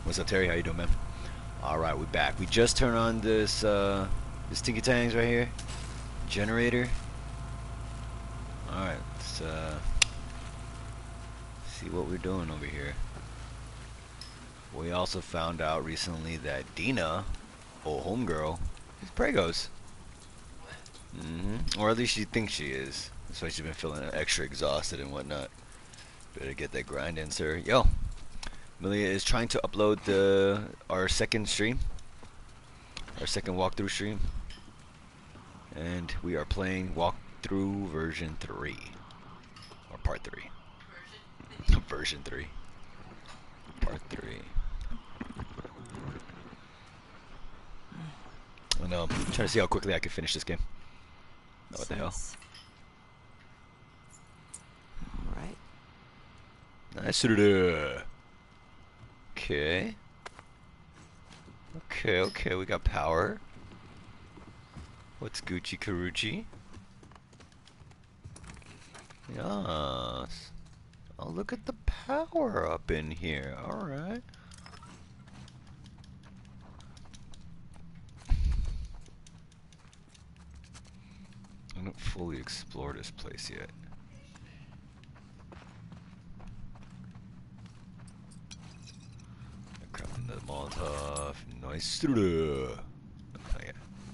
What's up, Terry? How you doing, man? All right, we're back. We just turned on this Tinky Tangs right here, generator. All right, let's see what we're doing over here. We also found out recently that Dina, old homegirl, is pregos. Or at least she thinks she is. That's why she's been feeling extra exhausted and whatnot. Better get that grind in, sir. Yo, Malia is trying to upload our second stream, our second walkthrough stream, and we are playing walkthrough version 3 or part 3. Version 3, part 3. I know. I'm trying to see how quickly I can finish this game. Oh, what the hell? Right. Nice. Okay. Okay, we got power. What's Gucci Karuchi? Yes. Oh, look at the power up in here. Alright. I haven't fully explored this place yet. Crafting the Molotov. Nice. Oh, yeah.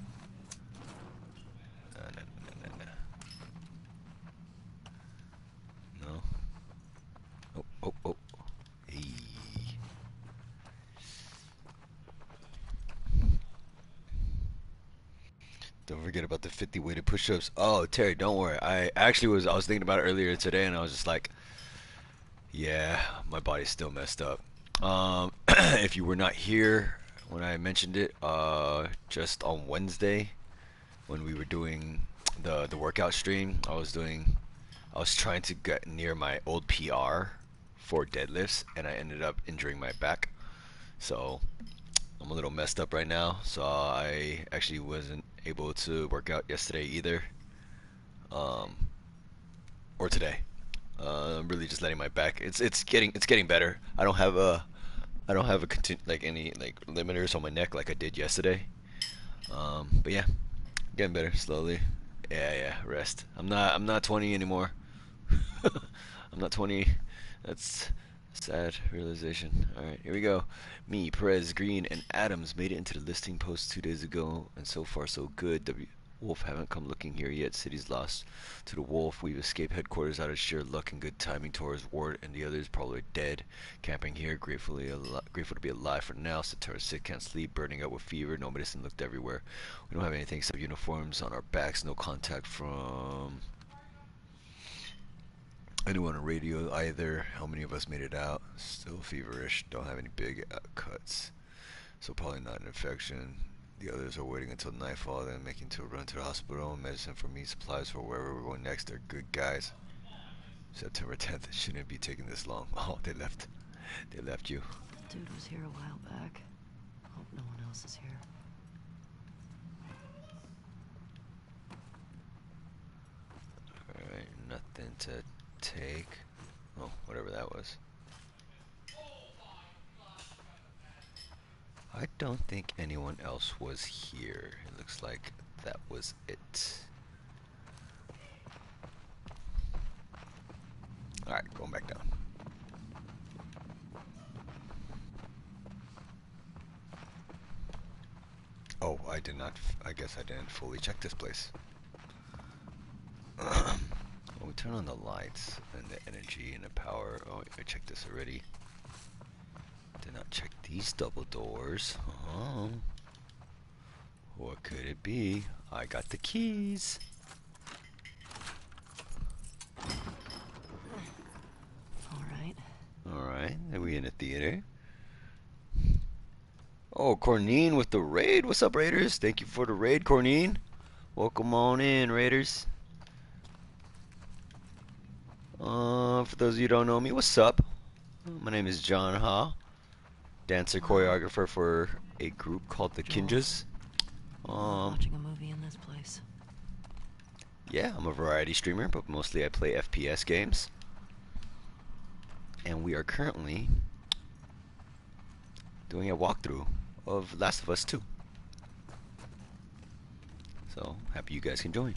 No. Oh. Hey. Don't forget about the 50 weighted push-ups. Oh, Terry, don't worry. I was thinking about it earlier today, and I was just like, yeah, my body's still messed up. If you were not here when I mentioned it, just on Wednesday when we were doing the workout stream, I was trying to get near my old PR for deadlifts, and I ended up injuring my back. So I'm a little messed up right now. So I actually wasn't able to work out yesterday either, or today. I'm really just letting my back. It's getting better. I don't have any like limiters on my neck like I did yesterday. But yeah, getting better slowly. Yeah. Rest. I'm not 20 anymore. I'm not 20. That's a sad realization. All right, here we go. Me, Perez, Green, and Adams made it into the listing post 2 days ago, and so far so good. Wolf haven't come looking here yet. City's lost to the Wolf. We've escaped headquarters out of sheer luck and good timing. Torres, Ward, and the others probably dead. Camping here, grateful to be alive for now. Satura's sick, can't sleep, burning up with fever. No medicine, looked everywhere. We don't have anything except uniforms on our backs. No contact from anyone on radio either. How many of us made it out? Still feverish. Don't have any big cuts. So probably not an infection. The others are waiting until nightfall, then making to run to the hospital. Medicine for me, supplies for wherever we're going next. They're good guys. September 10th. It shouldn't be taking this long. Oh, they left. They left you. Dude was here a while back. Hope no one else is here. Alright, nothing to take. Oh, whatever that was. I don't think anyone else was here. It looks like that was it. Alright, going back down. Oh, I guess I didn't fully check this place. Well, we turn on the lights and the energy and the power. Oh, I checked this already. Did not check these double doors. Oh. What could it be? I got the keys. Alright, are we in a theater? Oh, Cornine with the raid. What's up, Raiders? Thank you for the raid, Cornine. Welcome on in, Raiders. For those of you who don't know me, what's up? My name is John Ha, dancer choreographer for a group called the Kinjas. Watching a movie in this place. Yeah, I'm a variety streamer, but mostly I play FPS games. And we are currently doing a walkthrough of Last of Us 2. So happy you guys can join.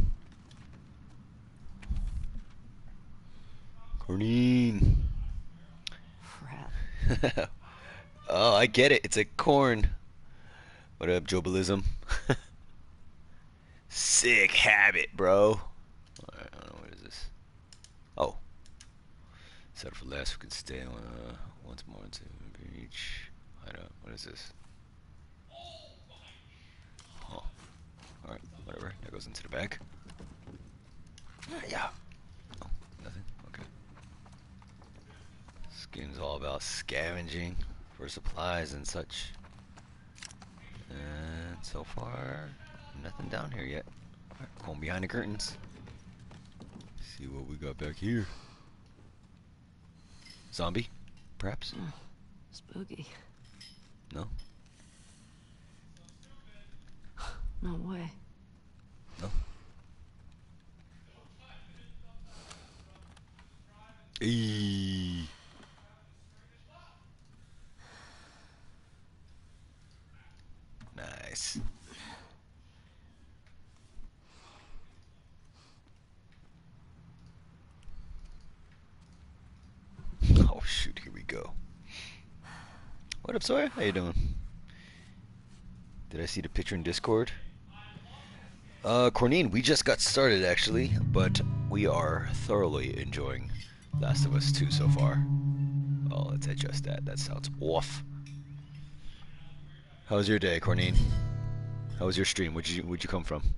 Cornine. Crap. Oh, I get it. It's a corn. What up, Jobalism? Sick habit, bro. Alright, I don't know, what is this? Oh. Set for last, we can stay once more into each. What is this? Oh. Alright, whatever. That goes into the bag. Yeah. Oh, nothing? Okay. This game's all about scavenging for supplies and such. And so far, nothing down here yet. Alright, going behind the curtains. See what we got back here. Zombie, perhaps? Spooky. No? No way. No? Eee. Nice. Oh shoot, here we go. What up, Sawyer? How you doing? Did I see the picture in Discord? Cornine, we just got started actually, but we are thoroughly enjoying Last of Us 2 so far. Oh, let's adjust that. That sounds off. How was your day, Cornine? How was your stream? Where'd you come from?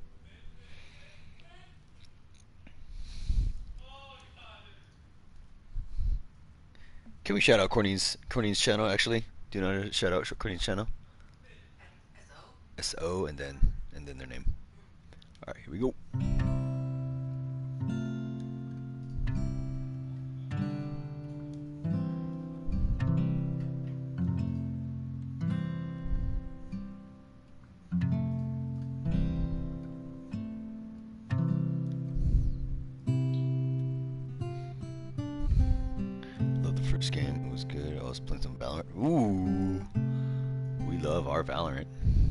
Can we shout out Cornine's channel actually? Do you know how to shout out Cornine's channel? SO and then their name. Alright, here we go. Love the first game, it was good. I was playing some Valorant. Ooh, we love our Valorant.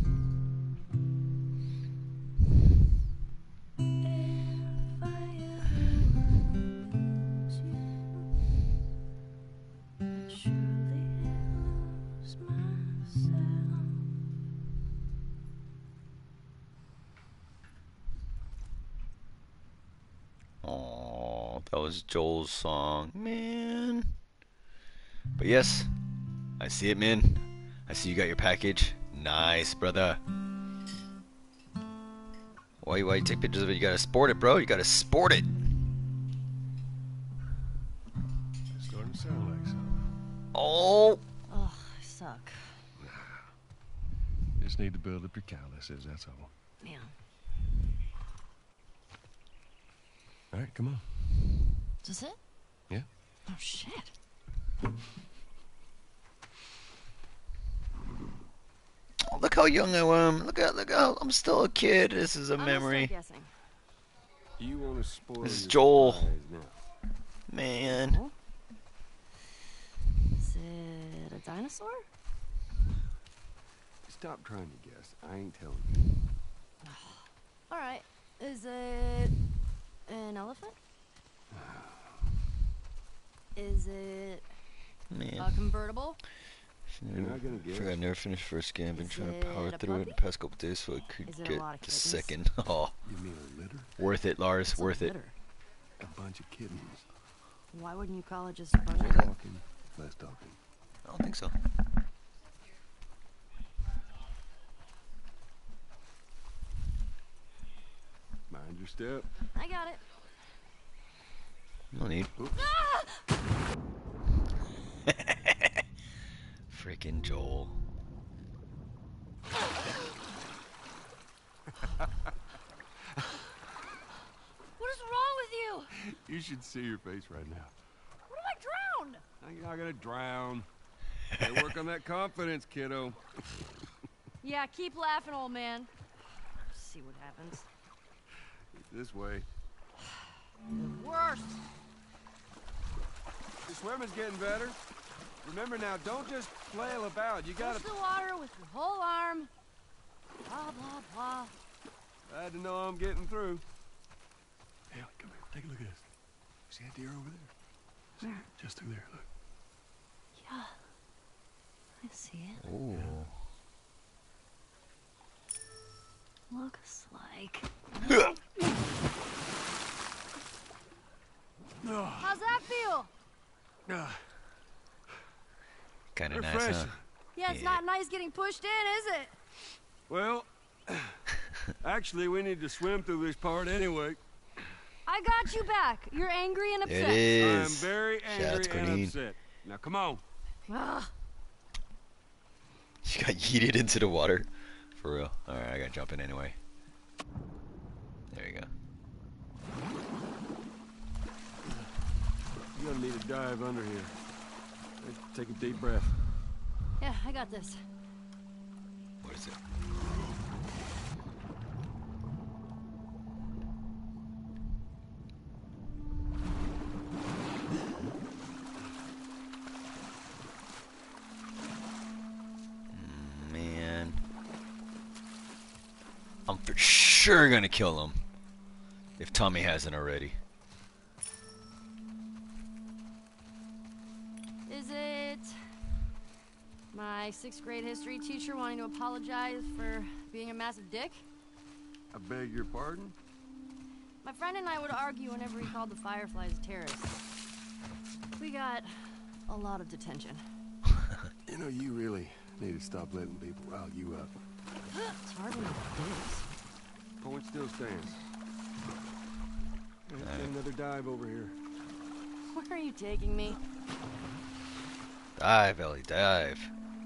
Oh, that was Joel's song, man. But yes, I see it, man. I see you got your package. Nice, brother. Why you take pictures of it? You gotta sport it, bro. You gotta sport it. It's starting to sound like something. Oh. Ugh, I suck. Just need to build up your calluses, that's all. Man. All right, come on. Is this it? Yeah. Oh, shit. Oh, look how young I am. Look how I'm still a kid. This is a I'm gonna memory. start guessing. You want to spoil This is your Joel. surprise now. Man. Oh. Is it a dinosaur? Stop trying to guess. I ain't telling you. Alright. Is it an elephant? Is it a Man. convertible? You're not gonna I guess. forgot I never finished first game. I've been Is trying to power it a through it the puppy? past couple days so I could Is it a get lot of the kittens? second. Oh, You mean a litter? worth it, Lars. What's a Worth it. litter? A bunch of kittens. Why wouldn't you call it just a bunch More of... talking, less talking. I don't think so. Mind your step. I got it. No need. Oops. Freaking Joel. What is wrong with you? You should see your face right now. What if I drown? Now you're not gonna drown. Gotta work on that confidence, kiddo. Yeah, keep laughing, old man. See what happens. This way. Worse. Your swimming's getting better. Remember now, don't just flail about. You gotta... Push the water with your whole arm. Blah, blah, blah. Glad to know I'm getting through. Hey, come here. Take a look at this. See that deer over there? Where? Just through there, look. Yeah. I see it. Ooh. Looks like... Oh, How's that feel? Kind of nice, huh? refreshing. Yeah, it's Yeah. not nice getting pushed in, is it? Well, actually, we need to swim through this part anyway. I got you back. You're angry and There upset. it I'm is. very Shots angry and grenade. upset. Now, come on. Ah, She got yeeted into the water. For real. Alright, I gotta jump in anyway. There you go. You're gonna need to dive under here. Take a deep breath. yeah, I got this. What is it? Man. I'm for sure gonna kill him. If Tommy hasn't already. Is it my 6th grade history teacher wanting to apologize for being a massive dick? I beg your pardon? My friend and I would argue whenever he called the Fireflies terrorists. We got a lot of detention. You know, you really need to stop letting people rile you up. It's hard when it Point still stands. Let's get another dive over here. is. Where are you taking me? Dive, Ellie, dive.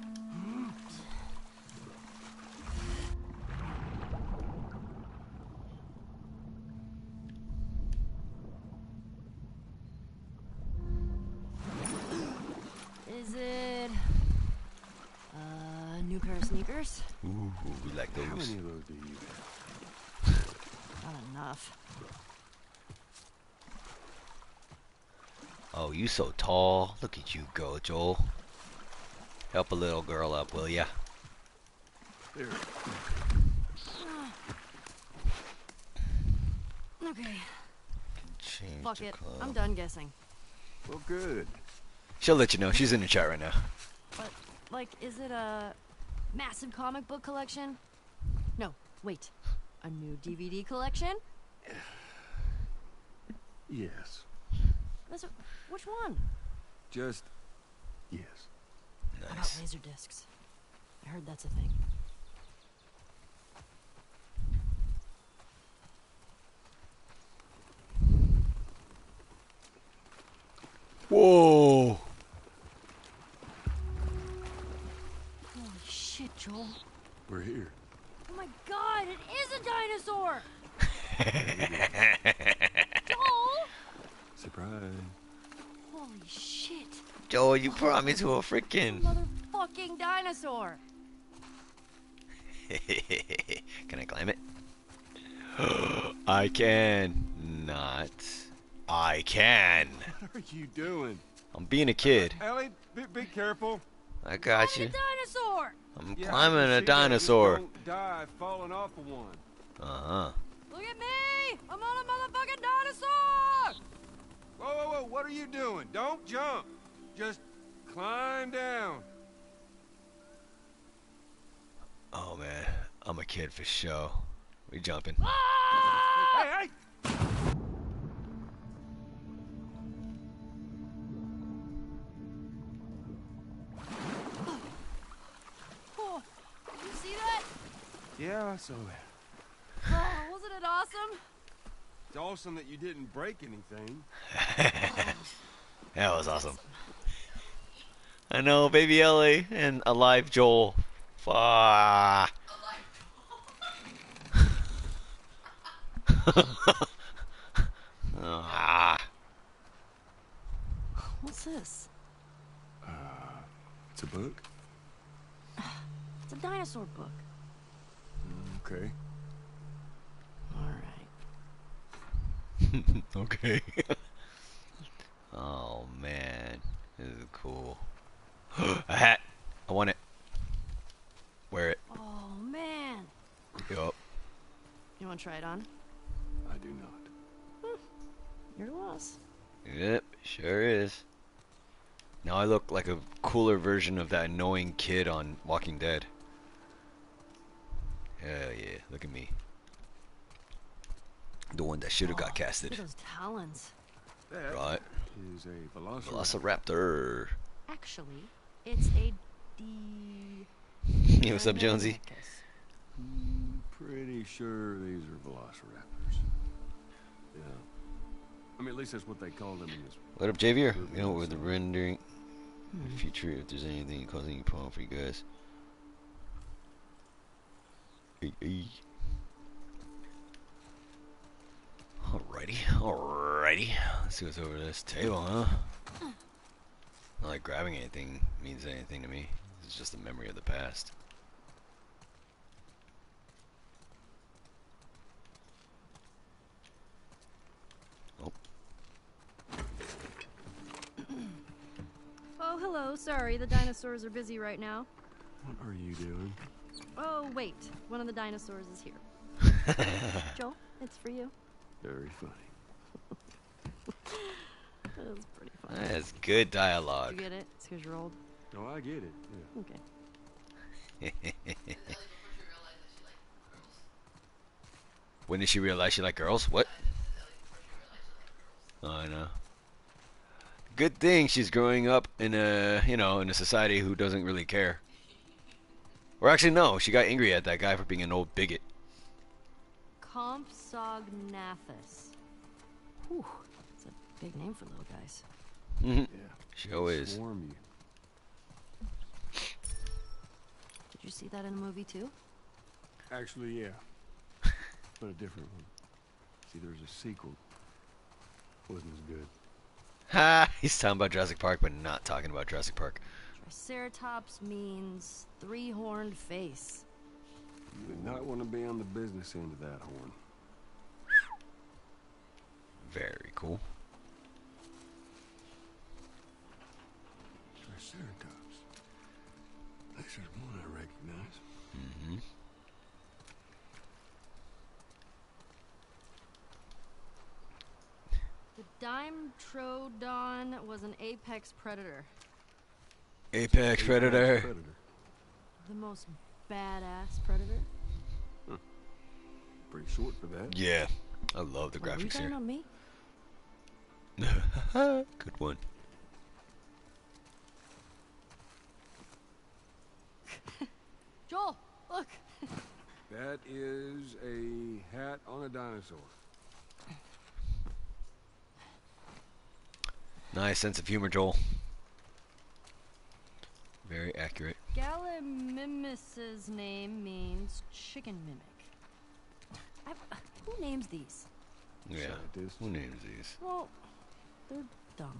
Is it a new pair of sneakers? Ooh, we like How those. many of those do you have? Not enough. Oh, you so tall. Look at you go, Joel. Help a little girl up, will ya? There. Okay, Change fuck the it. club. I'm done guessing. Well, good. She'll let you know. She's in the chat right now. But, like, is it a massive comic book collection? No, wait. A new DVD collection? Yes. That's which one? Just yes. How about Nice. laser discs? I heard that's a thing. Whoa! Holy shit, Joel. We're here. Oh my god, it is a dinosaur! Joel! Surprise. Holy shit. Joel, you brought me to a freaking. Motherfucking dinosaur! Can I climb it? I can not. I can. What are you doing? I'm being a kid. Ellie, be careful. I got Find you. a dinosaur! I'm Yeah, I climbing can a see that. Just dinosaur. Don't die falling off of one. Uh-huh. Look at me! I'm on a motherfucking dinosaur! Whoa, whoa, whoa, what are you doing? Don't jump. Just climb down. Oh man, I'm a kid for sure. We jumping. Ah! Hey, hey! Oh, did you see that? Yeah, I saw that. Oh, wasn't it awesome? It's awesome that you didn't break anything. That was awesome. I know, baby Ellie and alive Joel. Fuck. Ah. What's this? It's a book? It's a dinosaur book. Okay. Alright. Okay. Oh man, this is cool. A hat. I want it. Wear it. Oh, man. Yup. You want to try it on? I do not. Your loss. Yep, sure is. Now I look like a cooler version of that annoying kid on Walking Dead. Hell yeah, look at me. The one that should have got Look casted. at those talons. That Right. is a velociraptor. Velociraptor. Actually, it's a D. Hey, what's up, Jonesy? Pretty sure these are velociraptors. Yeah. I mean, at least that's what they call them in this. What up, Javier? You know, with the rendering future, if there's anything causing any problem for you guys. Hey, hey. Alrighty. Let's see what's over this table, huh? Not like grabbing anything means anything to me. It's just a memory of the past. Oh, Oh, hello. Sorry, the dinosaurs are busy right now. What are you doing? Oh, wait. One of the dinosaurs is here. Joel, it's for you. Very funny. That was pretty funny. that's good You dialogue. get it? It's because you're old. No, I get it. Yeah. Okay. When did she realize she liked girls? What? Oh, I know. Good thing she's growing up in a, in a society who doesn't really care. Or actually, no, she got angry at that guy for being an old bigot. Compsognathus. Whew. That's a big name for little guys. Mhm. Yeah. Sure is. Swarm you. Did you see that in the movie too? Actually, yeah. But a different one. See, there's a sequel. Wasn't as good. Ha! He's talking about Jurassic Park, but not talking about Jurassic Park. Triceratops means three-horned face. You would not want to be on the business end of that horn. Very cool. Triceratops. There's one I recognize. Mm-hmm. The Dimetrodon was an apex predator. Apex Predator. The most badass predator. Pretty short for that. Yeah, I love the Wait, were you graphics talking here. about me? Good one. Joel, look. That is a hat on a dinosaur. Nice sense of humor, Joel. Very accurate. Gallimimus's name means chicken mimic. Who names these? Yeah. Scientist. Who names these? Well, they're dumb.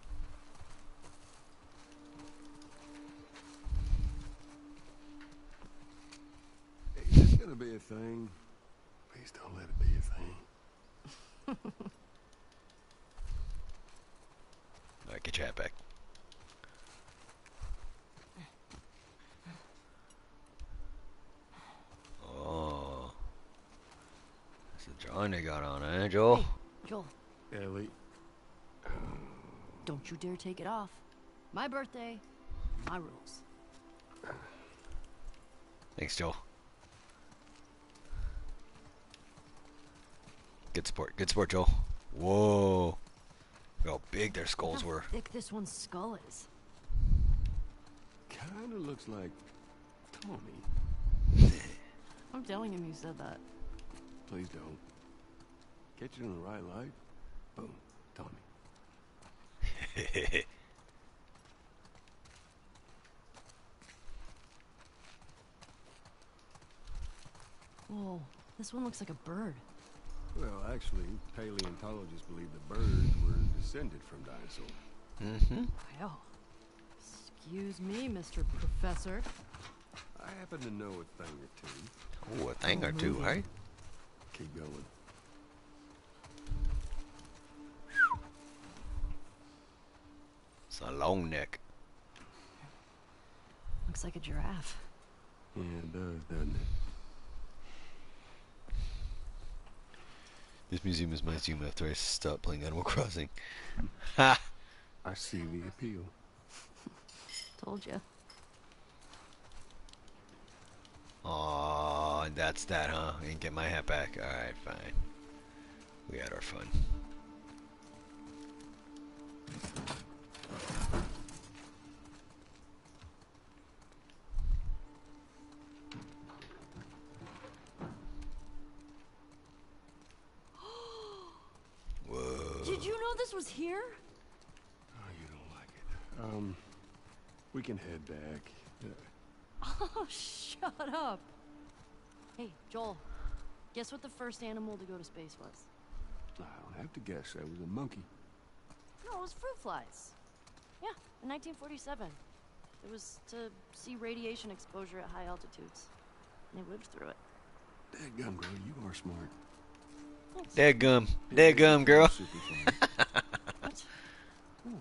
Hey, is this gonna be a thing? Please don't let it be a thing. Alright, get your hat back. Oh. That's the drawing they got on, eh, Joel? Hey, Joel, Ellie. don't you dare take it off. My birthday, my rules. Thanks, Joel. Good sport, Joel. Whoa. Look how big their skulls were. Look how thick this one's skull is. Kinda looks like Tommy. I'm telling him you said that. Please don't. Catch it in the right light. Boom. Tommy. Whoa, this one looks like a bird. Well, actually, paleontologists believe the birds were descended from dinosaurs. Mm-hmm. Well, excuse me, Mr. Professor. I happen to know a thing or two. Oh, a thing or two, Moving. right? Keep going. It's a long neck. Looks like a giraffe. Yeah, it does, doesn't it? This museum is my museum after I stopped playing Animal Crossing. Ha! I see the appeal. Told ya. Aw, and that's that, huh? Ain't get my hat back. Alright, fine. We had our fun. Whoa. Did you know this was here? Oh, you don't like it. We can head back. Oh, shut up. Hey, Joel. Guess what the first animal to go to space was? I don't have to guess. That was a monkey. No, it was fruit flies. Yeah, in 1947. It was to see radiation exposure at high altitudes. And they lived through it. Dadgum, girl, you are smart. Thanks. Dadgum. Dadgum, girl. Super smart. What? Oh.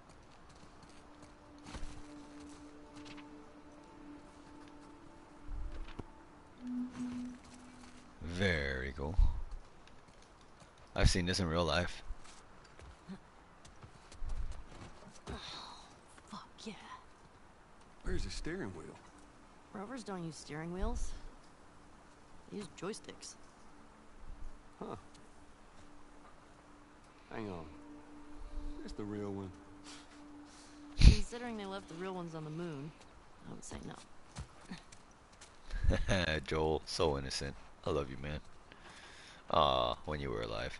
Very cool. I've seen this in real life. Fuck yeah. Where's the steering wheel? Rovers don't use steering wheels. They use joysticks. Huh. Hang on. That's the real one. Considering they left the real ones on the moon, I would say no. Joel, so innocent. I love you, man. Aw, when you were alive.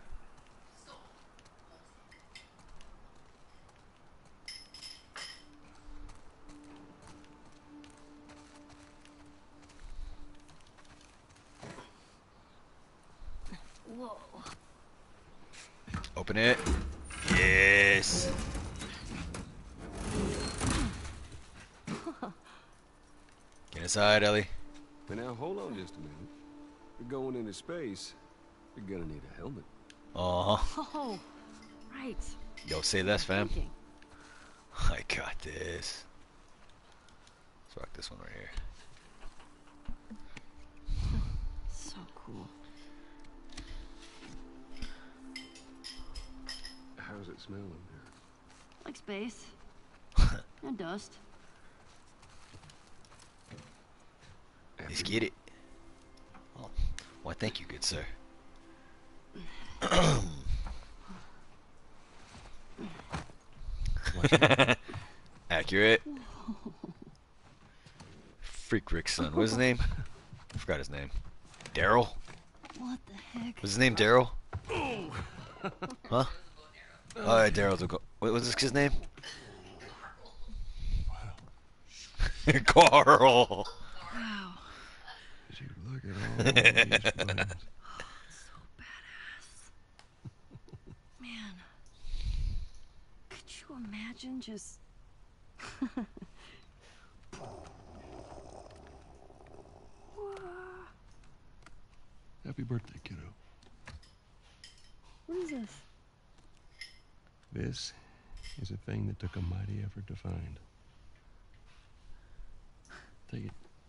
Whoa. Open it. Yes. Get inside, Ellie. But now, hold on just a minute. You're going into space. You're gonna need a helmet. Uh-huh. Oh, right. Yo, say less, fam. Thinking. I got this. Let's rock this one right here. So cool. How's it smelling there? Like space. And dust. Let's get it. Oh, why, thank you, good sir. Accurate. Freak Rick's son. What's his name? I forgot his name. Daryl? What the heck? Was his name Daryl? Huh? Oh, yeah, Daryl. What was this kid's name? Carl. Wow. Did you look at all these buttons? So badass. Man. Could you imagine just... Happy birthday, kiddo. What is this? This is a thing that took a mighty effort to find. Take it.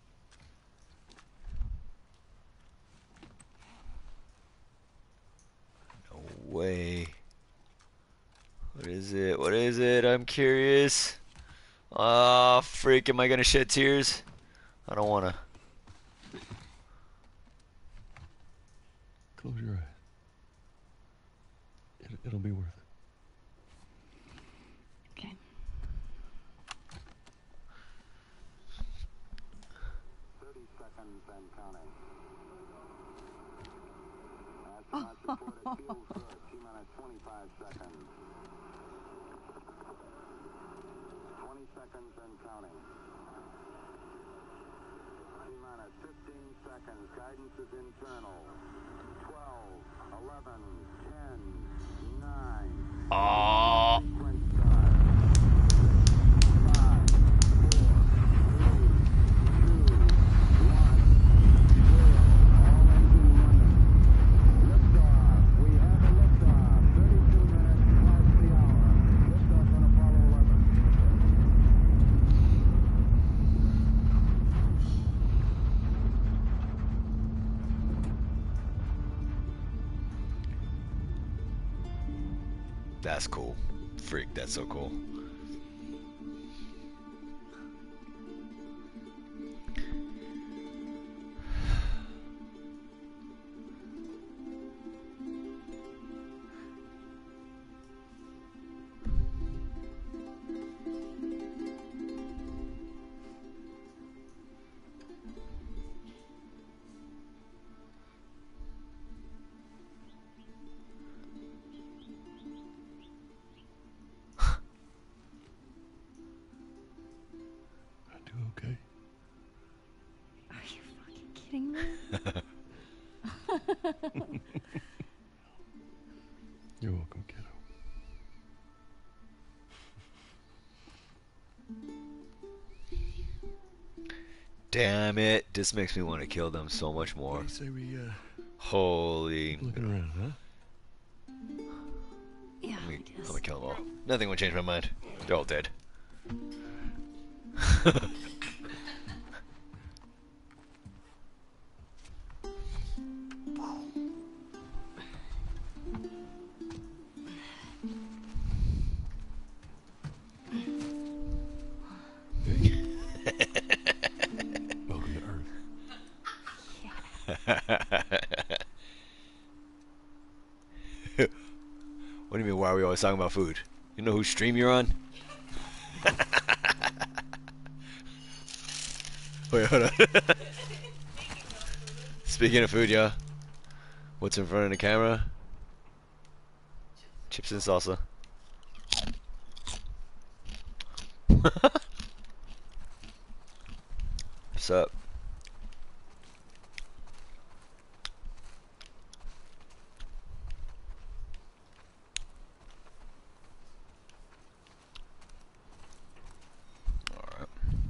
No way. What is it? What is it? I'm curious. Ah, freak. Am I going to shed tears? I don't want to. Close your eyes. It'll be worth it. Okay. 30 seconds and counting. Astronauts report it feels good. T-minus 25 seconds. 20 seconds and counting. T-minus 15 seconds. Guidance is internal. 12, 11, 10, 9. Oh. Sequence start. 5, 4, 3, 2, 1, 0. Liftoff. We have a liftoff. 32 minutes past the hour. Liftoff on Apollo 11. That's cool. Freak, that's so cool. I do okay. Are you fucking kidding me? You're welcome, kiddo. Damn it. This makes me want to kill them so much more. I say we Holy. looking around, huh? Yeah, I'm I guess. gonna kill them all. Nothing would change my mind. They're all dead. Welcome to Earth. What do you mean, why are we always talking about food? You know whose stream you're on? Wait, hold on. Speaking of food, yeah. What's in front of the camera? Chips and salsa. What's up? Alright.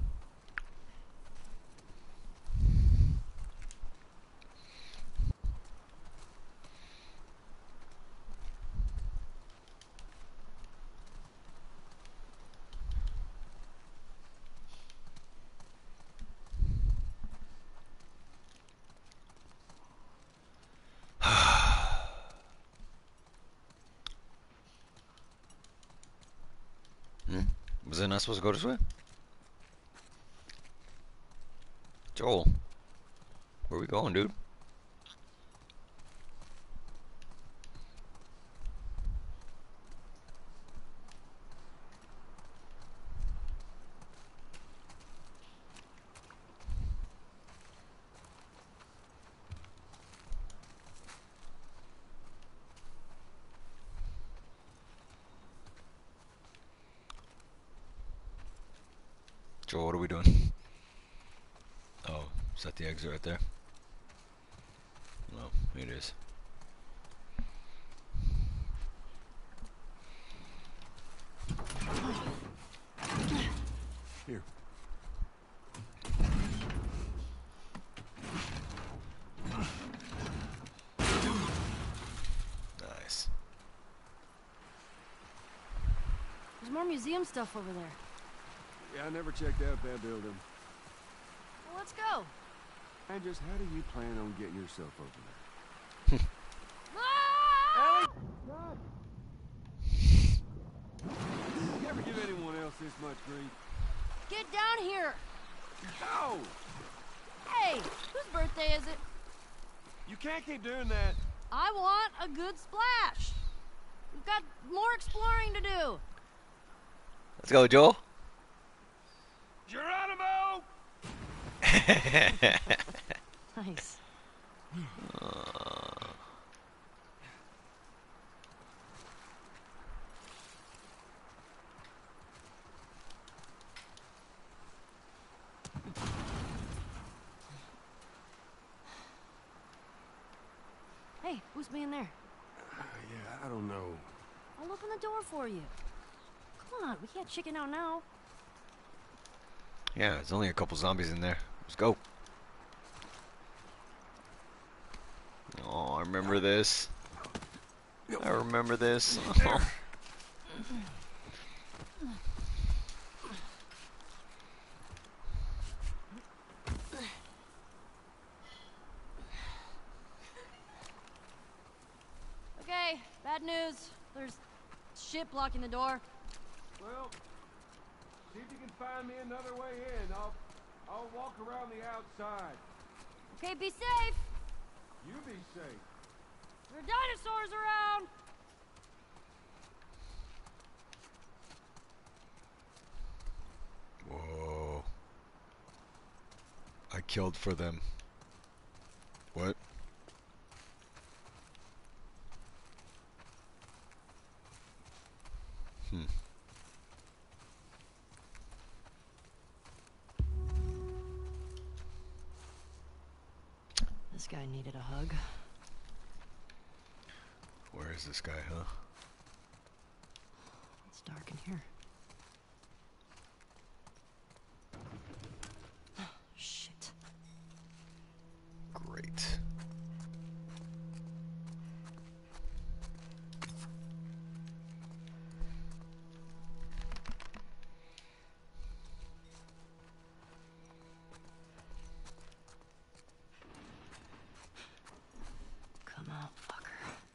Was I not supposed to go this way? Joel, where we going, dude? Joel, what are we doing? Oh, is that the exit right there? No, it is. Here. Nice. There's more museum stuff over there. Yeah, I never checked out that building. Well, let's go. And just how do you plan on getting yourself over there? Ah! You ever give anyone else this much grief? Get down here. No! Hey, whose birthday is it? You can't keep doing that. I want a good splash. We've got more exploring to do. Let's go, Joel. Geronimo! Nice. Hey, who's being there? Yeah, I don't know. I'll open the door for you. Come on, we can't chicken out now. Yeah, there's only a couple zombies in there. Let's go. Oh, I remember this. I remember this. Okay, bad news. There's shit blocking the door? Well, see if you can find me another way in. I'll walk around the outside. Okay, be safe. You be safe. There are dinosaurs around. Whoa. I killed for them. What? This guy needed a hug. Where is this guy, huh? It's dark in here. Shit. Great. Come out, fucker.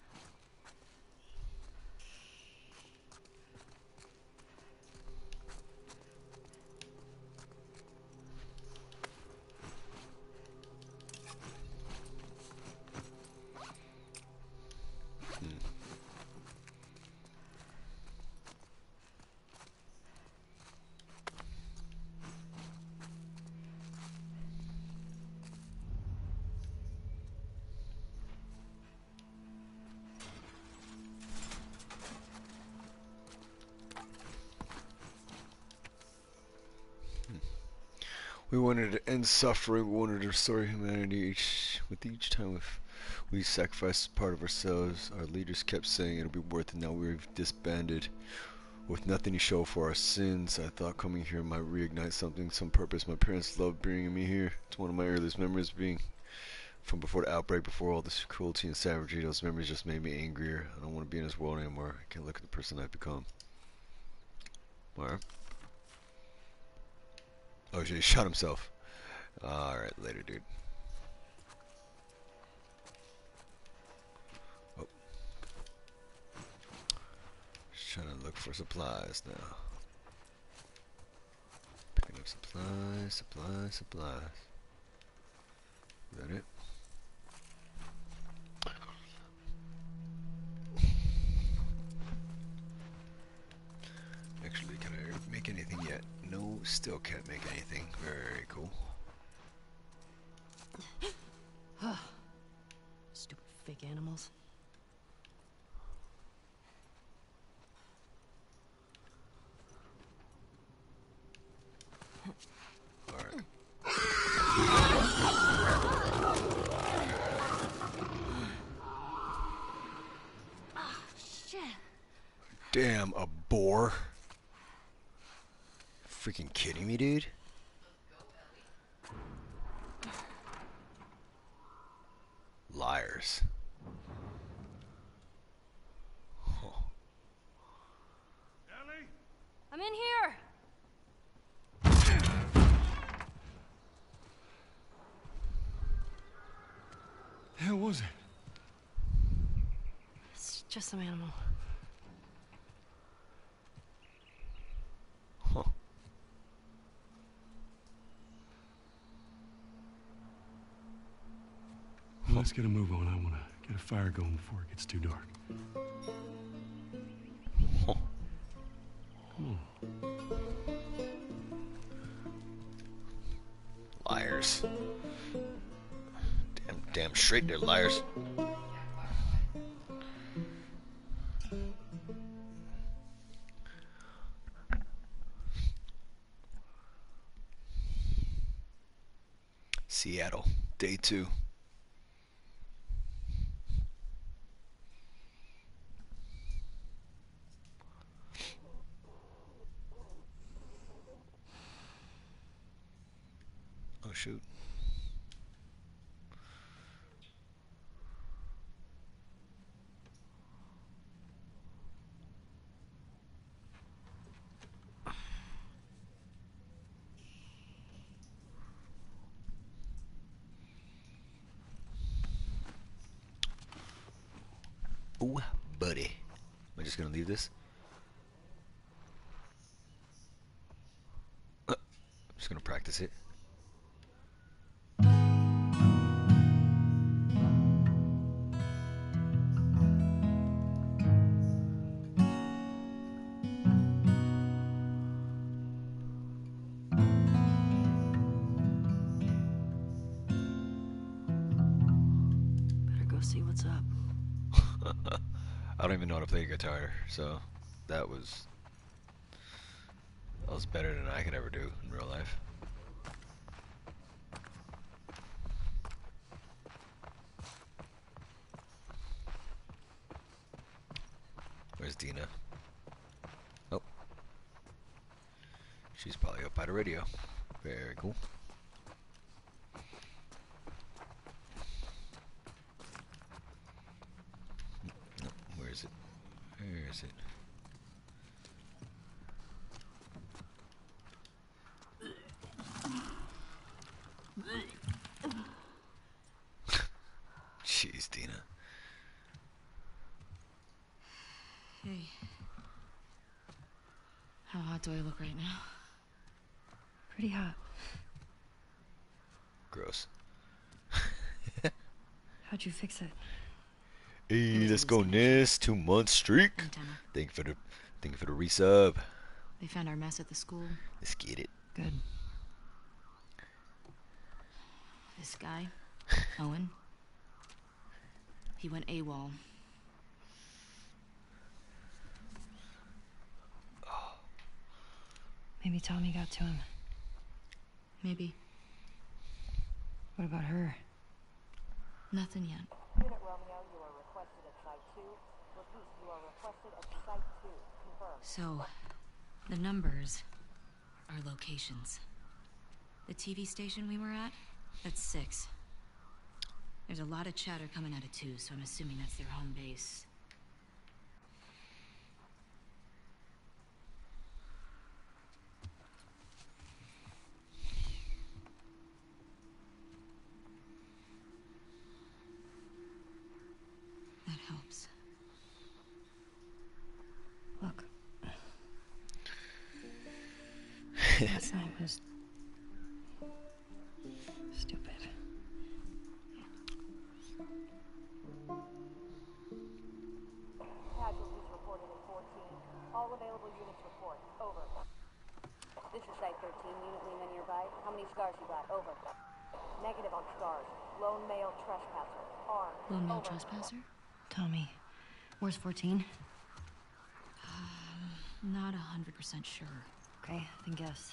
We wanted to end suffering, we wanted to restore humanity. With each time we sacrificed part of ourselves, our leaders kept saying it'll be worth it. Now we've disbanded with nothing to show for our sins. I thought coming here might reignite something, some purpose. My parents loved bringing me here. It's one of my earliest memories, being from before the outbreak, before all this cruelty and savagery. Those memories just made me angrier. I don't want to be in this world anymore. I can't look at the person I've become. Alright. Oh shit, he shot himself. Alright, later, dude. Oh. Just trying to look for supplies now. Picking up supplies. Is that it? Actually, can I make anything yet? No, still can't make anything. Very cool. Stupid fake animals. Alright. Shit. Damn, a boar. Freaking kidding me, dude? Liars. Huh. Ellie? I'm in here. The hell was it? It's just some animal. Huh. Well, let's get a move on. I want to get a fire going before it gets too dark. Huh. Come on. Liars. Damn straight they're liars. Seattle, day 2. Oh shoot. Ooh, buddy. Am I just gonna leave this? practice it. Better go see what's up. I don't even know how to play guitar, so that was better than I could ever do in real life. Where's Dina? Oh. She's probably up by the radio. Very cool. No, where is it? Where is it? Jeez, Dina. Hey. How hot do I look right now? Pretty hot. Gross. How'd you fix it? Hey, let's go Ness. 2-month streak. Antenna. Thank you for the resub. They found our mess at the school. Let's get it. Good. This guy, Owen, he went AWOL. Maybe Tommy got to him. Maybe. What about her? Nothing yet. Unit Romeo, you are requested at Site 2. Repeat, you are requested at Site 2. Confirmed. So, the numbers are locations. The TV station we were at, that's 6. There's a lot of chatter coming out of 2, so I'm assuming that's their home base. That helps. Look. Last night was stupid. Casualties reported in 14. All available units report. Over. This is Site 13. Unit Lima nearby. How many scars you got? Over. Negative on scars. Lone male trespasser. Armed. Lone male Over. trespasser? Tommy, where's 14? Not 100% sure. Okay, then guess.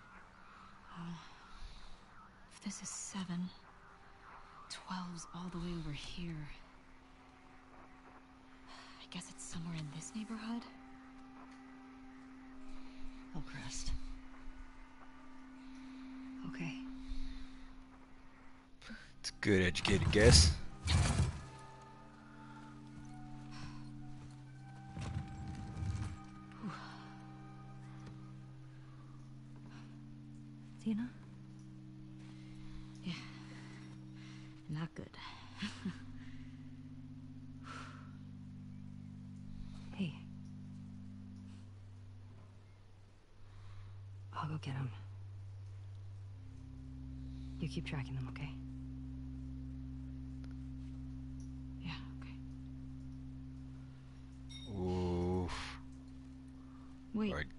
If this is 7, 12's all the way over here. I guess it's somewhere in this neighborhood? Hillcrest. Okay. It's a good educated guess. Tina? Yeah. Not good. Hey. I'll go get him. You keep tracking them, okay? Yeah, okay. Oof. Wait. Alright.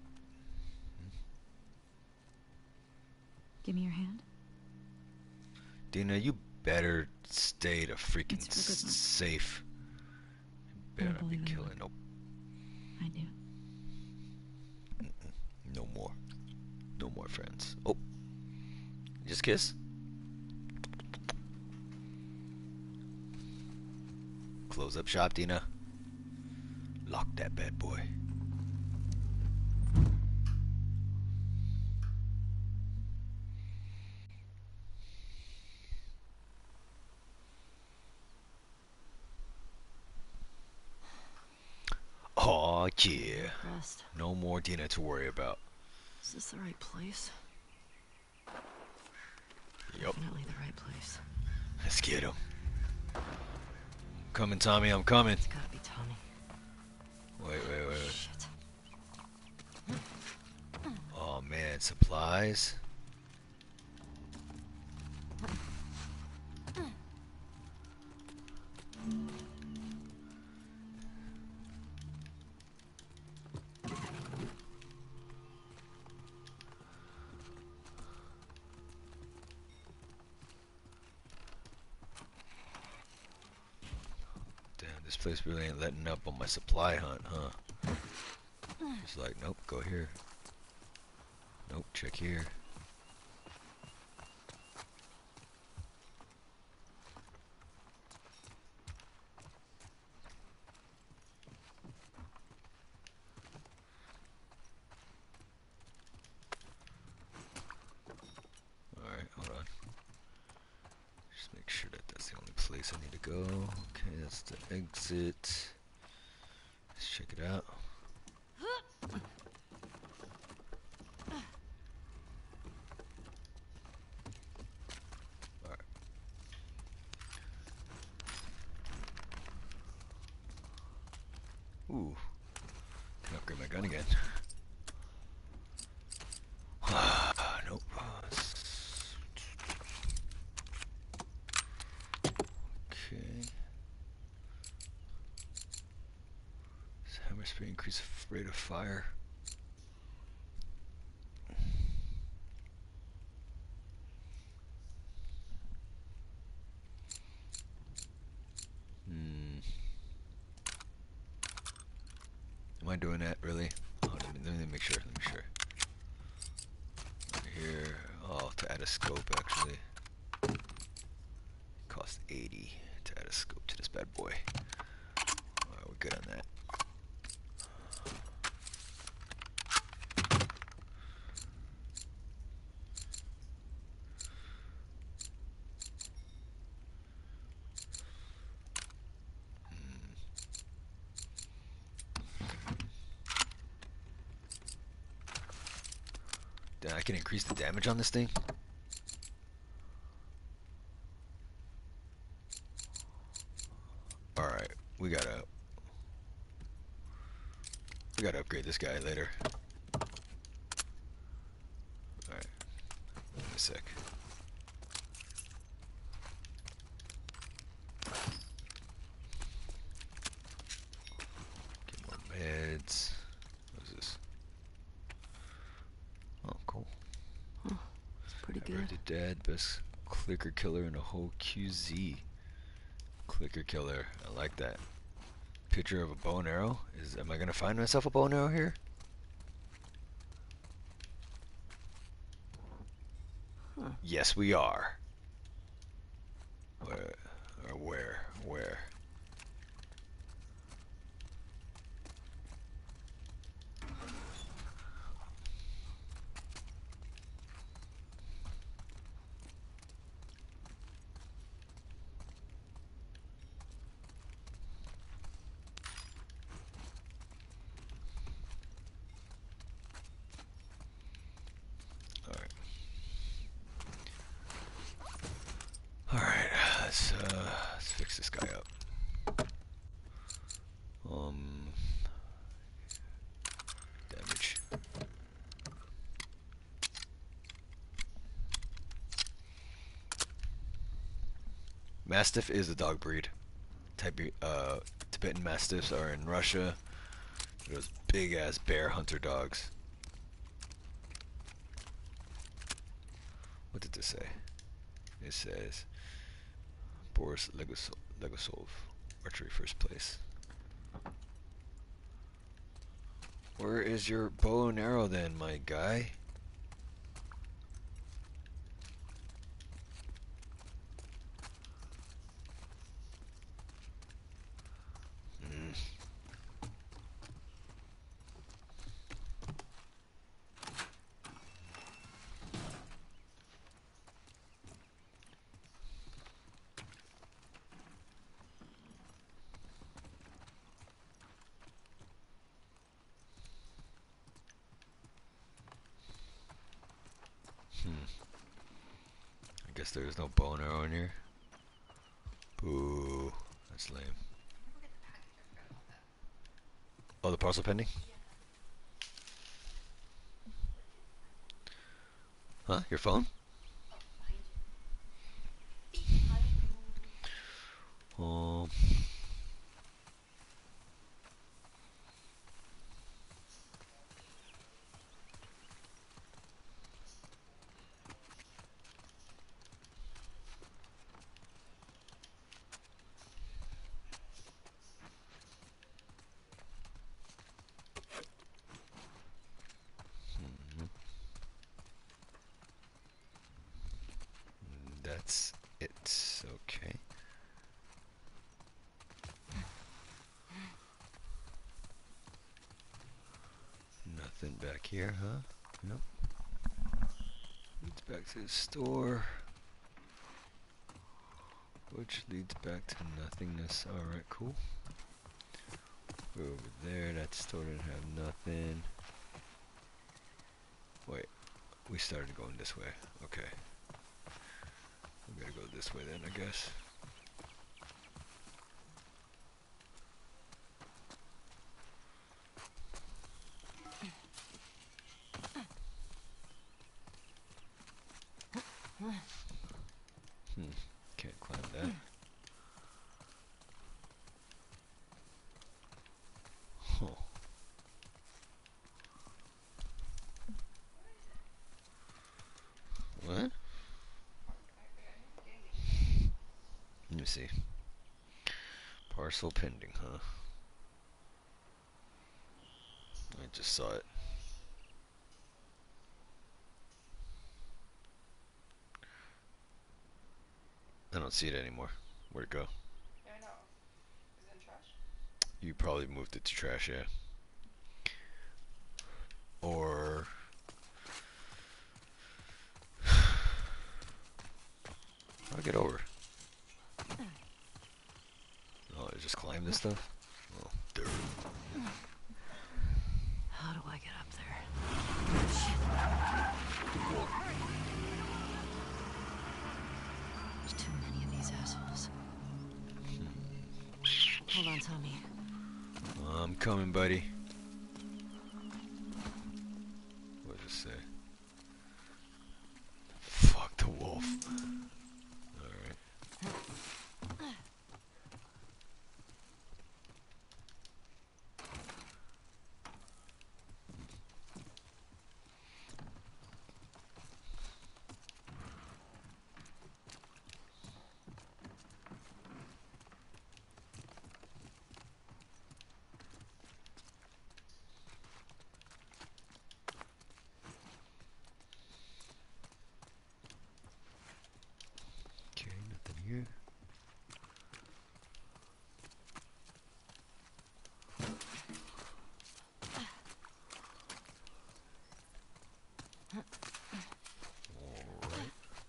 Give me your hand. Dina, you better stay the freaking It's a good one. safe. I Better don't not be believe in killing. Nope. I do. No more. No more friends. Oh. Just kiss? Close up shop, Dina. Lock that bad boy. Aw, yeah. Rest. No more Dina to worry about. Is this the right place? Yup. Definitely the right place. Let's get him. Coming, Tommy, I'm coming. It's gotta be Tommy. Wait. Shit. Oh man, supplies. This place really ain't letting up on my supply hunt, huh? It's like, nope, go here. Nope, check here. Alright, hold on. Just make sure that that's the only place I need to go. Okay, that's the exit. Let's check it out. Alright. Ooh. Can upgrade my gun again. Nope. Okay. Does hammer spray increase the rate of fire? Am I doing that really? Oh, let me make sure. Let me make sure. Over here. Oh, to add a scope actually. Cost 80 to add a scope to this bad boy. Alright, we're good on that. Then I can increase the damage on this thing. Alright, we gotta upgrade this guy later. Alright, in a sec. Get more meds. What is this? Oh, cool. Huh, it's pretty I good. read the dad, best clicker killer in the whole QZ. Clicker killer, I like that. Picture of a bow and arrow. Am I gonna find myself a bow and arrow here? Huh. Yes, we are. Where? Alright, let's fix this guy up. Damage. Mastiff is a dog breed. Tibetan Mastiffs are in Russia. Those big ass bear hunter dogs. What did this say? It says Boris Legosov, archery first place. Where is your bow and arrow then, my guy? I guess there's no bow and arrow in here. Boo. That's lame. Oh, the parcel pending? Huh? Your phone? Oh. that's it. Okay. Nothing back here, huh? Nope. Leads back to the store. Which leads back to nothingness. Alright, cool. We're over there. That store didn't have nothing. Wait. We started going this way. Okay. We gotta go this way then, I guess. Can't climb that. Huh. What? Let me see. Parcel pending, huh? I just saw it. I don't see it anymore. Where'd it go? Yeah, I know. Is it in trash? You probably moved it to trash, yeah. Or... I'll get over. Oh, I just climb this stuff? Oh, dirt. How do I get up there? There's too many of these assholes. Hold on, Tommy. I'm coming, buddy. What does it say? Fuck the wolf. Alright. Okay, nothing here. Alright.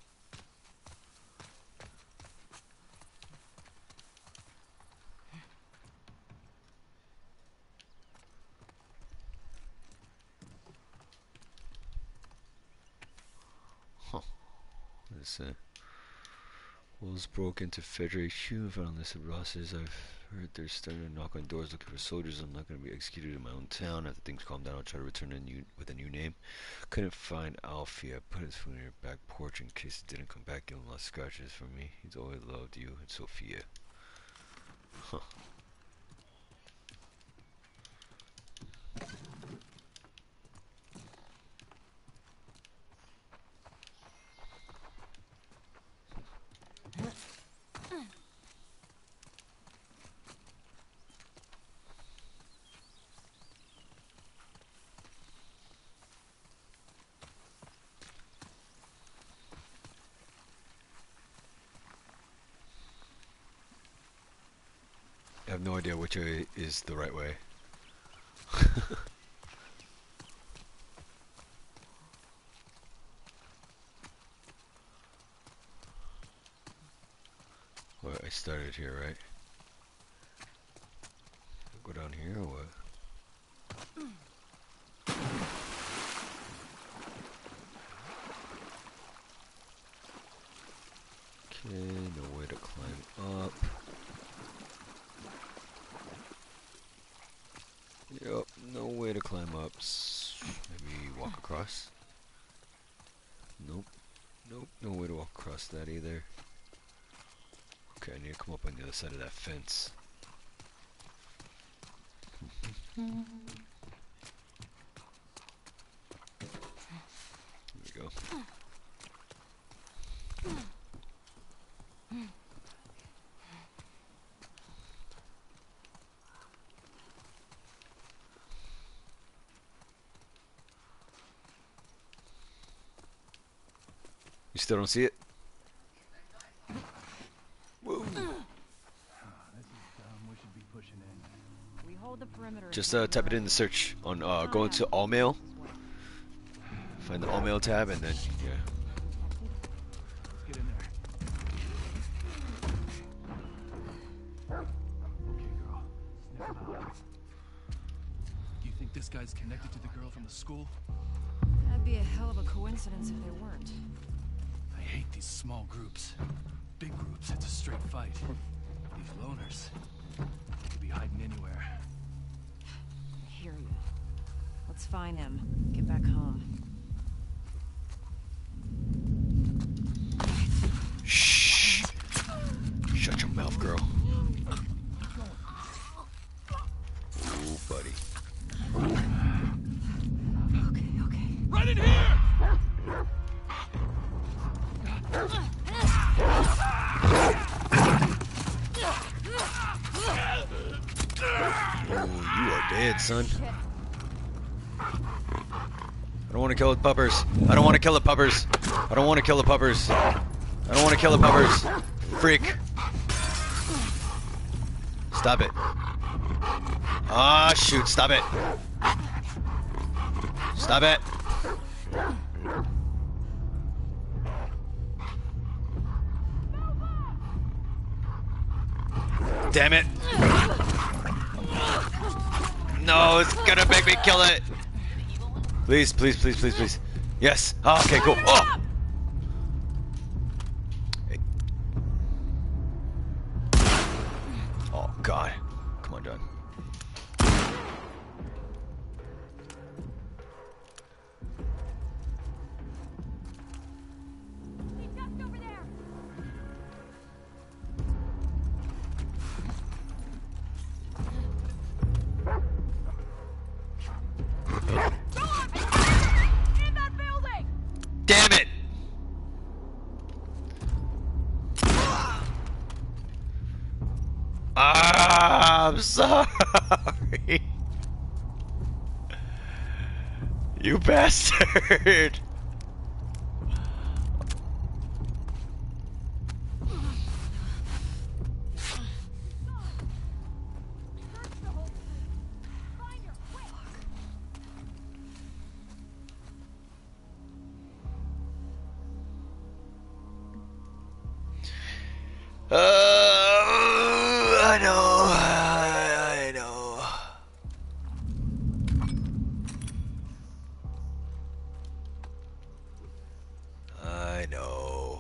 Huh. What is that? Wolves broke into Federate HQ, found on this at Ross's. I've heard they're starting to knock on doors looking for soldiers. I'm not going to be executed in my own town. After things calm down, I'll try to return with a new name. Couldn't find Alfie. I put his phone in your back porch in case he didn't come back. Give him lost scratches from me. He's always loved you and Sophia. Huh. I have no idea which way is the right way. Well, I started here, right? Go down here or what? Okay, no way to climb up. Yep, no way to climb up. Maybe walk across? Nope. Nope, no way to walk across that either. Okay, I need to come up on the other side of that fence. There we go. You still don't see it? perimeter. Just type it in the search on go into all mail. Find the all mail tab and then yeah. Let's get in there. Okay, girl. Sniff him out. You think this guy's connected to the girl from the school? That'd be a hell of a coincidence if they weren't. I hate these small groups. Big groups, it's a straight fight. These loners, they could be hiding anywhere. I hear you. Let's find him. Get back home. Shh. Shut your mouth, girl. Ooh, buddy. Okay. Right in here! Ooh, you are dead, son. I don't want to kill the puppers. I don't want to kill the puppers. I don't want to kill the puppers. I don't want to kill the puppers. Freak. Stop it. Ah, shoot. Stop it. Stop it. Damn it. No, it's gonna make me kill it. Please, please, please, please, please. Yes. Oh, okay, cool. Oh! Hey. Oh, God. Come on, John. Damn it! Ah, I'm sorry. You bastard. I know. I know. I know.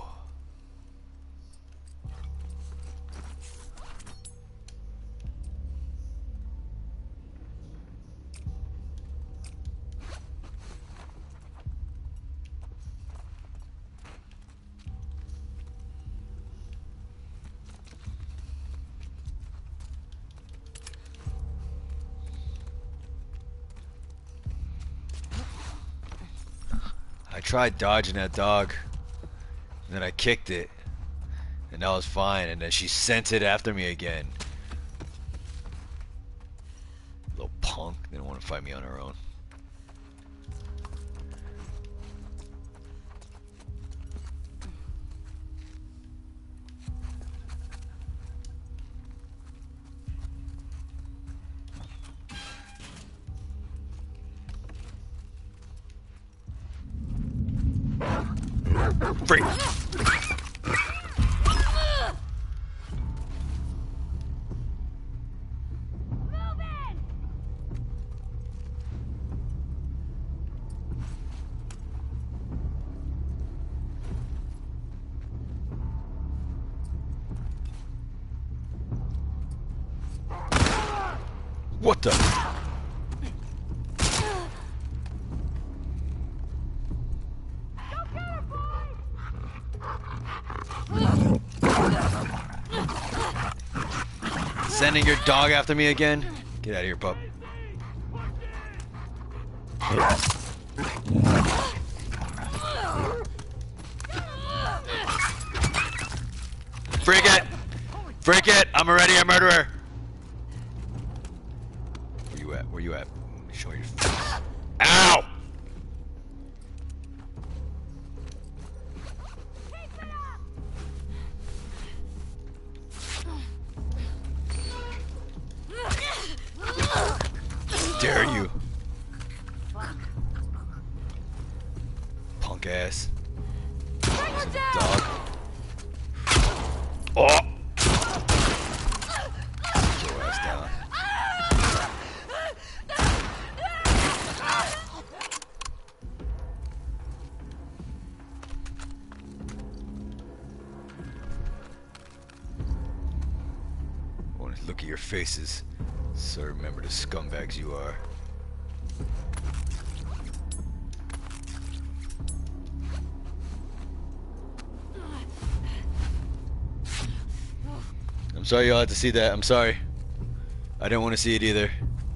I tried dodging that dog, and then I kicked it, and that was fine, and then she sent it after me again. Little punk, didn't want to fight me on her own. Freak. What the? Sending your dog after me again? Get out of here, pup. Freak it! Freak it! I'm already a murderer! Where you at? Where you at? Show your face. Ow! dare you? Punk ass. Dog. Oh! Get your ass down. I want to look at your faces, so remember the scumbags you are. I'm sorry y'all had to see that. I'm sorry. I didn't want to see it either.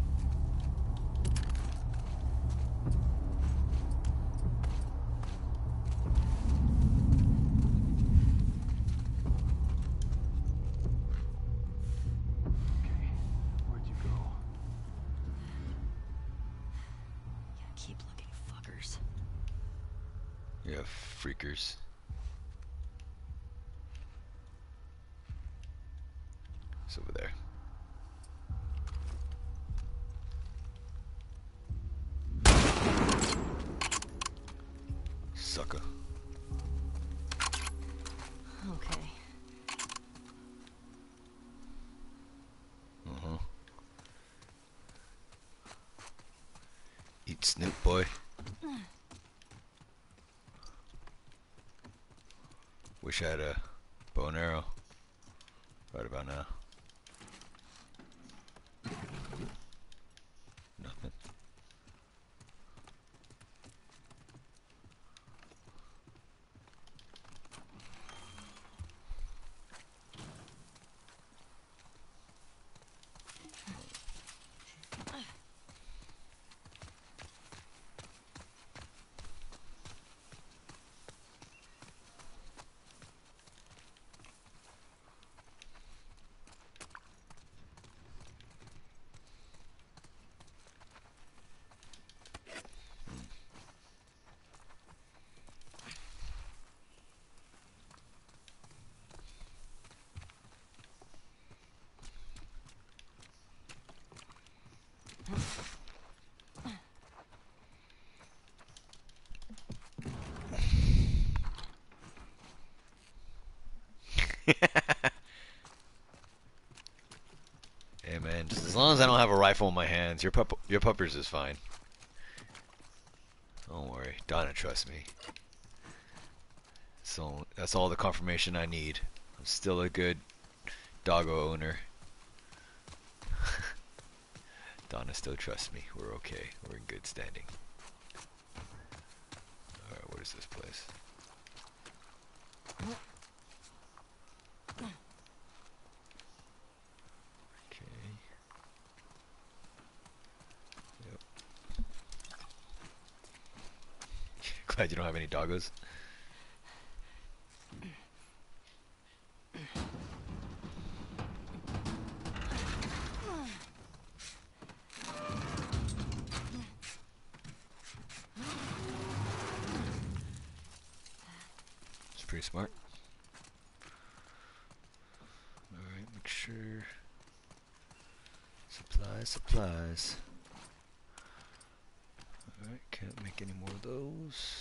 Okay, where'd you go? Yeah, keep looking, fuckers. Yeah, freakers. It's over there. Sucker. Okay. Eat Snoop, boy. Wish I had a bow and arrow right about now. Nothing. Hey man, just as long as I don't have a rifle in my hands, your puppers is fine. Don't worry, Donna trusts me. So that's all the confirmation I need. I'm still a good doggo owner. Donna still trusts me. We're okay. We're in good standing. Alright, what is this place? Okay. Yep. Glad you don't have any doggos. It's pretty smart. Alright, make sure. Supplies. Alright, can't make any more of those.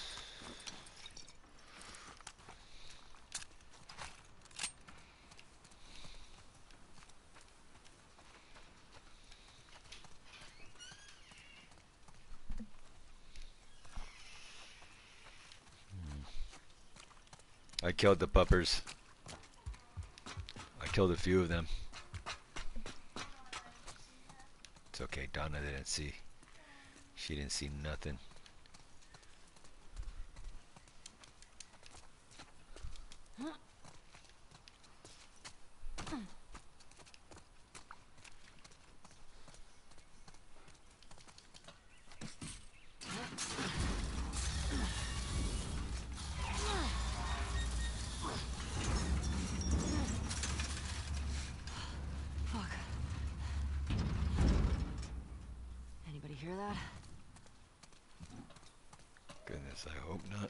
I killed the puppers. I killed a few of them. It's okay, Donna didn't see. She didn't see nothing. Fuck. Anybody hear that? Goodness, I hope not.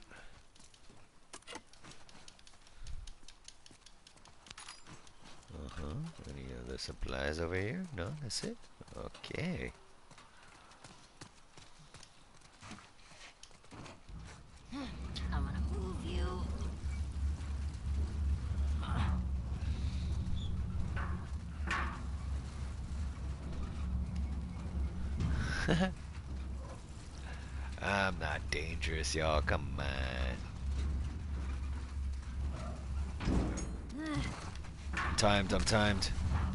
Any other supplies over here? No, that's it? Okay. I'm not dangerous, y'all. Come on. I'm timed. I'm timed.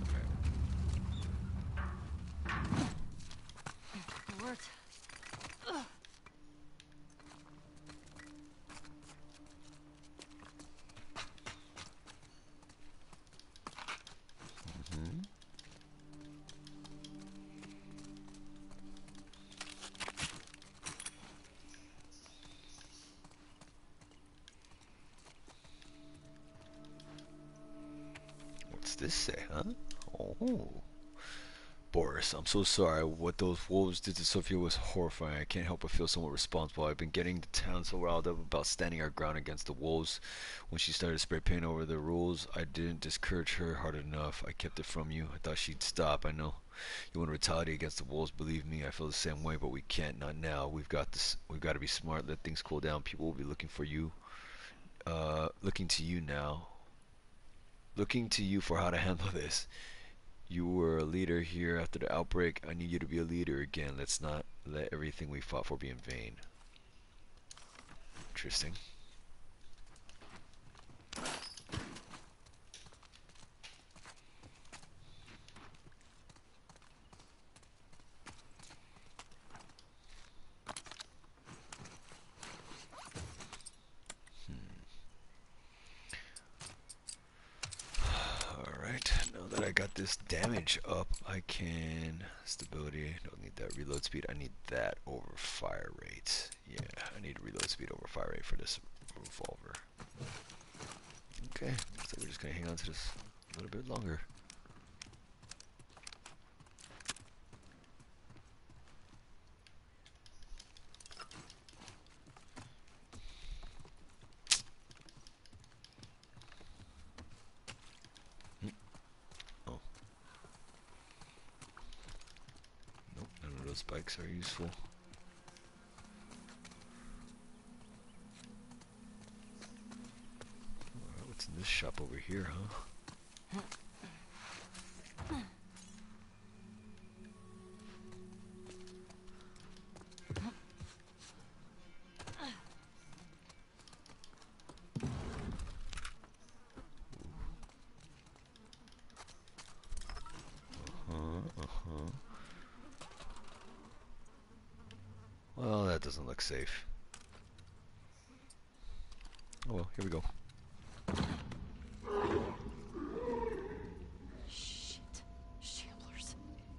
It worked. What's this say, huh? Oh. Boris, I'm so sorry. What those wolves did to Sophia was horrifying. I can't help but feel somewhat responsible. I've been getting the town so riled up about standing our ground against the wolves. When she started to spray paint over the rules, I didn't discourage her hard enough. I kept it from you. I thought she'd stop. I know you want to retaliate against the wolves. Believe me, I feel the same way, but we can't. Not now. We've got this. We've got to be smart. Let things cool down. People will be looking for you. Looking to you now. Looking to you for how to handle this. You were a leader here after the outbreak. I need you to be a leader again. Let's not let everything we fought for be in vain. Interesting. Alright, now that I got this damage up, I can... Stability, don't need that. Reload speed, I need that over fire rate. Yeah, I need reload speed over fire rate for this revolver. Okay, so we're just gonna hang on to this a little bit longer. Oh. Nope, none of those spikes are useful. Alright, what's in this shop over here, huh? Well, that doesn't look safe. Oh well, here we go. Shit. Shamblers.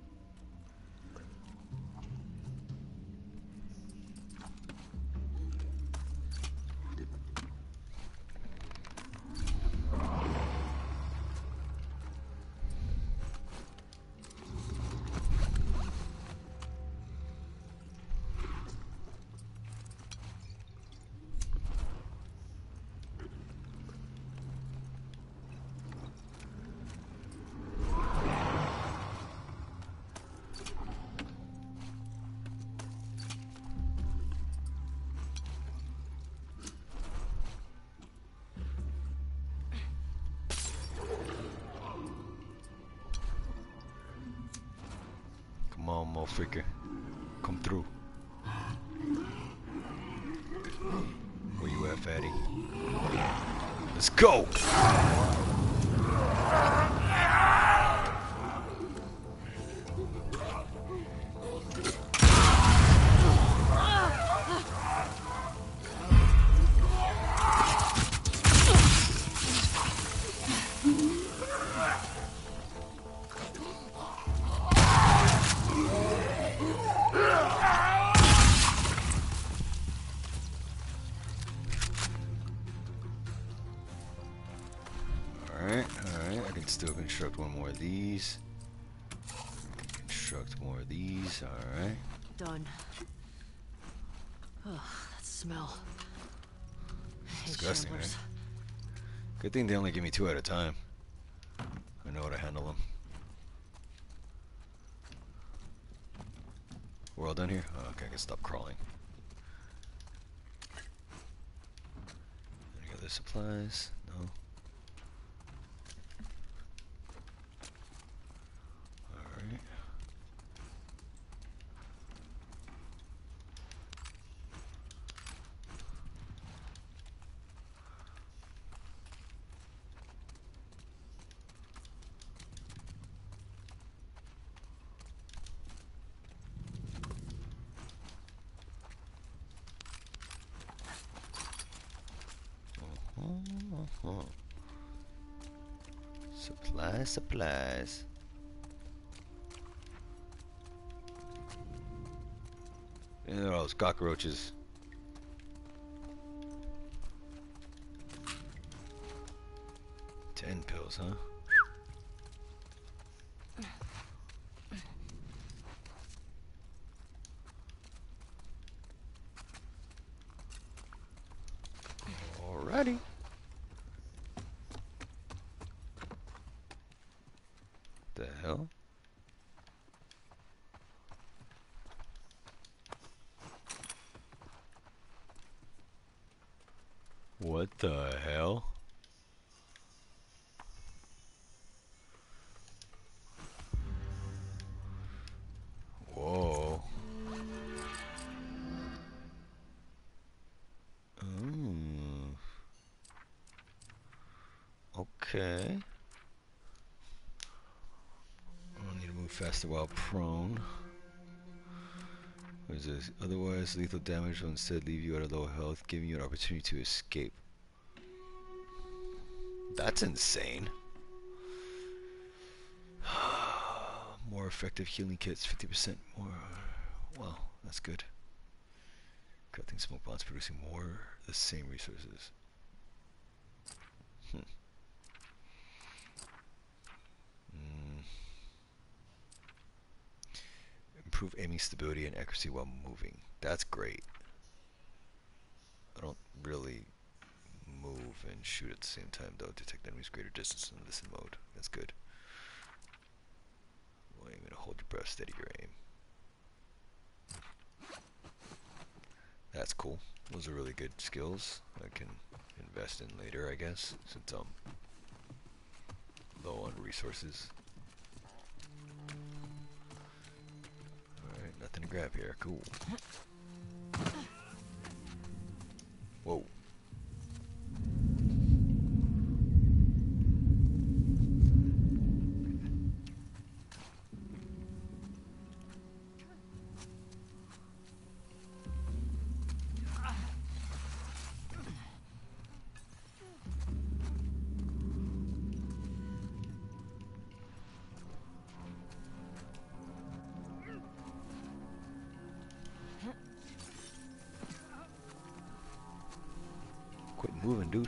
Come on, motherfucker. Come through. Where you at, fatty? Let's go! Alright, I can still construct one more of these. Construct more of these, alright. Done. Ugh, that smell. Hey, Disgusting, shamblers. right? Good thing they only give me 2 at a time. I know how to handle them. We're all done here? Oh, okay, I can stop crawling. Any other supplies? No. Alright. Supplies, supplies. And there are those cockroaches. Ten pills, huh? Alrighty. The hell? What the hell? Whoa. Okay. I need to move faster while prone. What is this? Otherwise, lethal damage will instead leave you at a low health, giving you an opportunity to escape. That's insane. More effective healing kits, 50% more. Well, that's good. Crafting smoke bombs, producing more, the same resources. Improve aiming stability and accuracy while moving. That's great. I don't really move and shoot at the same time though. Detect enemies greater distance in listen mode. That's good. Well, aim and hold your breath, steady your aim. That's cool. Those are really good skills I can invest in later, I guess, since I'm low on resources. Alright, nothing to grab here. Cool. Whoa. Quit moving, dude.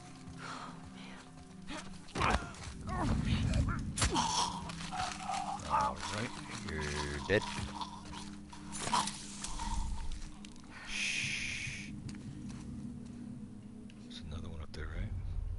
Alright, you're dead. Shh. There's another one up there, right?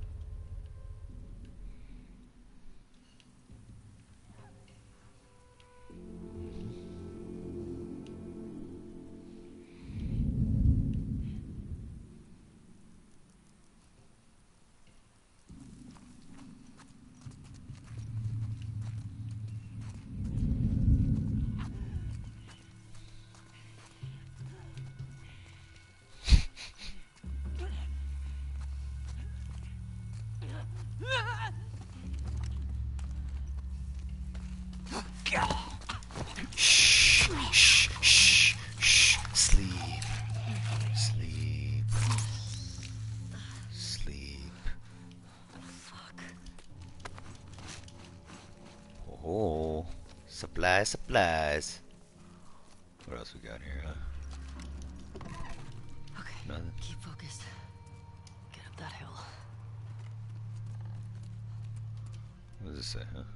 Shh, shh, shh, shh. Sleep. Sleep. Sleep. Fuck. Oh, supplies, supplies. What else we got here, huh? Okay, Nothing. keep focused. Get up that hill. What does it say, huh?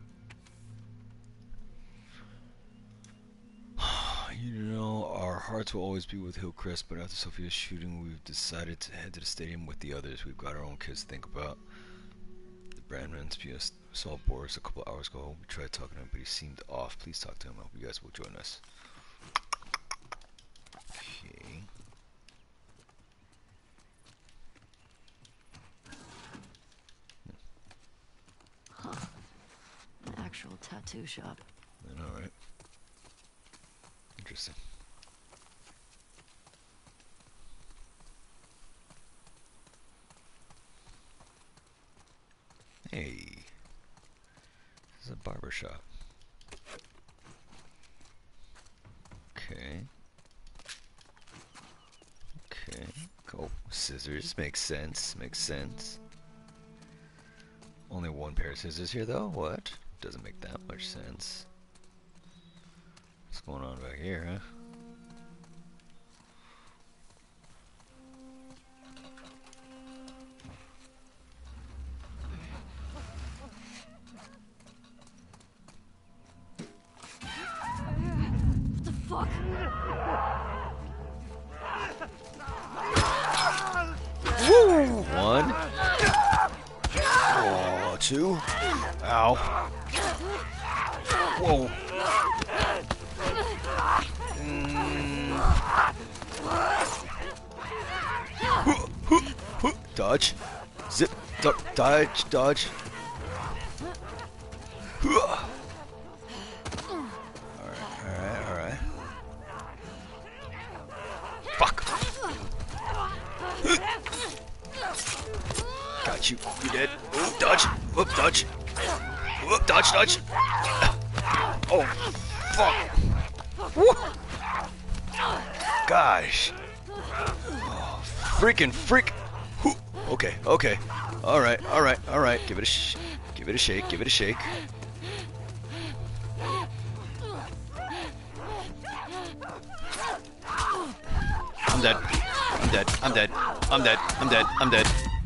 You know, our hearts will always be with Hillcrest, but after Sophia's shooting, we've decided to head to the stadium with the others. We've got our own kids to think about. The Brandmans saw Boris a couple hours ago. We tried talking to him, but he seemed off. Please talk to him. I hope you guys will join us. Okay. Huh. An actual tattoo shop. I know, right? Interesting. Hey, this is a barber shop. Okay. Okay. Cool. Scissors makes sense. Makes sense. Only one pair of scissors here though? What? Doesn't make that much sense. What's going on back here, huh? What the fuck? One. Oh, two. Ow. Whoa. Dodge. Zip. Dodge. Dodge. Alright. Fuck. Got you. You dead. Ooh, dodge. Whoop, dodge. Whoop, dodge, dodge. Oh, fuck. Woo. Gosh. Oh, freaking freak. Whew. Okay. All right. Give it a shake. Give it a shake. I'm dead.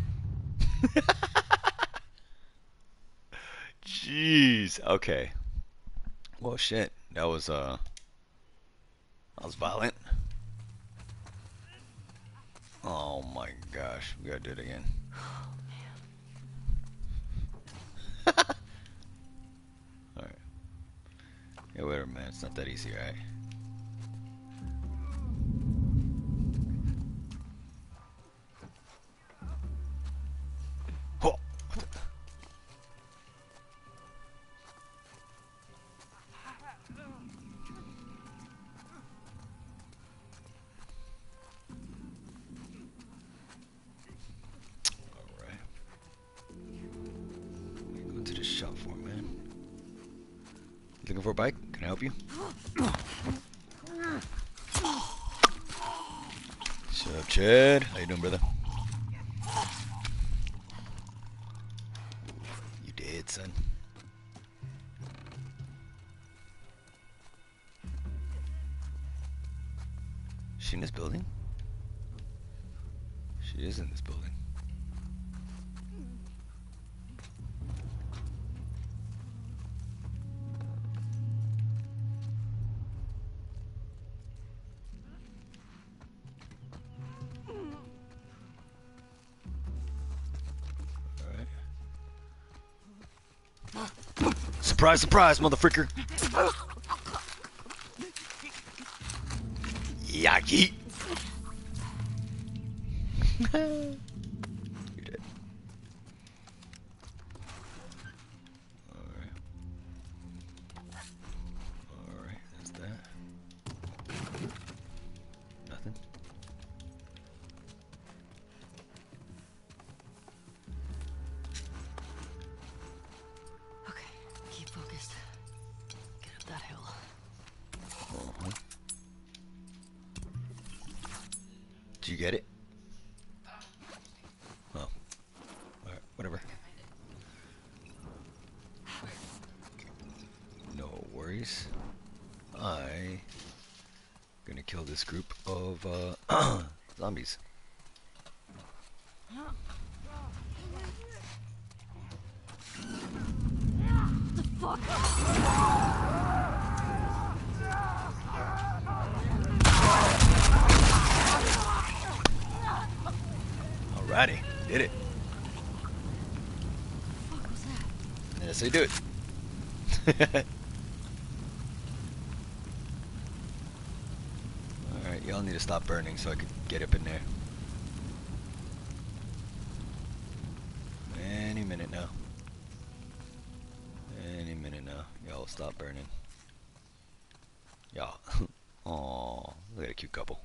Jeez. Okay. Well, shit. That was violent. Oh my gosh. We gotta do it again. Alright. Yeah, whatever, man. It's not that easy, right? Oh. Alright. Go to the shop for, man. Looking for a bike? Can I help you? What's up, Chad? How you doing, brother? You dead, son? Is she in this building? She is in this building. Surprise, surprise, motherfreaker! Yaki! You're dead. Alright, that's that. Nothing. Okay, keep focused. Get up that hill. Did you get it? Oh. Alright, whatever. No worries. I gonna kill this group of zombies. What the fuck? Alrighty, did it. What the fuck was that? Yes, I do it. Alright, y'all need to stop burning so I could get up in there. Any minute now. Any minute now. Y'all stop burning. Y'all. Aw, look at a cute couple.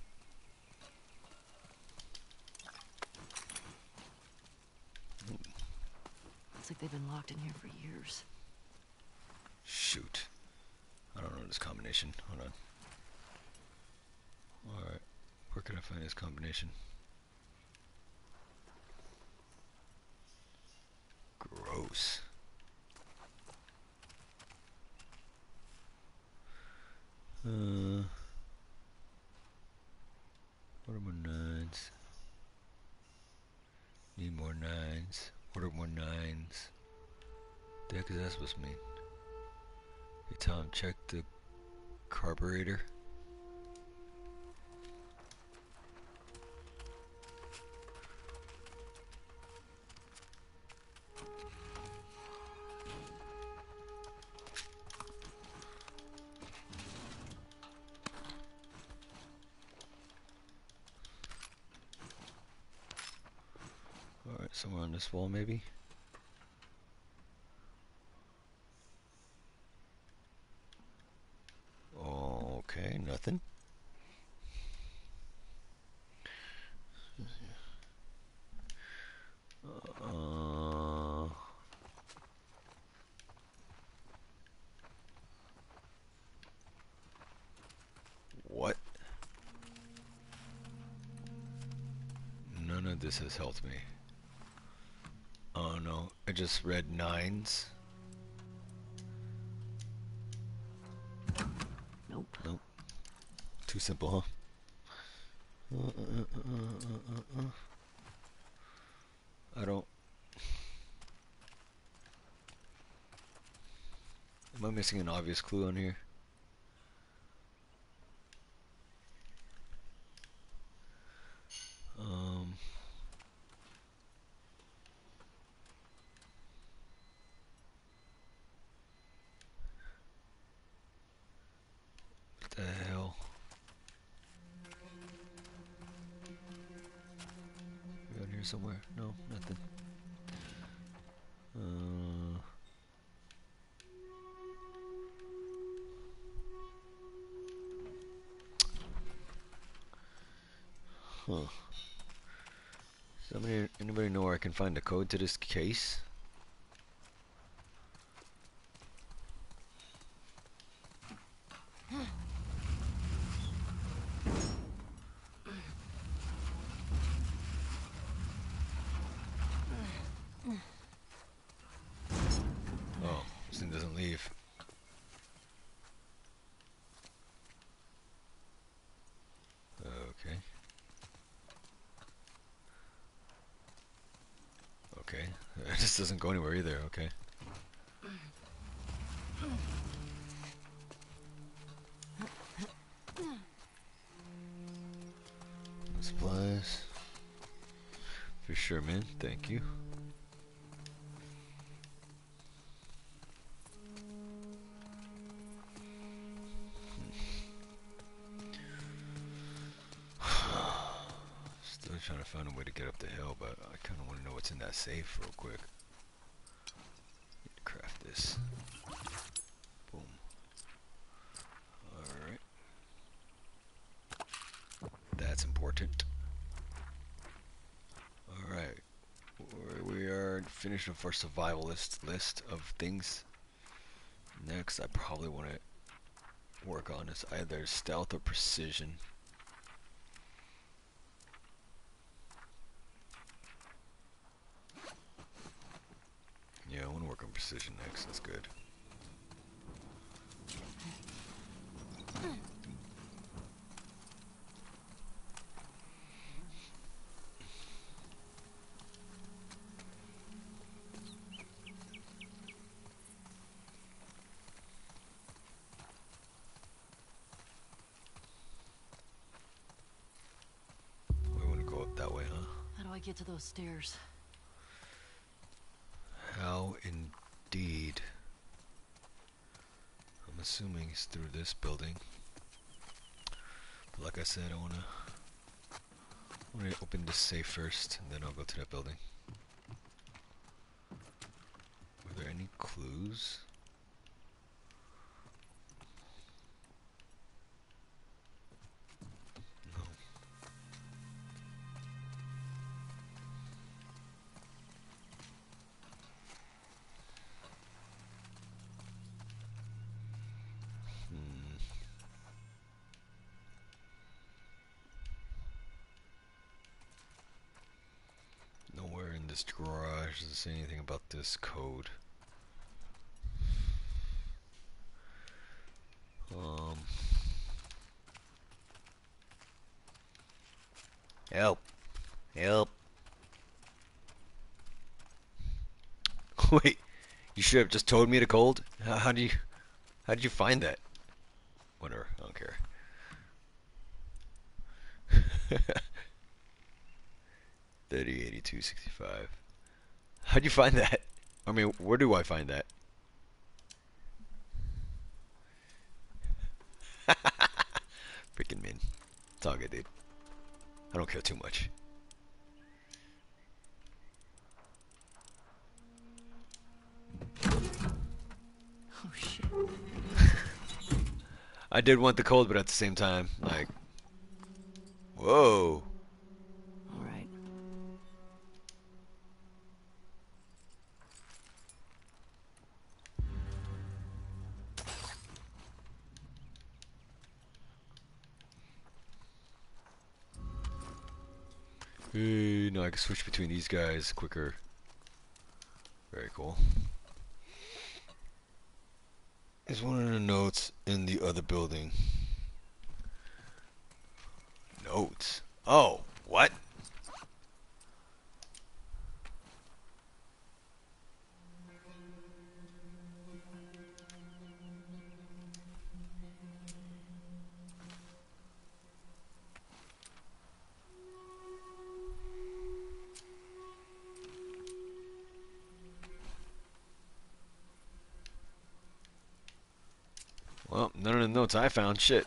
Looks like they've been locked in here for years. Shoot. I don't know this combination. Hold on. Alright. Where can I find this combination? Gross. What are more nines? Need more nines. What are more nines? The heck is that supposed to mean? Hey Tom, check the carburetor. Alright, somewhere on this wall maybe? Okay, nothing. What? None of this has helped me. Oh no, I just read nines. Nope. Nope. Too simple, huh? I don't... Am I missing an obvious clue on here? What the hell? Around here somewhere? No, nothing. Huh. Anybody know where I can find the code to this case? Oh, this thing doesn't leave. Okay. Okay. This doesn't go anywhere either, okay. Supplies. Fisherman, thank you. Still trying to find a way to get up the hill, but I kind of want to know what's in that safe real quick. Need to craft this. Boom. Alright. That's important. Alright. We are finished with our survivalist list of things. Next, I probably want to work on is either stealth or precision. Yeah, I want to work on precision next. That's good. We want to go up that way, huh? How do I get to those stairs? How indeed. I'm assuming it's through this building. But like I said, I want to open this safe first, and then I'll go to that building. Were there any clues? No. this garage. Doesn't say anything about this code. Help. Help. Wait, you should have just told me the code? How did you find that? Whatever, I don't care. 30, 82, 65. How'd you find that? I mean, where do I find that? Freaking Min. It's all good, dude. I don't care too much. Oh shit. I did want the code, but at the same time, like, whoa. All right. Hey, now I can switch between these guys quicker. Very cool. Is one of the notes in the other building. Notes? Oh, what? Well, none of the notes I found. Shit.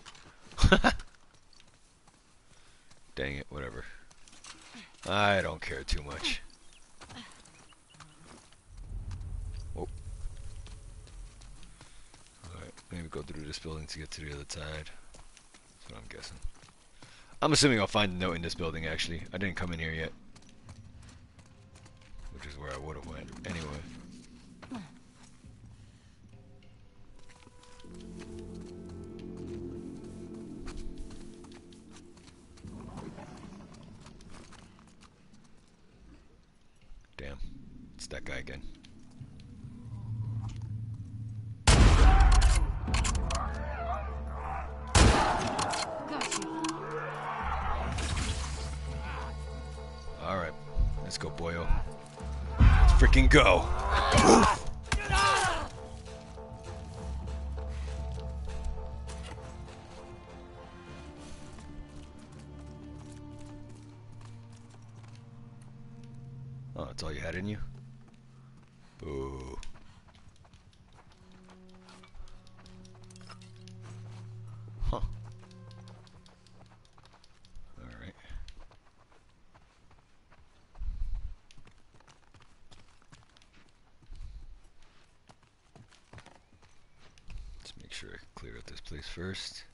Dang it, whatever. I don't care too much. Oh. Alright, maybe go through this building to get to the other side. That's what I'm guessing. I'm assuming I'll find a note in this building, actually. I didn't come in here yet. Which is where I would have went anyway. Damn, it's that guy again. Alright, let's go, boyo. Let's freaking go! Oh, that's all you had in you? Boo. Huh. Alright. Let's make sure I clear out this place first.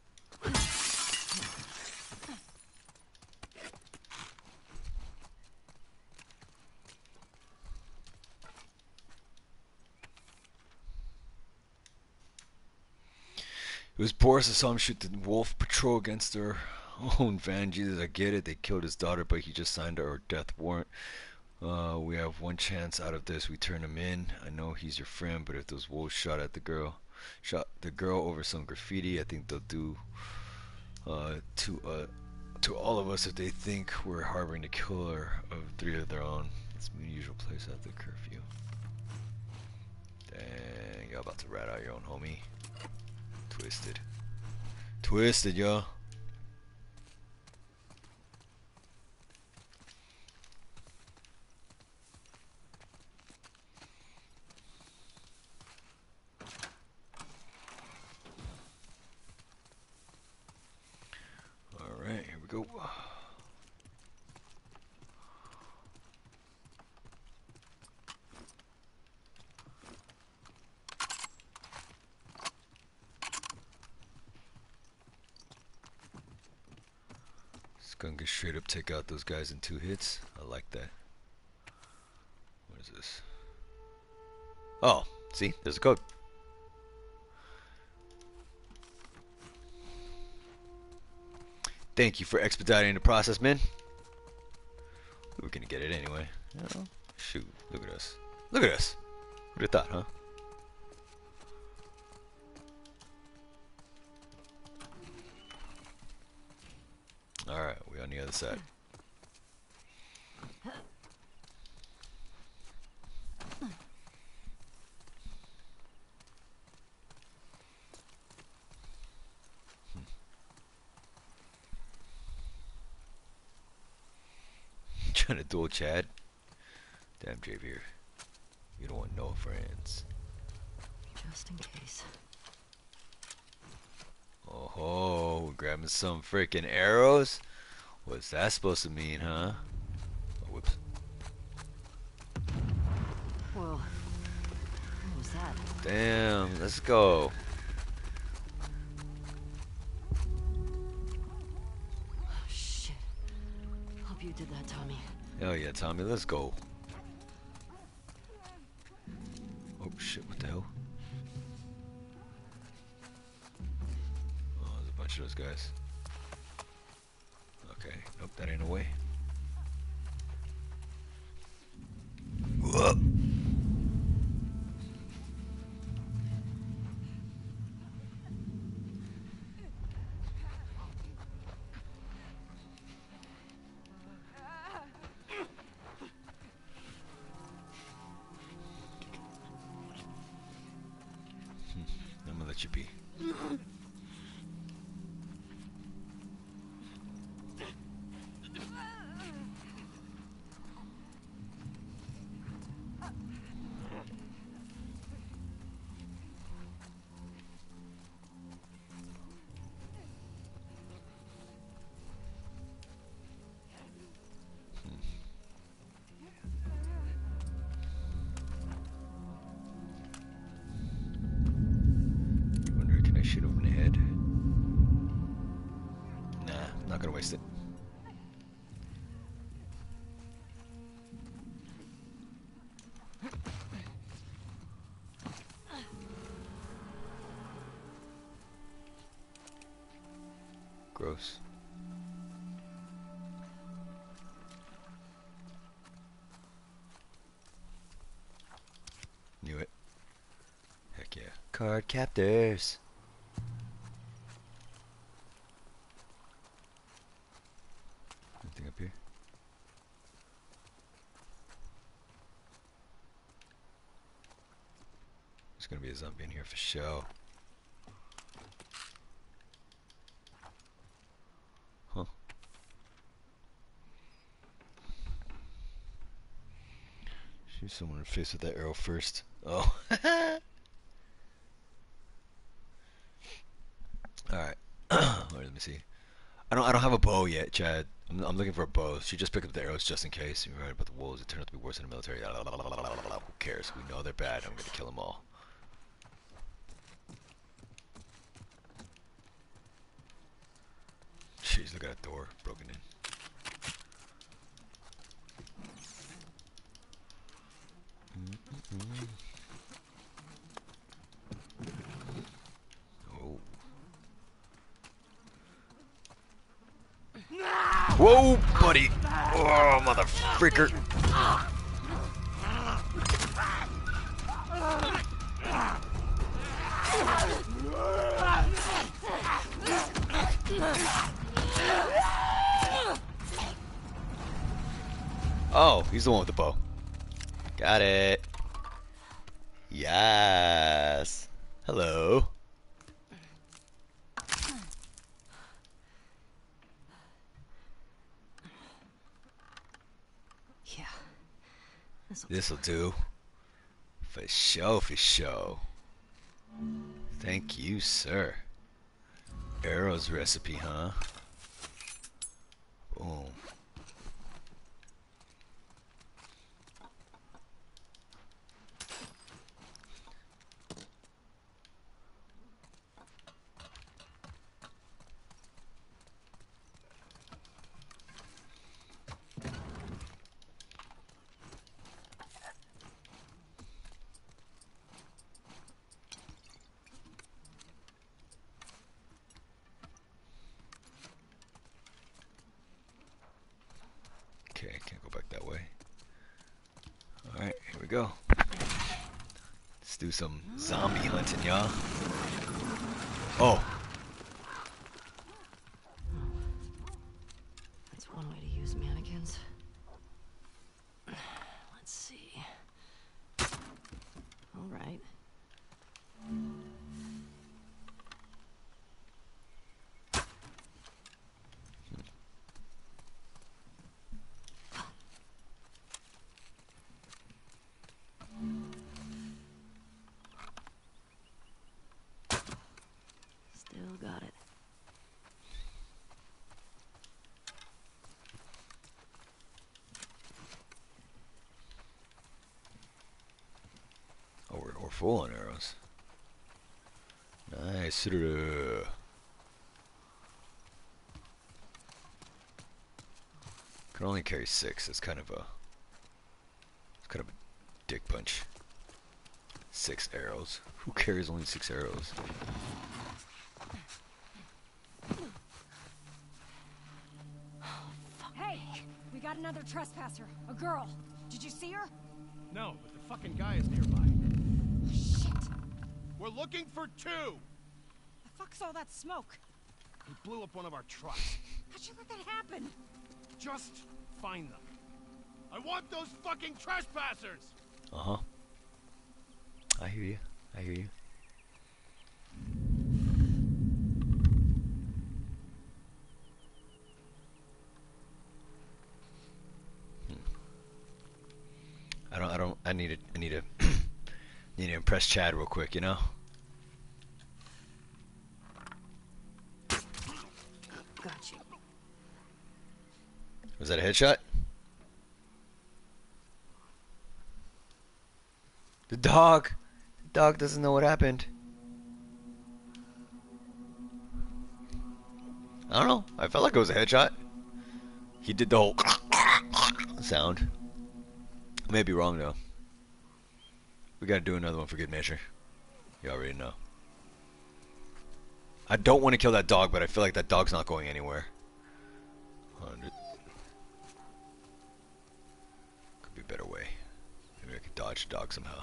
It was Boris that saw him shoot the wolf patrol against their own van. Jesus, I get it. They killed his daughter, but he just signed our death warrant. We have one chance out of this. We turn him in. I know he's your friend, but if those wolves shot the girl over some graffiti, I think they'll do to all of us if they think we're harboring the killer of 3 of their own. It's the usual place after curfew. Dang, you're about to rat out your own homie. Twisted. Twisted, y'all. Alright, here we go. Gonna get straight up, take out those guys in 2 hits. I like that. What is this? Oh, see, there's a code. Thank you for expediting the process, man. We were gonna get it anyway. You know? Shoot, look at us. Look at us. Who'd have thought, huh? Alright, we on the other side. Trying to duel Chad? Damn, Javier. You don't want no friends. Just in case. Oh ho, we're grabbing some freaking arrows? What's that supposed to mean, huh? Oh, whoops. Whoa. What was that? Damn, let's go. Oh, shit. Hope you did that, Tommy. Hell yeah, Tommy, let's go. Oh shit, what the hell? Oh, there's a bunch of those guys. Okay, nope, that ain't a way. Whoa. I'm gonna let you be. Wonder, can I shoot him in the head? Nah, not gonna waste it. Gross. Knew it. Heck yeah. Card captors. Anything up here? There's gonna be a zombie in here for sure. Huh. Shoot someone in the face with that arrow first. Oh. Alright. Alright, let me see. I don't have a bow yet, Chad. I'm looking for a bow. She just picked up the arrows just in case. You're right about the wolves. It turned out to be worse than the military. Who cares? We know they're bad. I'm gonna kill them all. Jeez, look at that door broken in. Oh. Whoa, buddy! Oh, mother freaker! Oh, he's the one with the bow. Got it. Yes. Hello. Yeah. This'll do. For show, for show. Thank you, sir. Arrow's recipe, huh? Boom. Okay, can't go back that way. we go. Let's do some zombie hunting, y'all. Oh. That's one way to use mannequins. Let's see. All right. Still got it. Oh, we're full on arrows. Nice. Can only carry 6. It's kind of a dick punch. 6 arrows. Who carries only 6 arrows? Hey, we got another trespasser. A girl. Did you see her? No, but the fucking guy is nearby. Shit. We're looking for 2! The fuck's all that smoke? He blew up one of our trucks. How'd you let that happen? Just find them. I want those fucking trespassers! Uh-huh. I hear you. I hear you. I need to need to impress Chad real quick, you know? Got you. Was that a headshot? The dog doesn't know what happened. I don't know. I felt like it was a headshot. He did the whole sound. I may be wrong though. We gotta do another one for good measure. You already know. I don't want to kill that dog, but I feel like that dog's not going anywhere. 100. Could be a better way. Maybe I could dodge the dog somehow.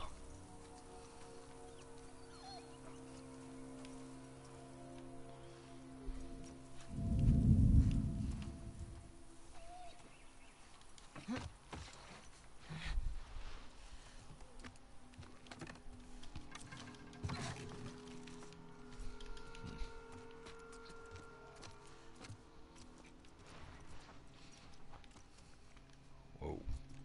Whoa.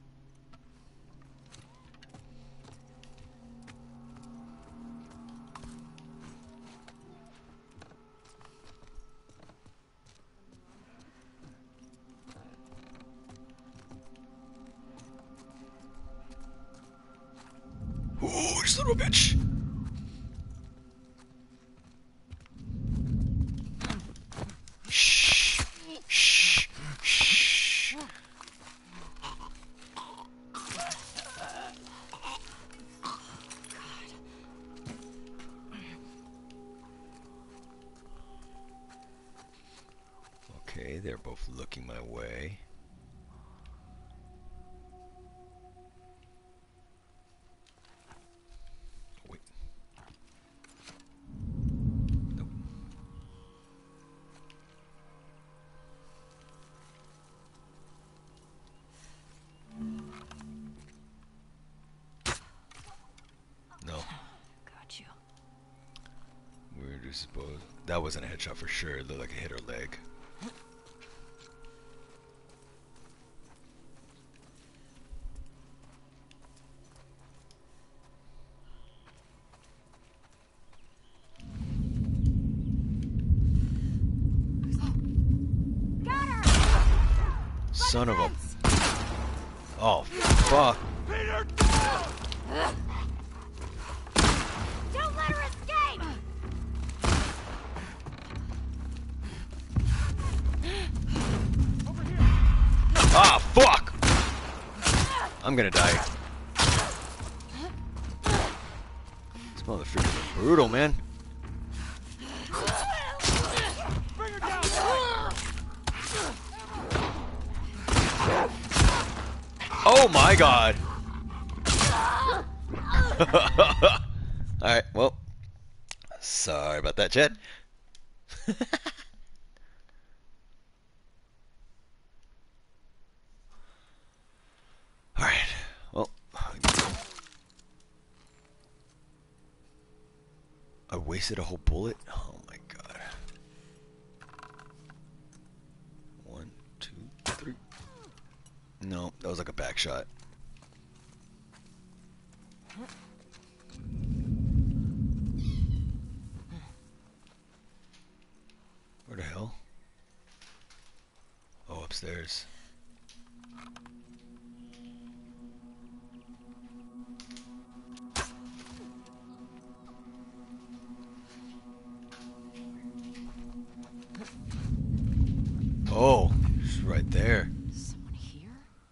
Ooh, you son of a bitch! Shh. Shh. Shh. Okay, they're both looking my way. Wait. Nope. No. Got you. Where do you suppose? That wasn't a headshot for sure. It looked like it hit her leg. Son of a... Oh, fuck. Don't let her escape! Ah, fuck! I'm gonna die. This motherfucker is brutal, man. Oh my god. Alright, well, sorry about that, Chad. Alright, well, I wasted a whole bullet? Oh my god. 1, 2, 3. No, that was like a back shot. Where the hell? Oh, upstairs. Oh, she's right there. Someone here?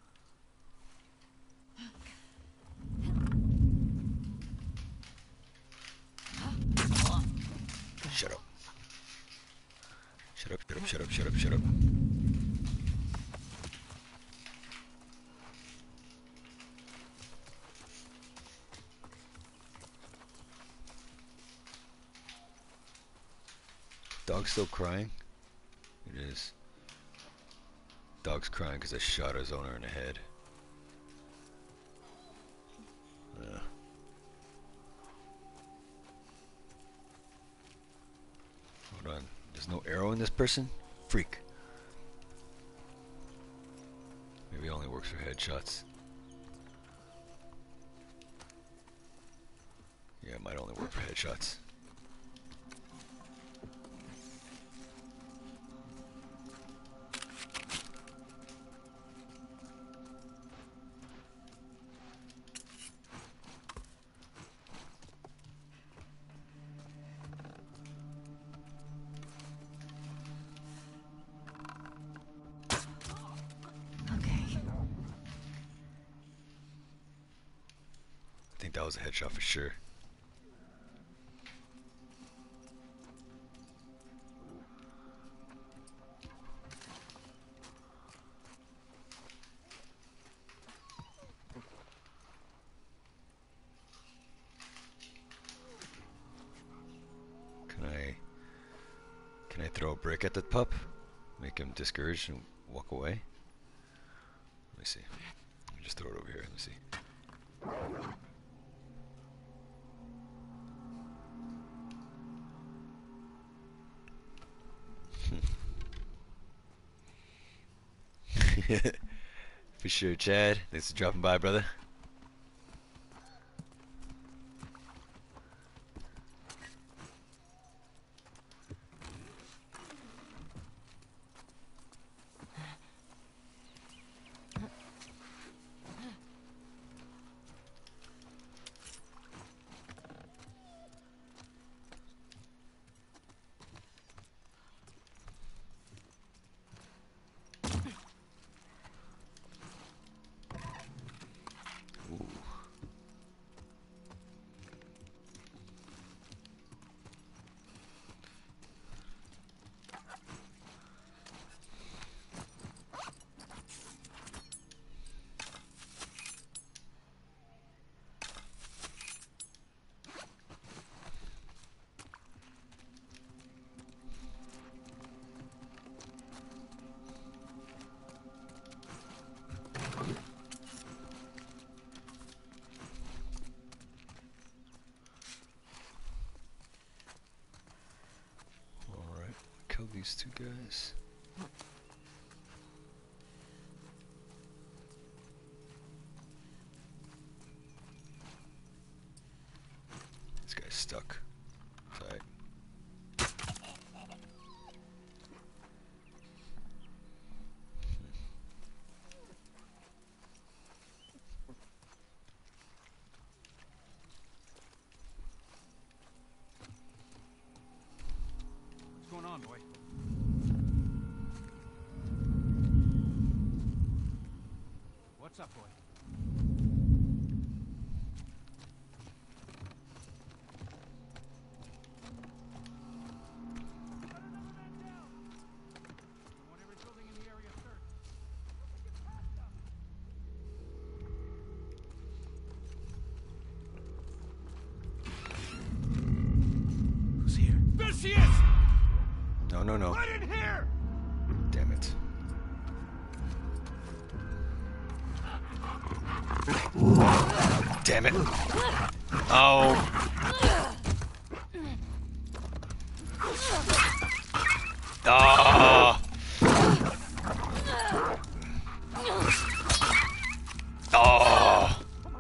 Shut up. Shut up, shut up, shut up, shut up, shut up. Dog's still crying? It is. Dog's crying because I shot his owner in the head. Hold on. There's no arrow in this person? Freak. Maybe it only works for headshots. Yeah, it might only work for headshots. I think that was a headshot for sure. Can I throw a brick at the pup? Make him discouraged and walk away? Let me see. Let me just throw it over here. Let me see. For sure, Chad. Thanks for dropping by, brother. Kill these two guys. This guy's stuck. Tight. What's going on, boy? What's up, boy? No, no, no. Right in here! Damn it. Damn it. Oh. Ah. Oh.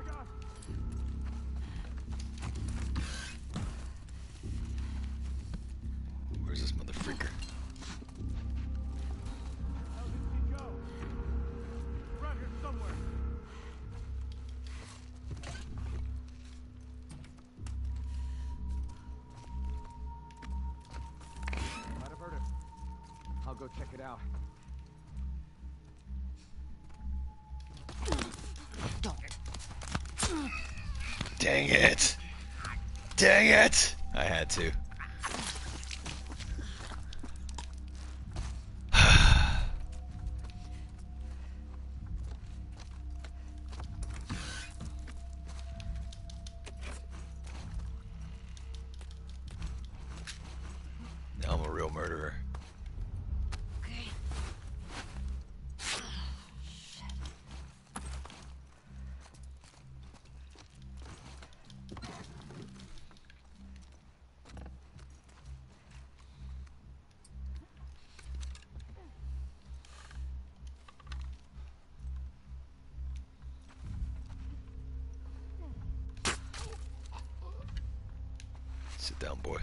Where's this motherfreaker? How did he go? Around here somewhere. Might have heard it. I'll go check it out. Dang it. Dang it. I had to. Now I'm a real murderer. Okay. Sit down, boy.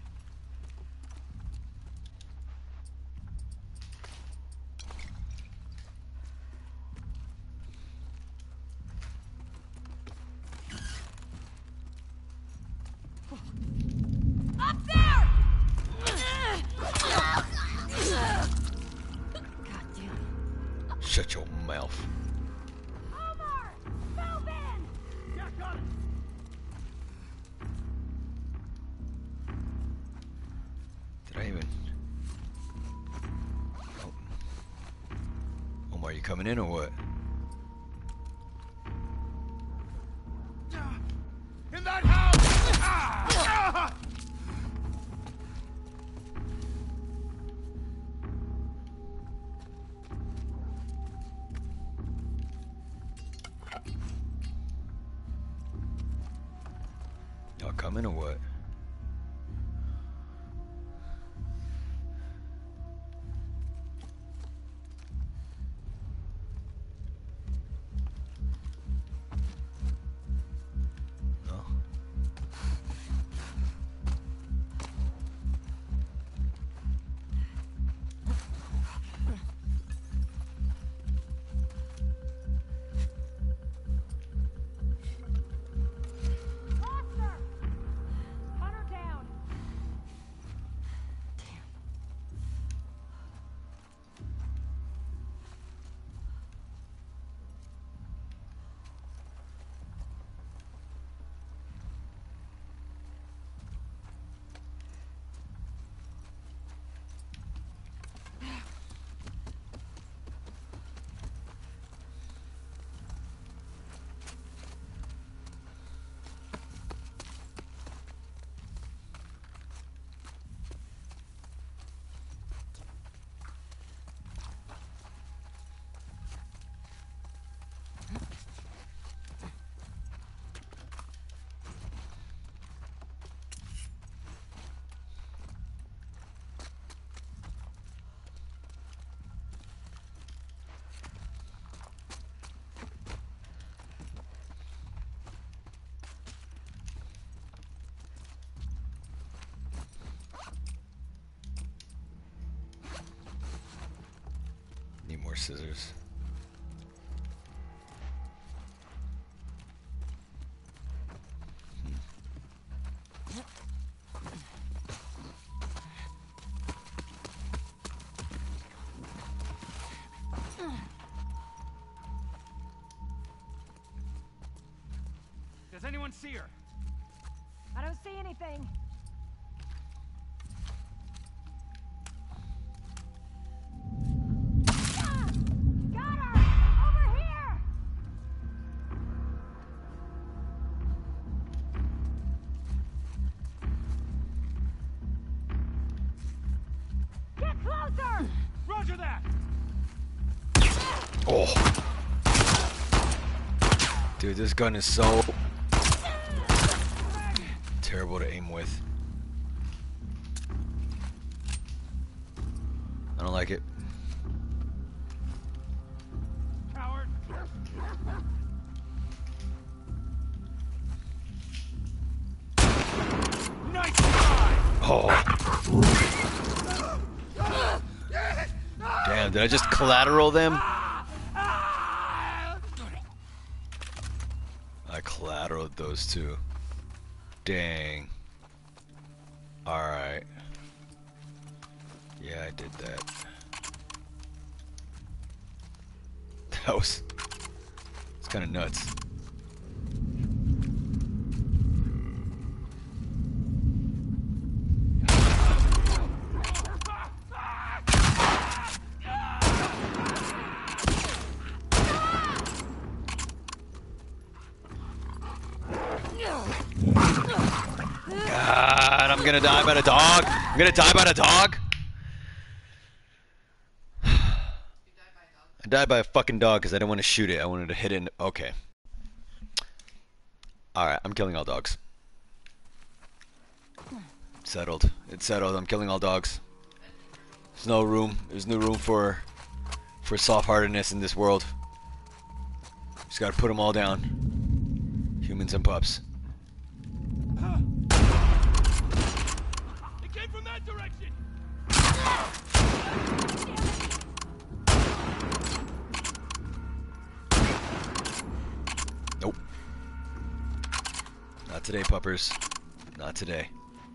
Up there! God damn. Shut your mouth. Omar! Move in! Yeah, got it! Did I even... Oh. Omar, you coming in or what? In that house! Ah! Ah! Y'all coming or what? No? Monster! Hunt her down! Need more scissors. Does anyone see her? I don't see anything. Ah! Got her! Over here! Closer! Roger that! Oh. Dude, this gun is so terrible to aim with. I don't like it. Coward! Nice try! Oh. Damn, did I just collateral them? I collateraled those two. Dang. Alright. Yeah, I did that. That was... It's kind of nuts. God, I'm gonna die by the dog. I'm gonna die by the dog. I died by a fucking dog because I didn't want to shoot it. I wanted to hit it. Okay. Alright, I'm killing all dogs. Settled. It's settled. I'm killing all dogs. There's no room. There's no room for soft-heartedness in this world. Just gotta put them all down. Humans and pups. It came from that direction! Nope. Not today, puppers. Not today.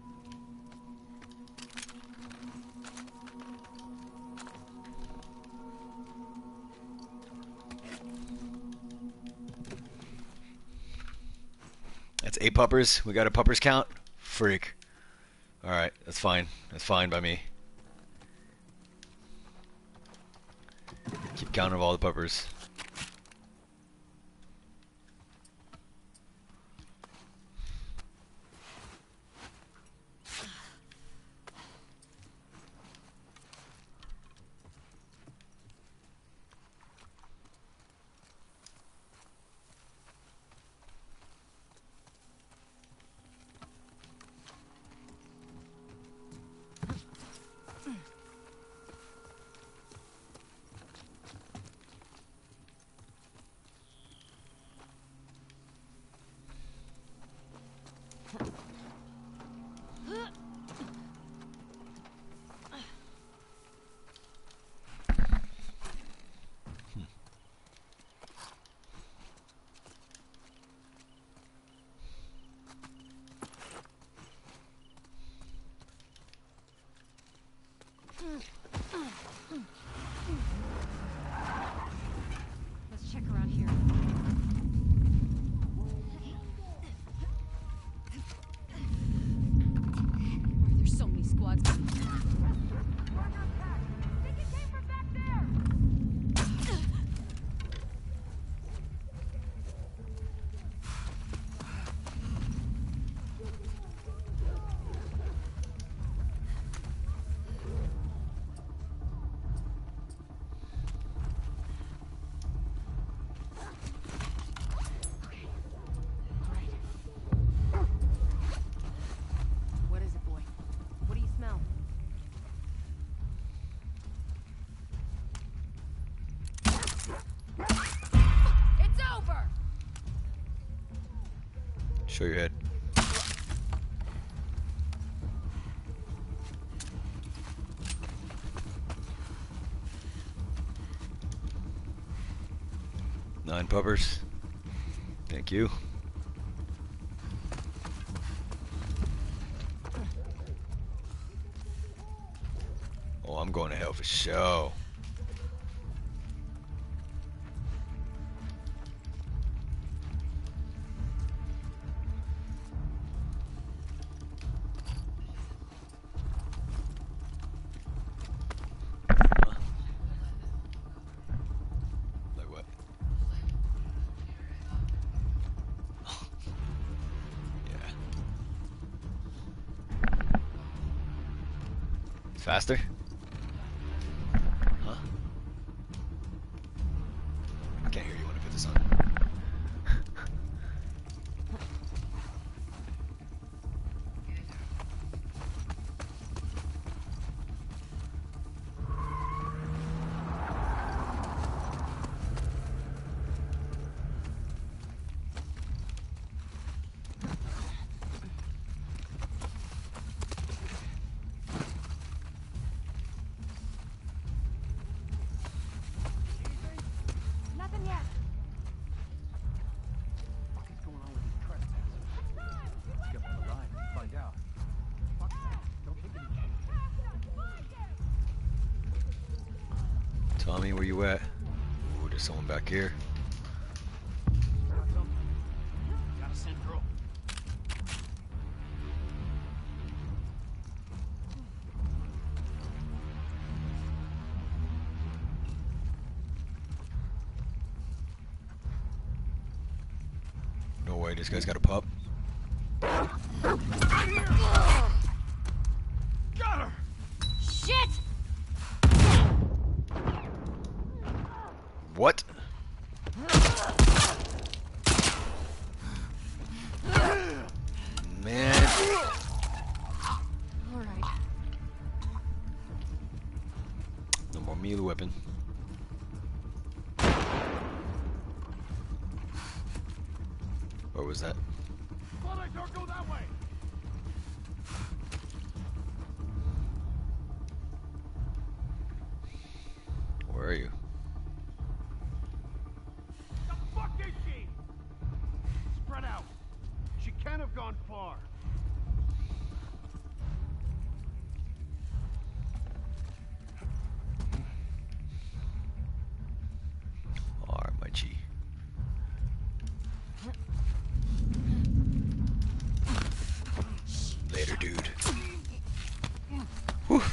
That's 8 puppers. We got a puppers count? Freak. Alright, that's fine. That's fine by me. Keep count of all the puppers. Let's check around here. Why are there so many squads? What is it, boy? What do you smell? It's over! Show your head. Nine puppers. Thank you. Oh, I'm going to hell for sure. Like what? Yeah. Faster? Tommy, where you at? Ooh, there's someone back here. Got a scent, girl. No way, this guy's got a pup. Got her! Shit! What? Man. All right. No more melee weapon. Where was that? Thought I don't go that way! Where are you? The fuck is she? Spread out. She can't have gone far. Alright, my G. Later, dude. Whew.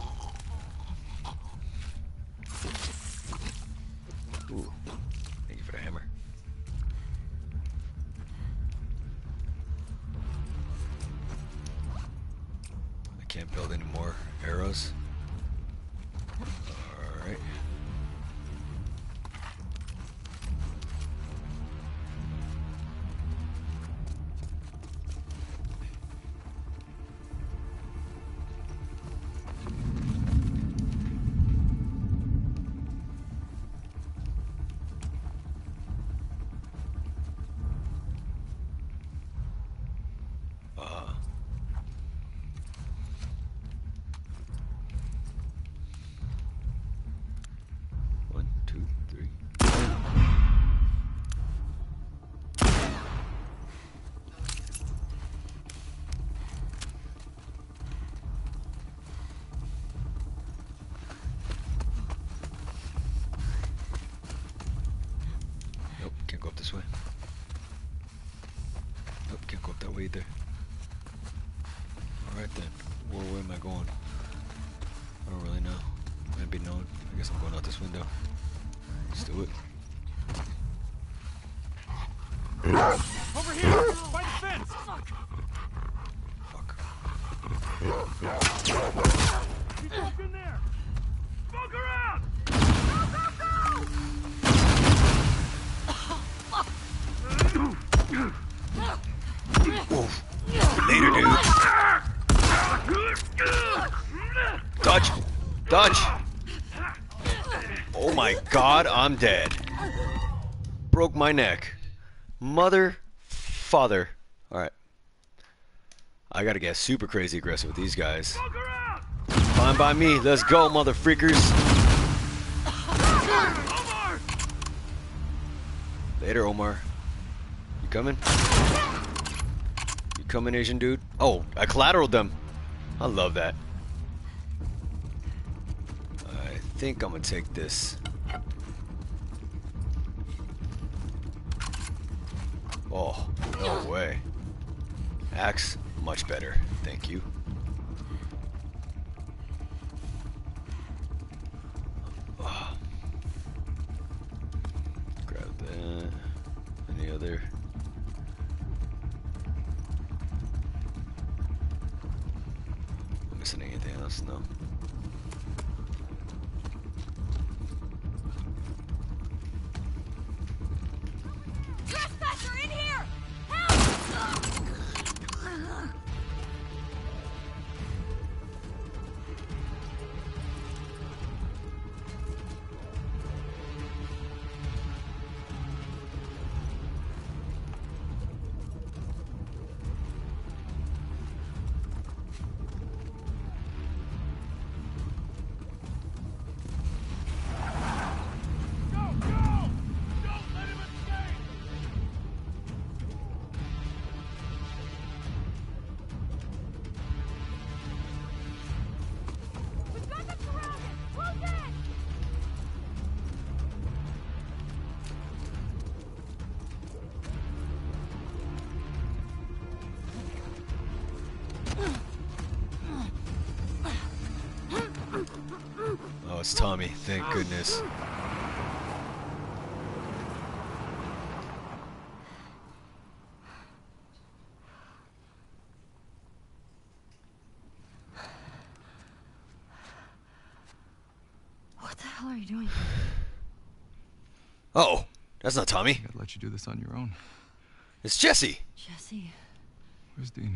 Ooh. Thank you for the hammer. I can't build any more arrows. Alright. One, two, three. Nope, can't go up this way. Nope, can't go up that way either. Alright then, where am I going? I don't really know. Might be known. I guess I'm going out this window. Let's do it. Over here! By the fence! Fuck. She's broke in there. Smoke her out. Oof. Later, dude. Dodge! Dodge! Oh my god, I'm dead. Broke my neck. Mother, father. Alright. I gotta get super crazy aggressive with these guys. Smoke her out. Fine by me. Let's go, mother freakers. Omar. Later, Omar. You coming? You coming, Asian dude? Oh, I collateraled them. I love that. I think I'm gonna take this. Oh, no way. Axe, much better. Thank you. Oh. Grab that. Any other? Am I missing anything else? No. Trespasser in here! Help! it's Tommy. Thank goodness. What the hell are you doing? Oh, that's not Tommy. I'd let you do this on your own. It's Jesse. Jesse, Where's Dina?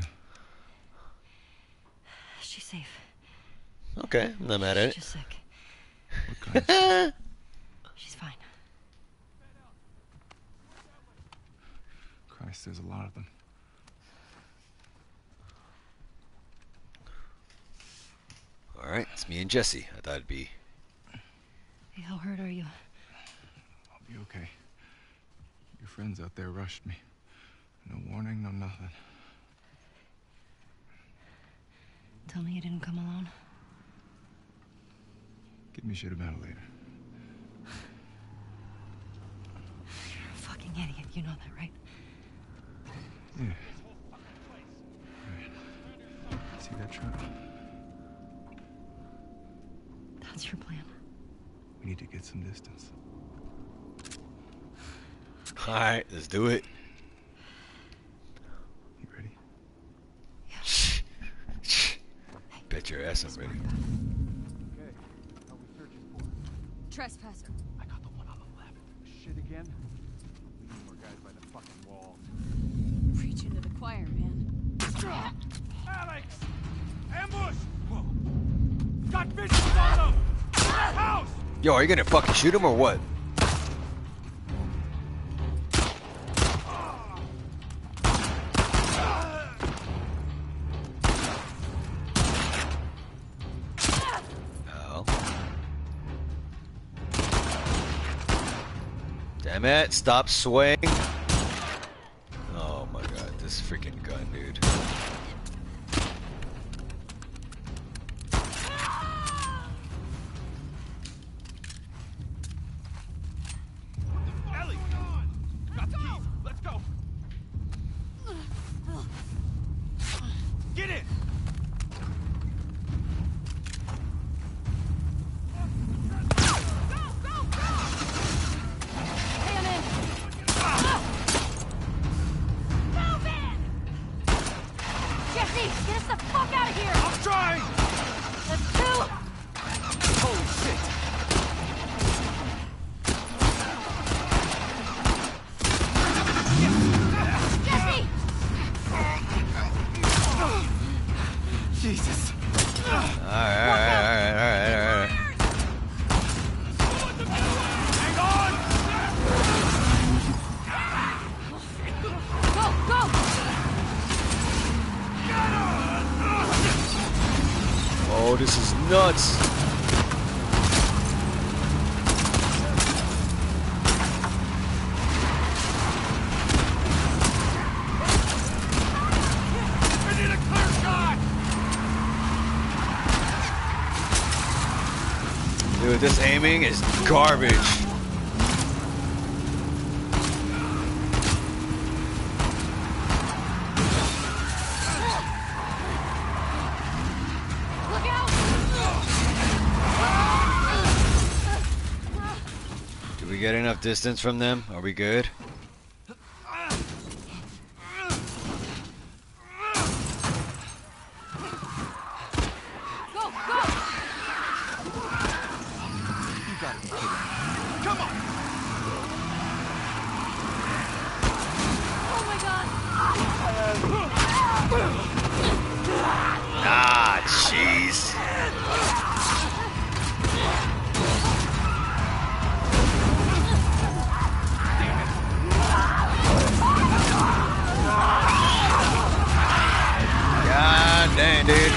she's safe. Okay, I'm not mad at She's it. just sick. What kind of... She's fine. Christ, there's a lot of them. All right, it's me and Jesse. I thought it'd be. Hey, how hurt are you? I'll be okay. Your friends out there rushed me. No warning, no nothing. Tell me you didn't come alone. Give me shit about it later. You're a fucking idiot. You know that, right? Yeah. Right. See that truck? That's your plan. We need to get some distance. All right, let's do it. You ready? Bet your ass I'm ready. Okay, what are we searching for? Trespasser. I got the one on the left. Shit again? We need more guys by the fucking wall. Preaching to the choir, man. Alex! Ambush! Whoa. Got visuals on them! In the house! Yo, are you gonna fucking shoot him or what? Oh. Damn it, stop swaying. Oh my god, this freaking gun, dude. Ellie! Got the keys. Let's go. Get in! Jesse, get us the fuck out of here! I'm trying! Let's do. Holy shit! Jesse! Jesus. Alright. Hang on! Go, go! Oh, this is nuts. I need a clear shot! Dude, this aiming is garbage. Look out! Did we get enough distance from them? Are we good? Go, go! Come on! Oh my god! Ah, jeez. God dang, dude.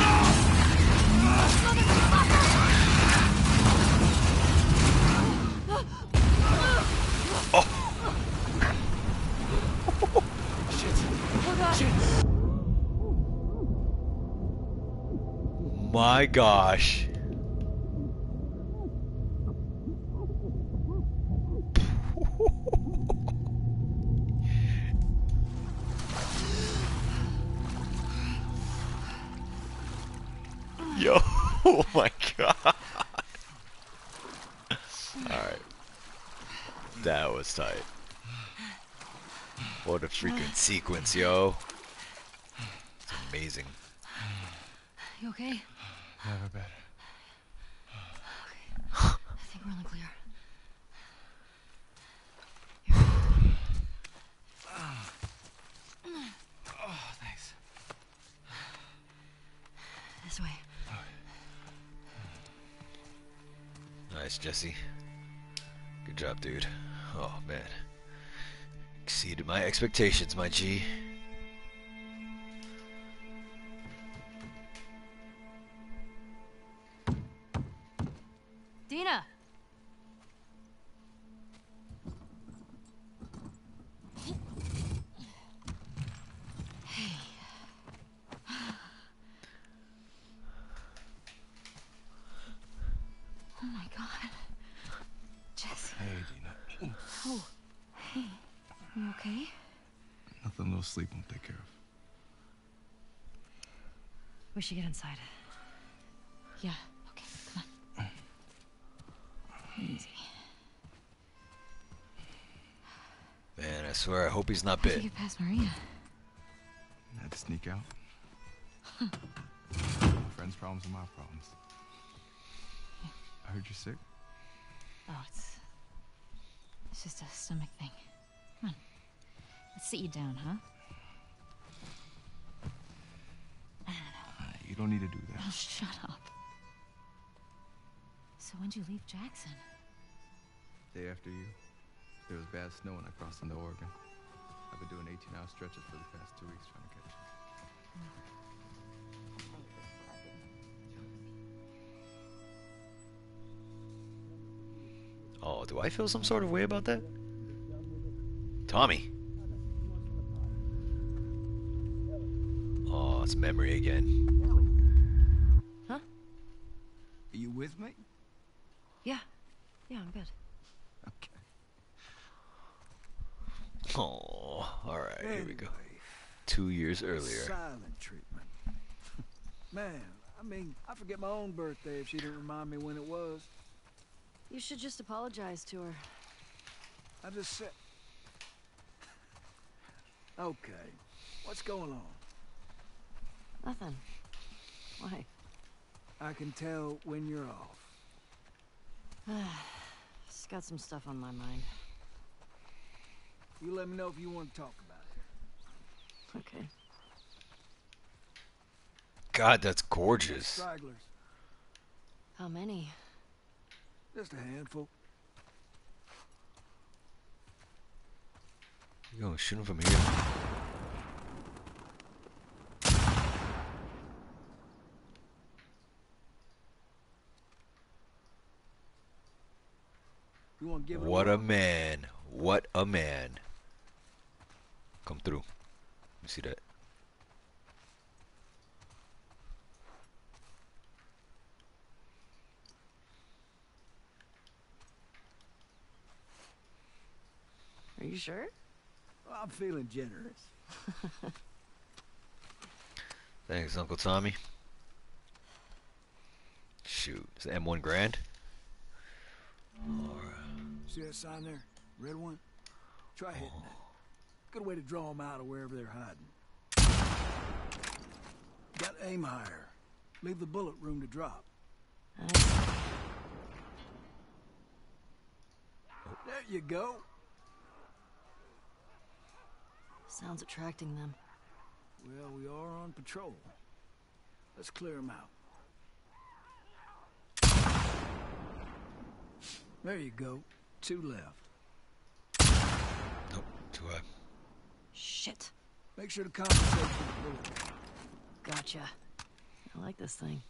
My gosh. Yo, oh my god. Alright. That was tight. What a freaking sequence, yo. It's amazing. You okay? Never better. I think we're in the clear. Oh, thanks. This way. Nice, Jesse. Good job, dude. Oh, man. Exceeded my expectations, my G. Dina! Oh my God. Jesse. Hey, Dina. Oh, hey. You okay? Nothing a little sleep won't take care of. We should get inside. Yeah, okay, come on. Easy. Man, I swear, I hope he's not How'd you bit. get past Maria? I had to sneak out. My friend's problems are my problems. I heard you're sick. Oh, it's just a stomach thing. Come on. Let's sit you down, huh? You don't need to do that. Oh, shut up. So when'd you leave Jackson? Day after you, there was bad snow when I crossed into Oregon. I've been doing 18-hour stretches for the past 2 weeks trying to catch you. Oh, do I feel some sort of way about that? Tommy. Oh, it's memory again. Huh? Are you with me? Yeah. Yeah, I'm good. Okay. Oh, alright, here we go. Anyway, 2 years earlier. silent treatment. Man, I mean, I forget my own birthday if she didn't remind me when it was. You should just apologize to her. I just said... Okay, what's going on? Nothing. Why? I can tell when you're off. Just got some stuff on my mind. You let me know if you want to talk about Okay. God, that's it. gorgeous. Stragglers. How many? Just a handful. You gonna shoot him from here? You want to give it What a a whirl? man. What a man. Come through. Let me see that. Are you sure? Well, I'm feeling generous. Thanks, Uncle Tommy. Shoot. Is the M1 Grand? Or, See that sign there? Red one? Try hitting it. Good way to draw them out of wherever they're hiding. Got to aim higher. Leave the bullet room to drop. There you go. Sounds attracting them. Well, we are on patrol. Let's clear them out. There you go. 2 left. nope, too high. Shit. Make sure to compensate for the bullet. Gotcha. I like this thing.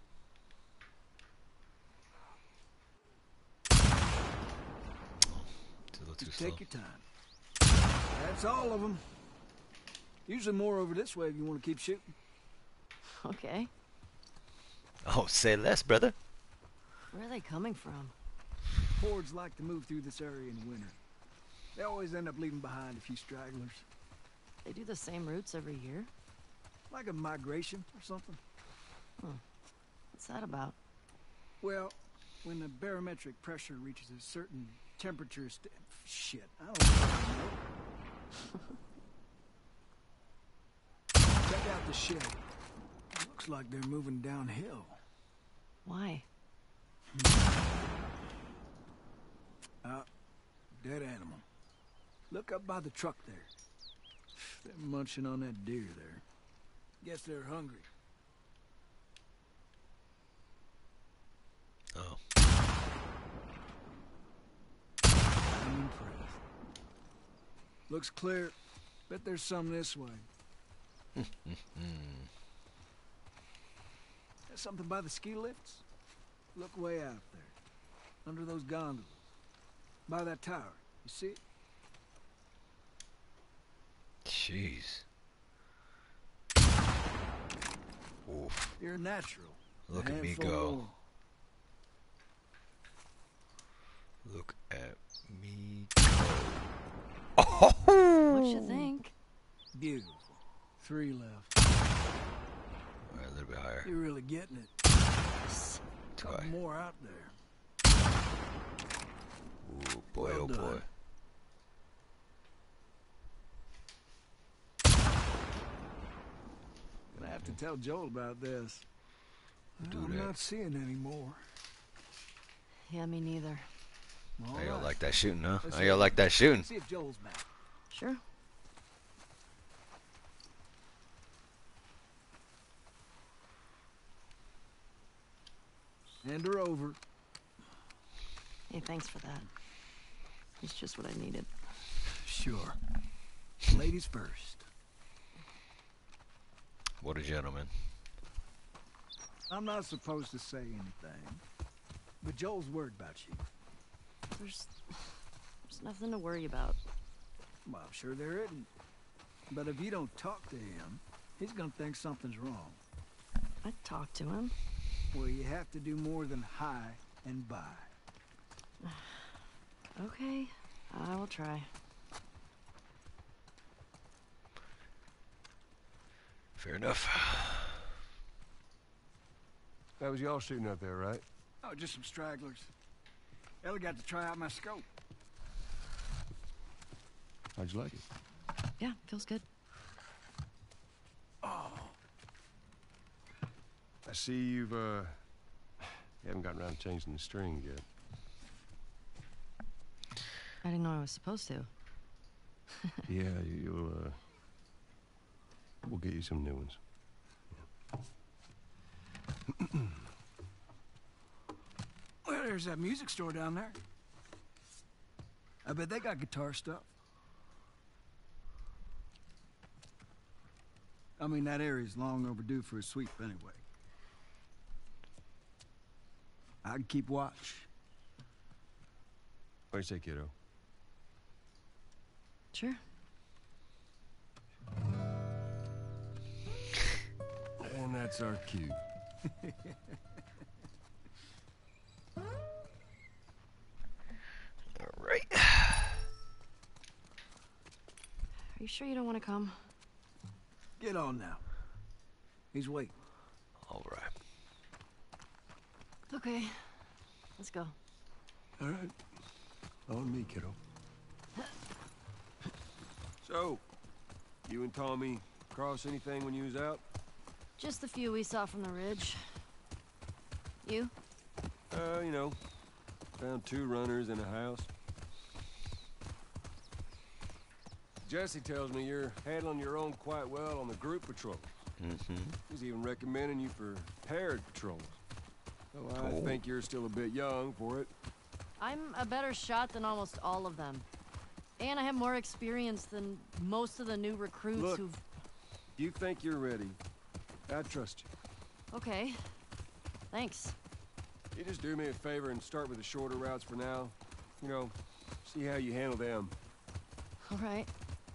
It's a little too Just slow. take your time. That's all of them. Usually more over this way if you want to keep shooting. Okay. Oh, say less, brother. Where are they coming from? Hordes like to move through this area in the winter. They always end up leaving behind a few stragglers. They do the same routes every year? Like a migration or something. What's that about? Well, when the barometric pressure reaches a certain temperature shit, I don't know. Check out the shed. Looks like they're moving downhill. Why? Dead animal. Look up by the truck there. They're munching on that deer there. Guess they're hungry. Oh. I'm impressed. Looks clear. Bet there's some this way. There's something by the ski lifts. Look way out there. Under those gondolas. By that tower. You see it? Jeez. Oof. You're natural. Look at me go. Look at me go. Oh! What you think? Beautiful. 3 left. Alright, a little bit higher. You're really getting it. Too Couple high. more out there. Ooh, boy, Well oh done. boy. Gonna have to tell Joel about this. Do I'm that. not seeing any more. Yeah, me neither. All Oh, y'all right. like that shooting, huh? Let's Oh, see y'all if- like that shooting? See if Joel's back. Sure. Hand her over. Hey, thanks for that. It's just what I needed. Sure. Ladies first. What a gentleman. I'm not supposed to say anything, but Joel's worried about you. There's nothing to worry about. Well, I'm sure there isn't. But if you don't talk to him, he's gonna think something's wrong. I talked to him. Well, you have to do more than hi and bye. Okay, I will try. Fair enough. That was y'all shooting up there, right? Oh, just some stragglers. Ellie got to try out my scope. How'd you like it? Yeah, feels good. Oh, I see you haven't gotten around to changing the string yet. I didn't know I was supposed to. Yeah, we'll get you some new ones. well, there's that music store down there. I bet they got guitar stuff. I mean, that area's long overdue for a sweep anyway. I can keep watch. What do you say, kiddo? Sure. And that's our cue. Alright. Are you sure you don't want to come? Get on now. He's waiting. Alright. Okay, let's go. All right. On me, kiddo. So, you and Tommy cross anything when you was out? Just the few we saw from the ridge. You? You know, found 2 runners in a house. Jesse tells me you're handling your own quite well on the group patrol. Mm-hmm. He's even recommending you for paired patrols. Oh, I Cool. think you're still a bit young for it. I'm a better shot than almost all of them. And I have more experience than most of the new recruits Look. who've... You think you're ready. I trust you. Okay. Thanks. You just do me a favor and start with the shorter routes for now. You know, see how you handle them. All right.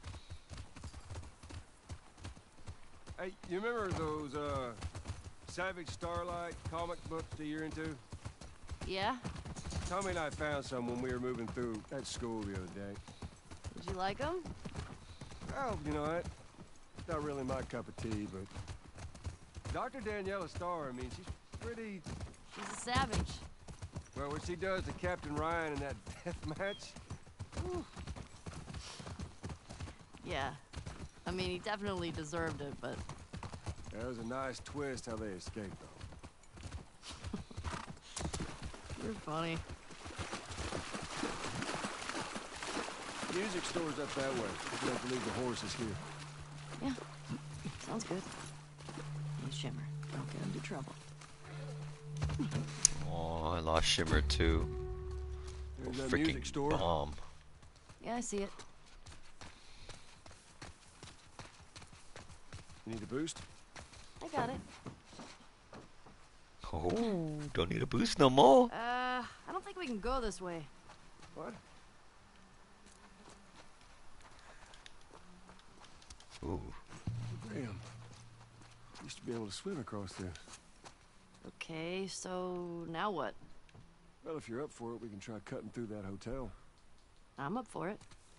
Hey, you remember those, Savage Starlight comic books that you're into? Yeah? Tommy and I found some when we were moving through that school the other day. Did you like them? Well, you know, it's not really my cup of tea, but... Dr. Daniela Starr, I mean, she's pretty... She's a savage. Well, what she does to Captain Ryan in that death match? Whew. Yeah. I mean, he definitely deserved it, but... That was a nice twist how they escaped, though. You're funny. Music store's up that way. We have to leave the horses here. Yeah. Sounds good. Hey, Shimmer. Don't get into trouble. Oh, I lost Shimmer too. There's that Freaking music store. bomb. Yeah, I see it. You need a boost? I got it. Oh, don't need a boost no more. I don't think we can go this way. What? Ooh. Damn. Used to be able to swim across this. Okay, so now what? Well, if you're up for it, we can try cutting through that hotel. I'm up for it.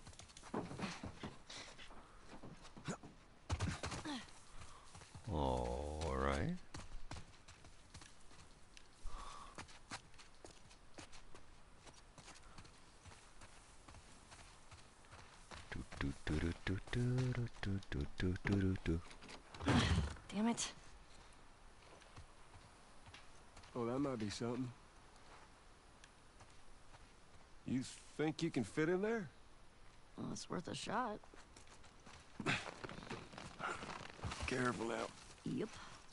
All right. Damn it. Oh, that might be something. You think you can fit in there? Well, it's worth a shot. Careful now. Yep.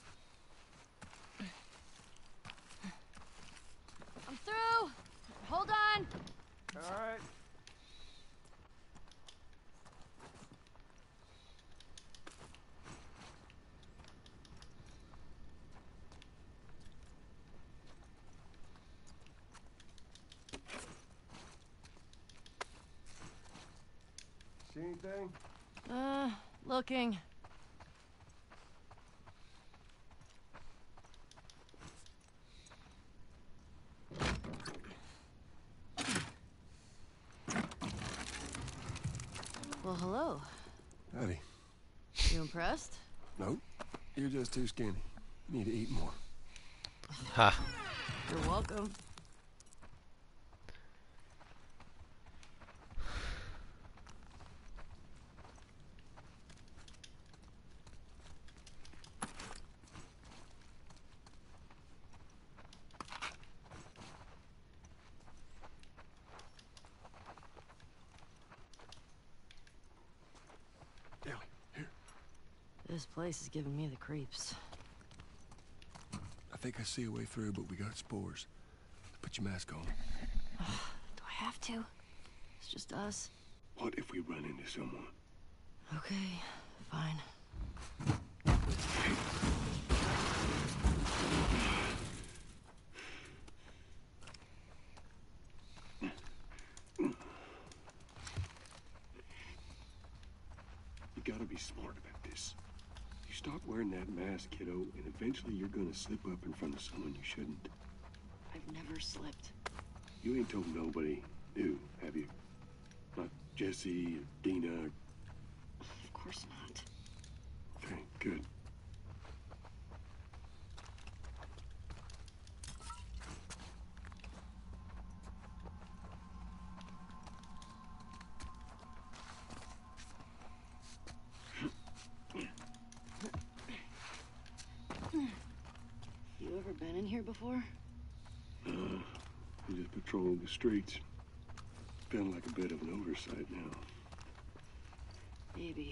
I'm through! Hold on! All right. See anything? Looking. Well, hello. Howdy. You impressed? Nope. You're just too skinny. You need to eat more. Ha. You're welcome. Ellie, here. This place is giving me the creeps. I think I see a way through, but we got spores. Put your mask on. Do I have to? It's just us. What if we run into someone? Okay, fine. You gotta be smart about this. You stop wearing that mask, kiddo, and eventually you're gonna slip up in front of someone you shouldn't. I've never slipped. You ain't told nobody new, have you? Not Jesse or Dina or... Of course not. Okay, good. You ever been in here before? We just patrolling the streets. Feeling like a bit of an oversight now. Maybe.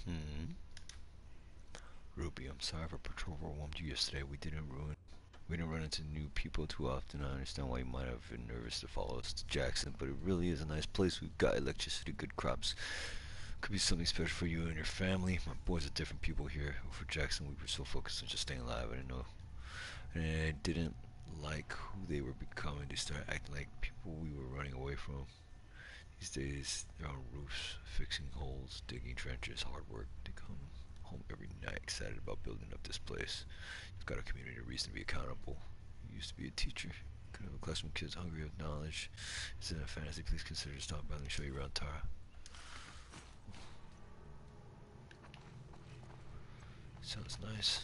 Ruby, I'm sorry if our patrol overwhelmed you yesterday. We didn't run into new people too often. I understand why you might have been nervous to follow us to Jackson, but it really is a nice place. We've got electricity, good crops. Could be something special for you and your family. My boys are different people here. For Jackson, we were so focused on just staying alive. I didn't know, and I didn't like who they were becoming. They started acting like people we were running away from. These days, they're on roofs, fixing holes, digging trenches, hard work. They come home every night excited about building up this place. You've got a community, a reason to be accountable. You used to be a teacher. Could have a classroom of kids hungry with knowledge. This isn't a fantasy. Please consider stopping by. Let me show you around Tara. Sounds nice.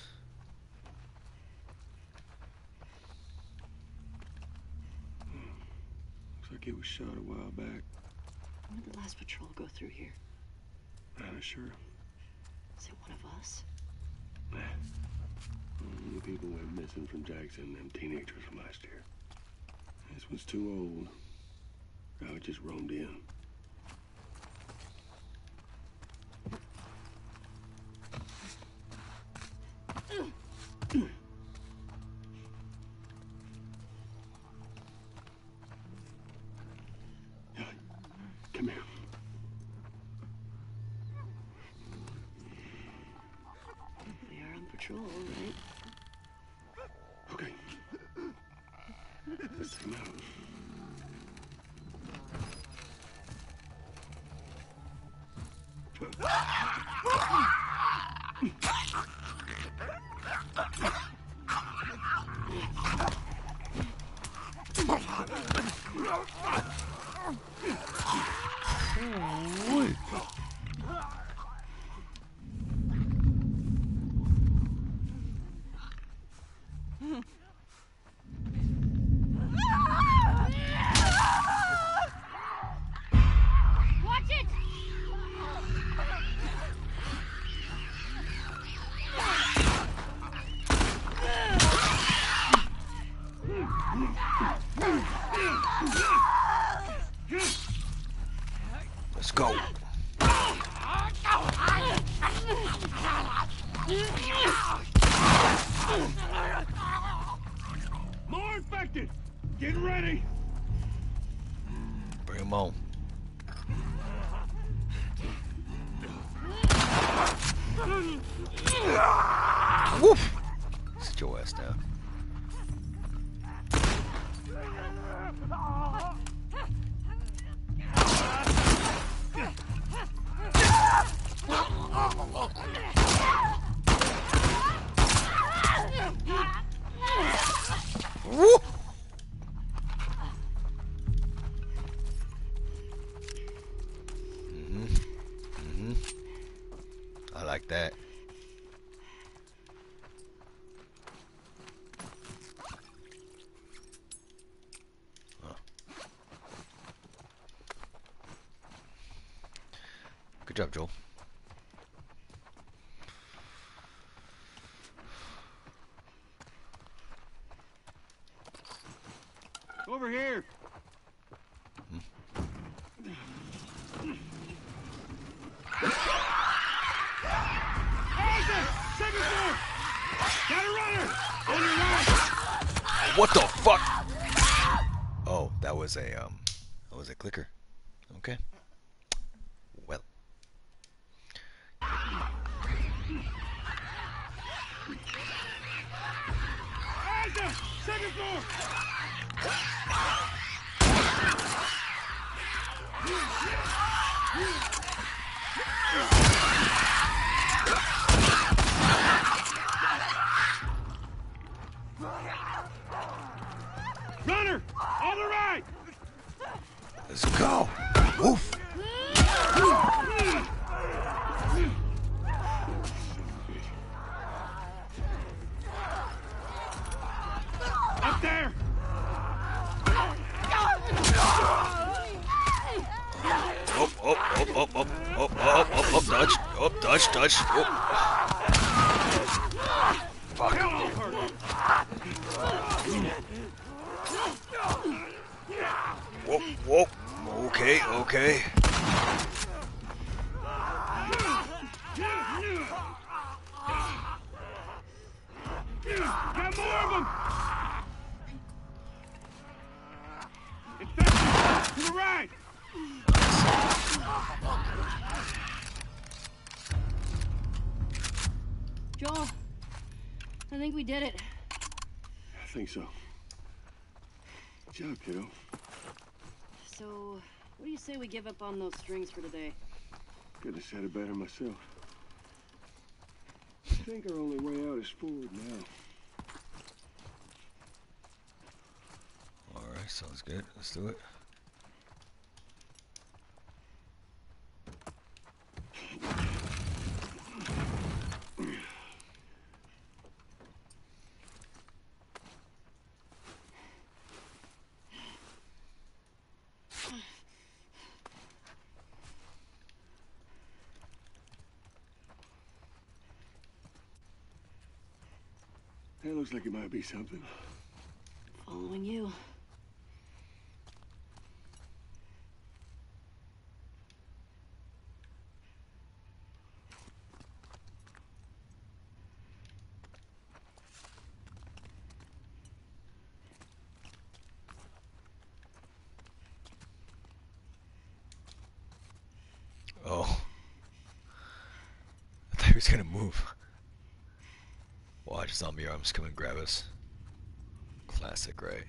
Looks like it was shot a while back. When did the last patrol go through here? Not sure. Is it one of us? The people went missing from Jackson, them teenagers from last year. This one's too old. Now it just roamed in. Come here. We are on patrol, right? Okay. Let's take him out. Watch it! Let's go. More infected! Get ready! Bring him on. Woof! Sit your ass down. Woo! I like that. Huh. Good job, Joel. Over here. Second floor! Got a runner! On your right! What the fuck? Oh, that was a clicker. Okay. Well. Isaac! Second floor! Runner! On the right! Let's go. Woof. Up there! Dodge. Fuck. Whoa. Okay. the right! Joel, I think we did it. I think so. Good job, kiddo. So, what do you say we give up on those strings for today? Couldn't have said it better myself. I think our only way out is forward now. Alright, sounds good. Let's do it. That looks like it might be something. Following you. Oh. I thought he was gonna move. Watch, zombie arms come and grab us. Classic, right?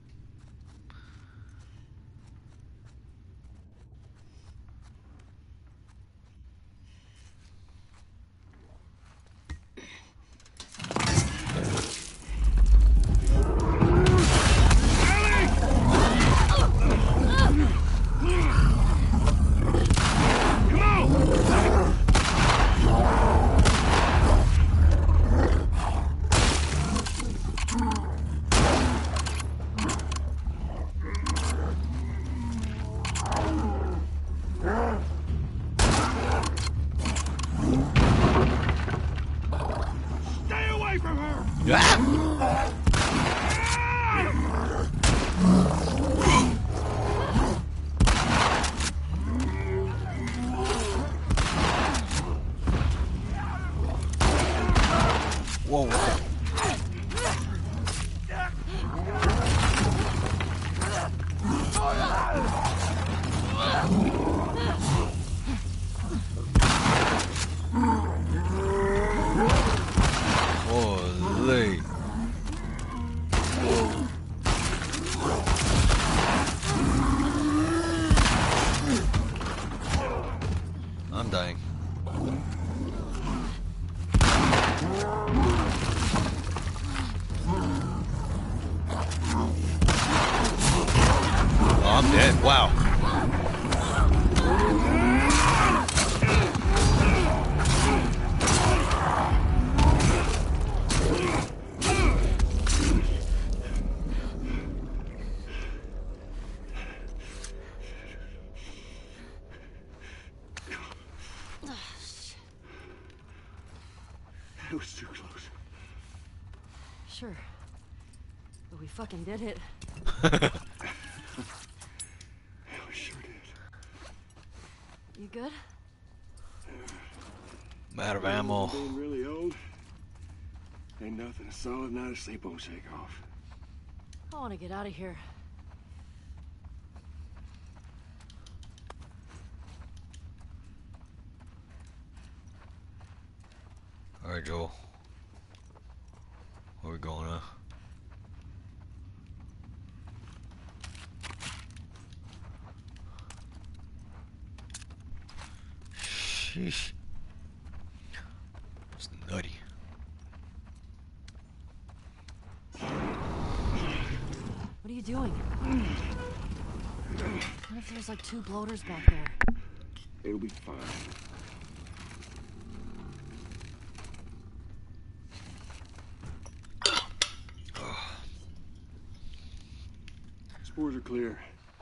Stay away from her! Whoa, whoa. Holy. I'm dying. Oh, I'm dead. Wow. That was too close. Sure. But we fucking did it. Yeah, we sure did. You good? I'm out of ammo. Being really old. Ain't nothing a solid night of sleep won't shake off. I want to get out of here. Alright, Joel. Where we going, huh? Sheesh. It's nutty. What are you doing? What if there's like 2 bloaters back there? It'll be fine. Spores are clear.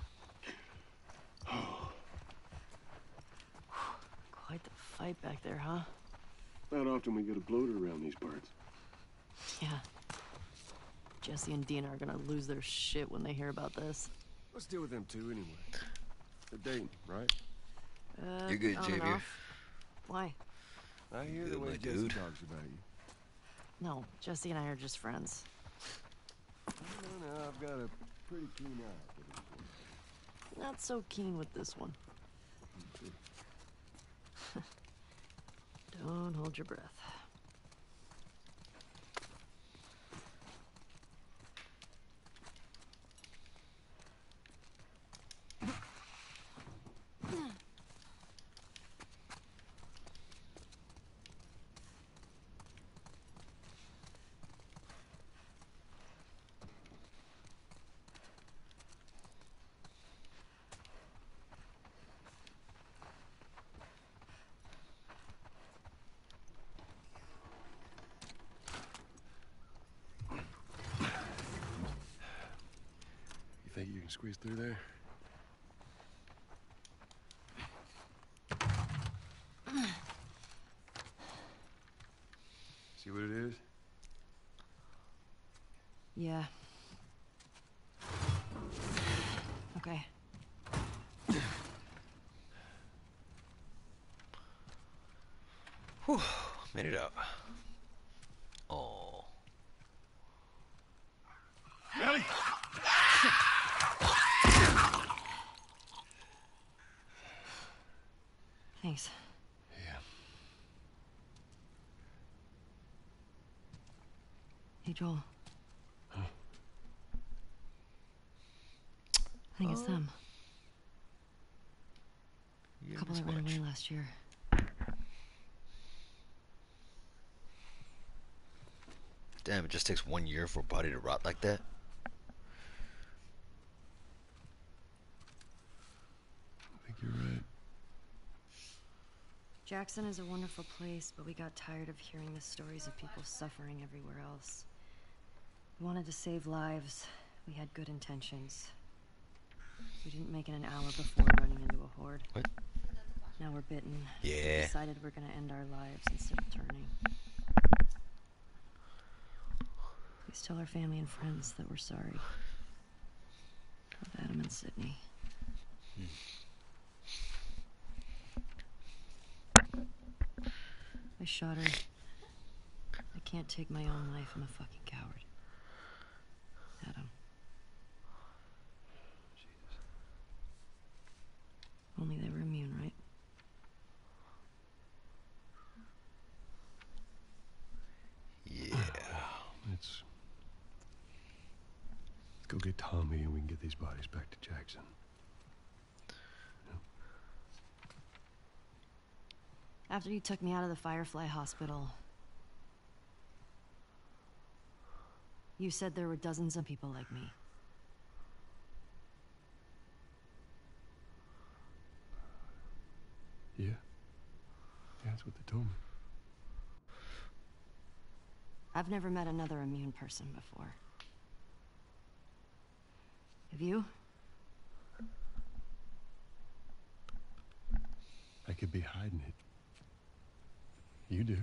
Quite the fight back there, huh? Not often we get a bloater around these parts. Yeah. Jesse and Dina are gonna lose their shit when they hear about this. Let's deal with them too anyway. They're dating, right? You're good, on and Javier. off. Why? I hear Good, the way my Jesse dude. talks about you. No, Jesse and I are just friends. No, I've got a pretty keen eye for this one. not so keen with this one. Don't hold your breath. You think you can squeeze through there? See what it is? Yeah. Okay. Whew, made it out. Oh. Ellie! Thanks. Yeah. Hey, Joel. Huh? I think it's them. You A couple didn't that ran miss away much. last year. Damn, it just takes 1 year for a body to rot like that? I think you're right. Jackson is a wonderful place, but we got tired of hearing the stories of people suffering everywhere else. We wanted to save lives. We had good intentions. We didn't make it an hour before running into a horde. What? Now we're bitten. Yeah. We decided we're gonna end our lives instead of turning. Please tell our family and friends that we're sorry. With Adam and Sydney. I shot her. I can't take my own life. I'm a fucking coward. Adam. Jesus. Only they were immune, right? Yeah. Let's go get Tommy and we can get these bodies back to Jackson. After you took me out of the Firefly Hospital, you said there were dozens of people like me. Yeah. Yeah, that's what they told me. I've never met another immune person before. Have you? I could be hiding it. You do.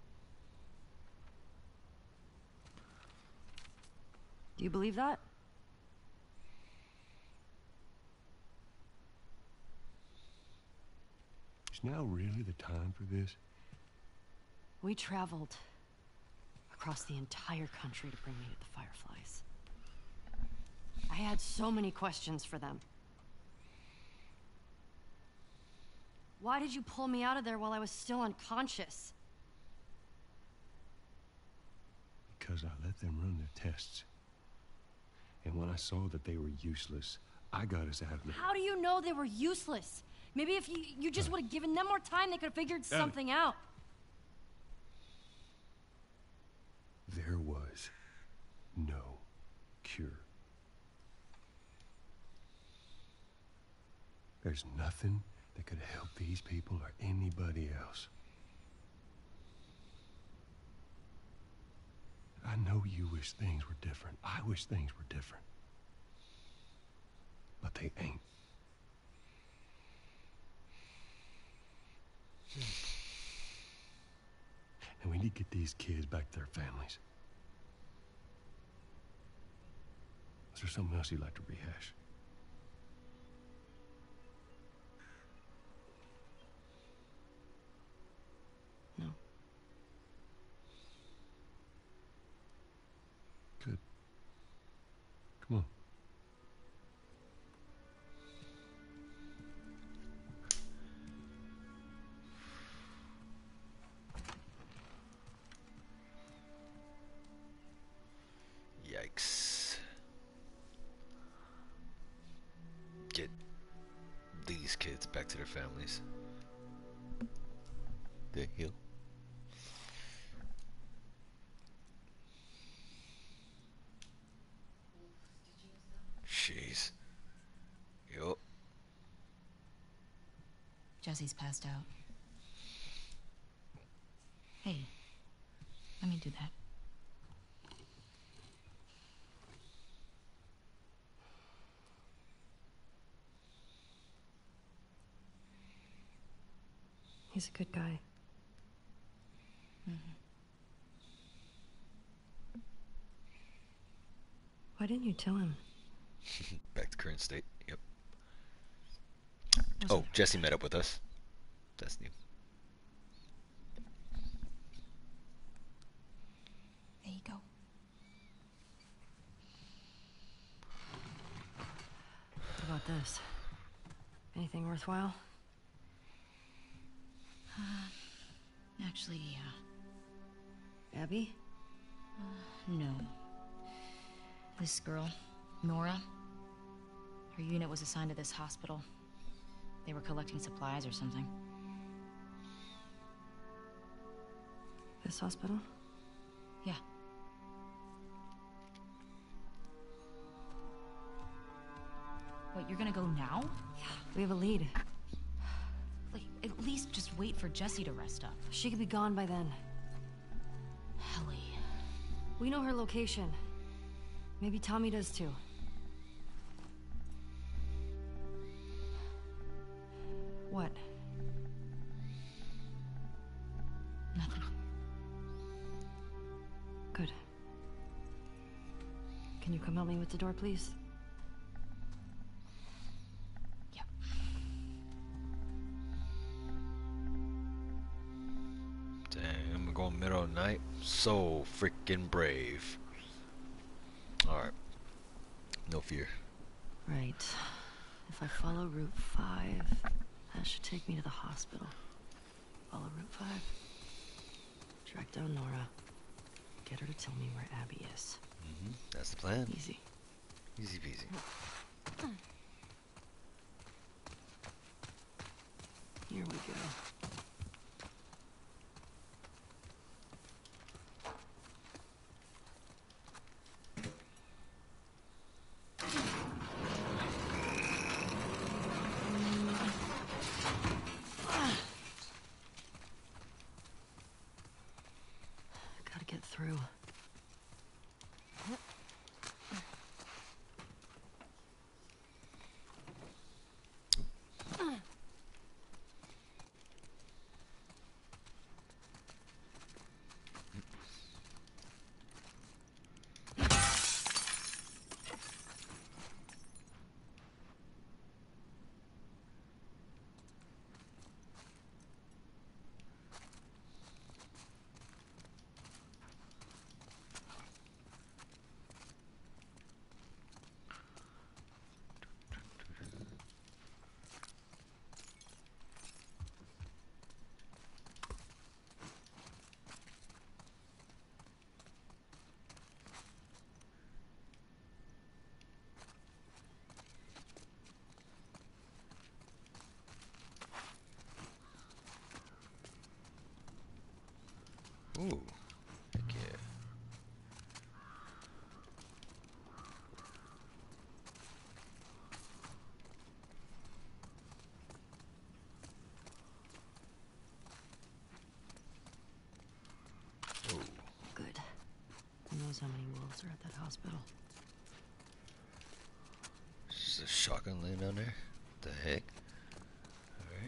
Do you believe that? Is now really the time for this? We traveled across the entire country to bring me to the Fireflies. I had so many questions for them. Why did you pull me out of there while I was still unconscious? Because I let them run their tests. And when I saw that they were useless, I got us out of there. How do you know they were useless? Maybe if you just would have given them more time, they could have figured something out. There was no cure. There's nothing that could help these people or anybody else. I know you wish things were different. I wish things were different. But they ain't. And we need to get these kids back to their families. Is there something else you'd like to rehash? No. Good. Come on. get these kids back to their families. The hill. Jeez. Yup. Jesse's passed out. Hey, let me do that. He's a good guy. Why didn't you tell him? Back to current state. Yep. Oh, Jesse met up with us. That's new. There you go. How about this? Anything worthwhile? Actually, yeah. Abby? No. This girl, Nora, her unit was assigned to this hospital. They were collecting supplies or something. This hospital? Yeah. Wait, you're gonna go now? Yeah, we have a lead. Like, at least just wait for Jessie to rest up. She could be gone by then. Ellie. We know her location. Maybe Tommy does too. What? Nothing. Good. Can you come help me with the door, please? Yep. Damn, we're going middle of the night. So freaking brave. Alright. No fear. Right. If I follow Route 5, that should take me to the hospital. Follow Route 5. Track down Nora. Get her to tell me where Abby is. That's the plan. Easy. Easy peasy. Here we go. Gotta get through. Ooh. Heck yeah. Ooh. Good. Who knows how many wolves are at that hospital? Is a shotgun laying down there? What the heck? Alright.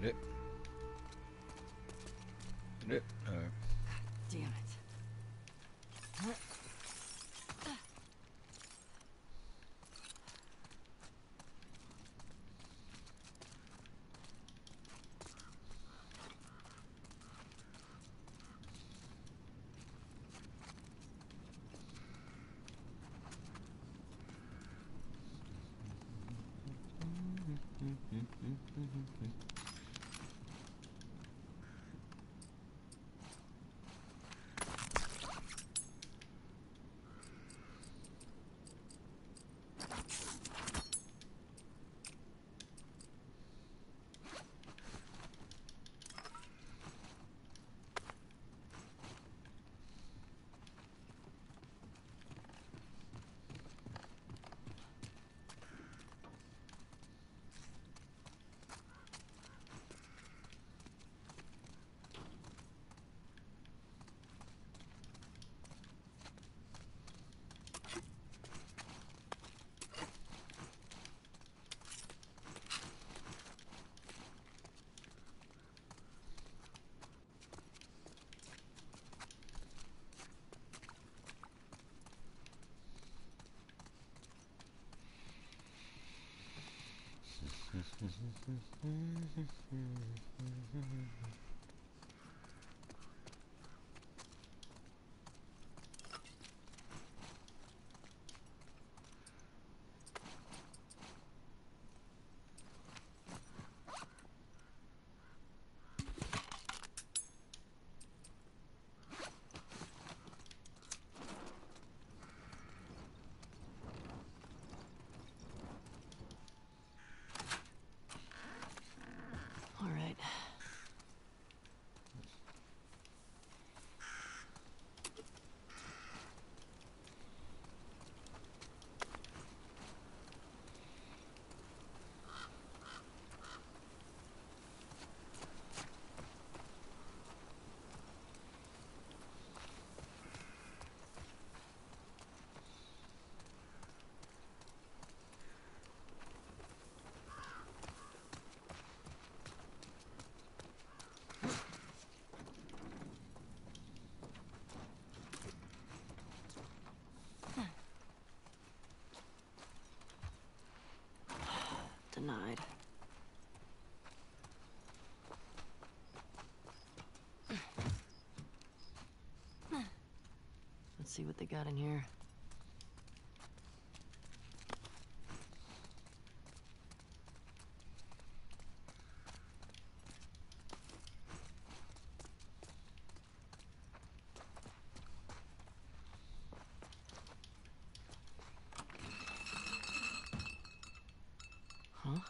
it? Hit it? Alright. Damn it. All right. Denied. Let's see what they got in here. Huh?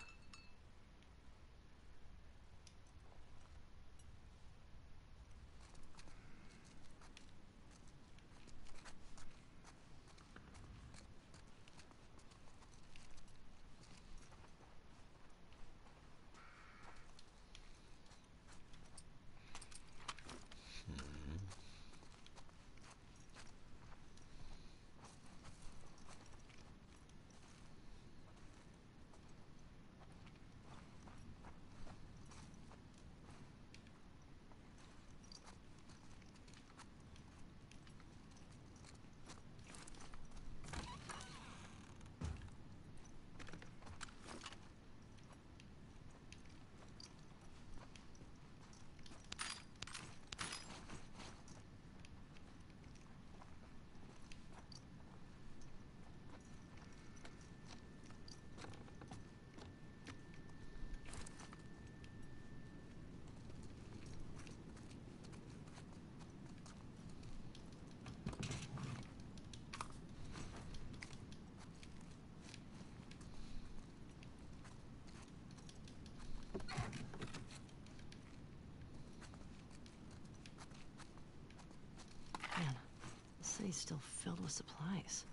Man, the city's still filled with supplies.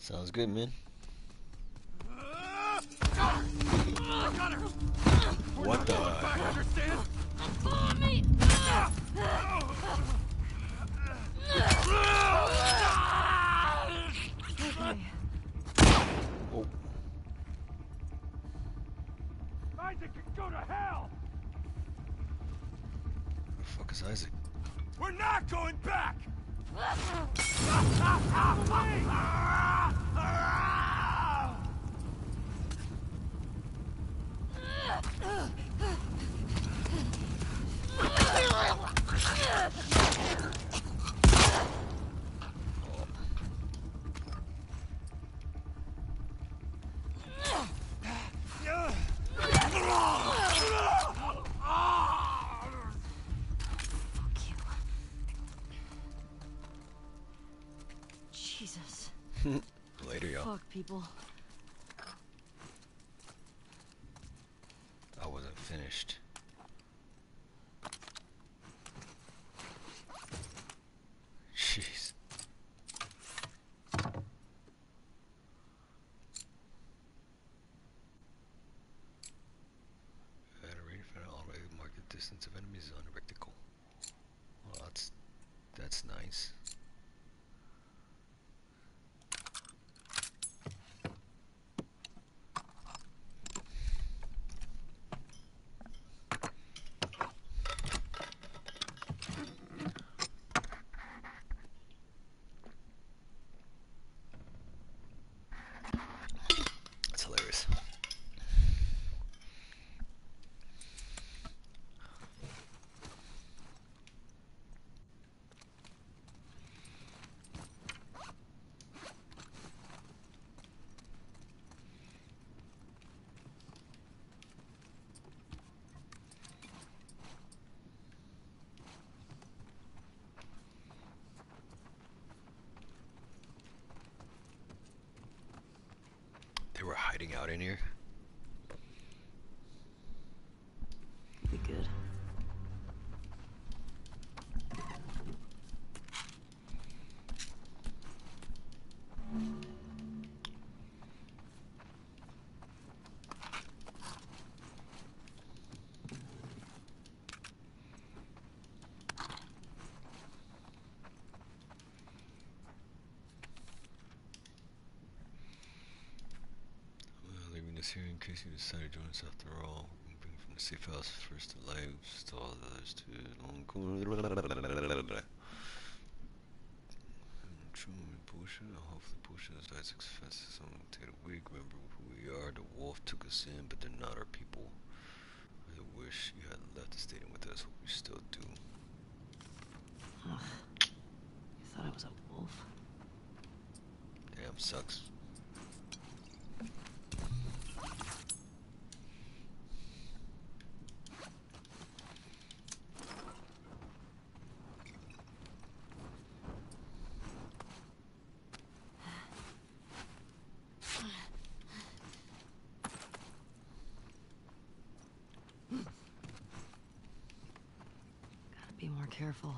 Sounds good, man. What the? Understand? Me. Oh. Isaac can go to hell! Where the fuck is Isaac? We're not going back! Jesus. Later, y'all. Fuck, people. I wasn't finished. Jeez. At a rate for already mark the distance of enemies on a reticle. Well, that's nice. That's hilarious. They were hiding out in here. Be good. Leaving this here in case you decide to join us after all. Moving from the safe house first to lives to all the others to Truman Pusha. Hopefully Pusha is Isaac's fences. I'm gonna take a week. Remember who we are. The wolf took us in, but they're not our people. I wish you had left the stadium with us. Hope you still do. Ugh. You thought I was a wolf? Damn, sucks. Gotta be more careful.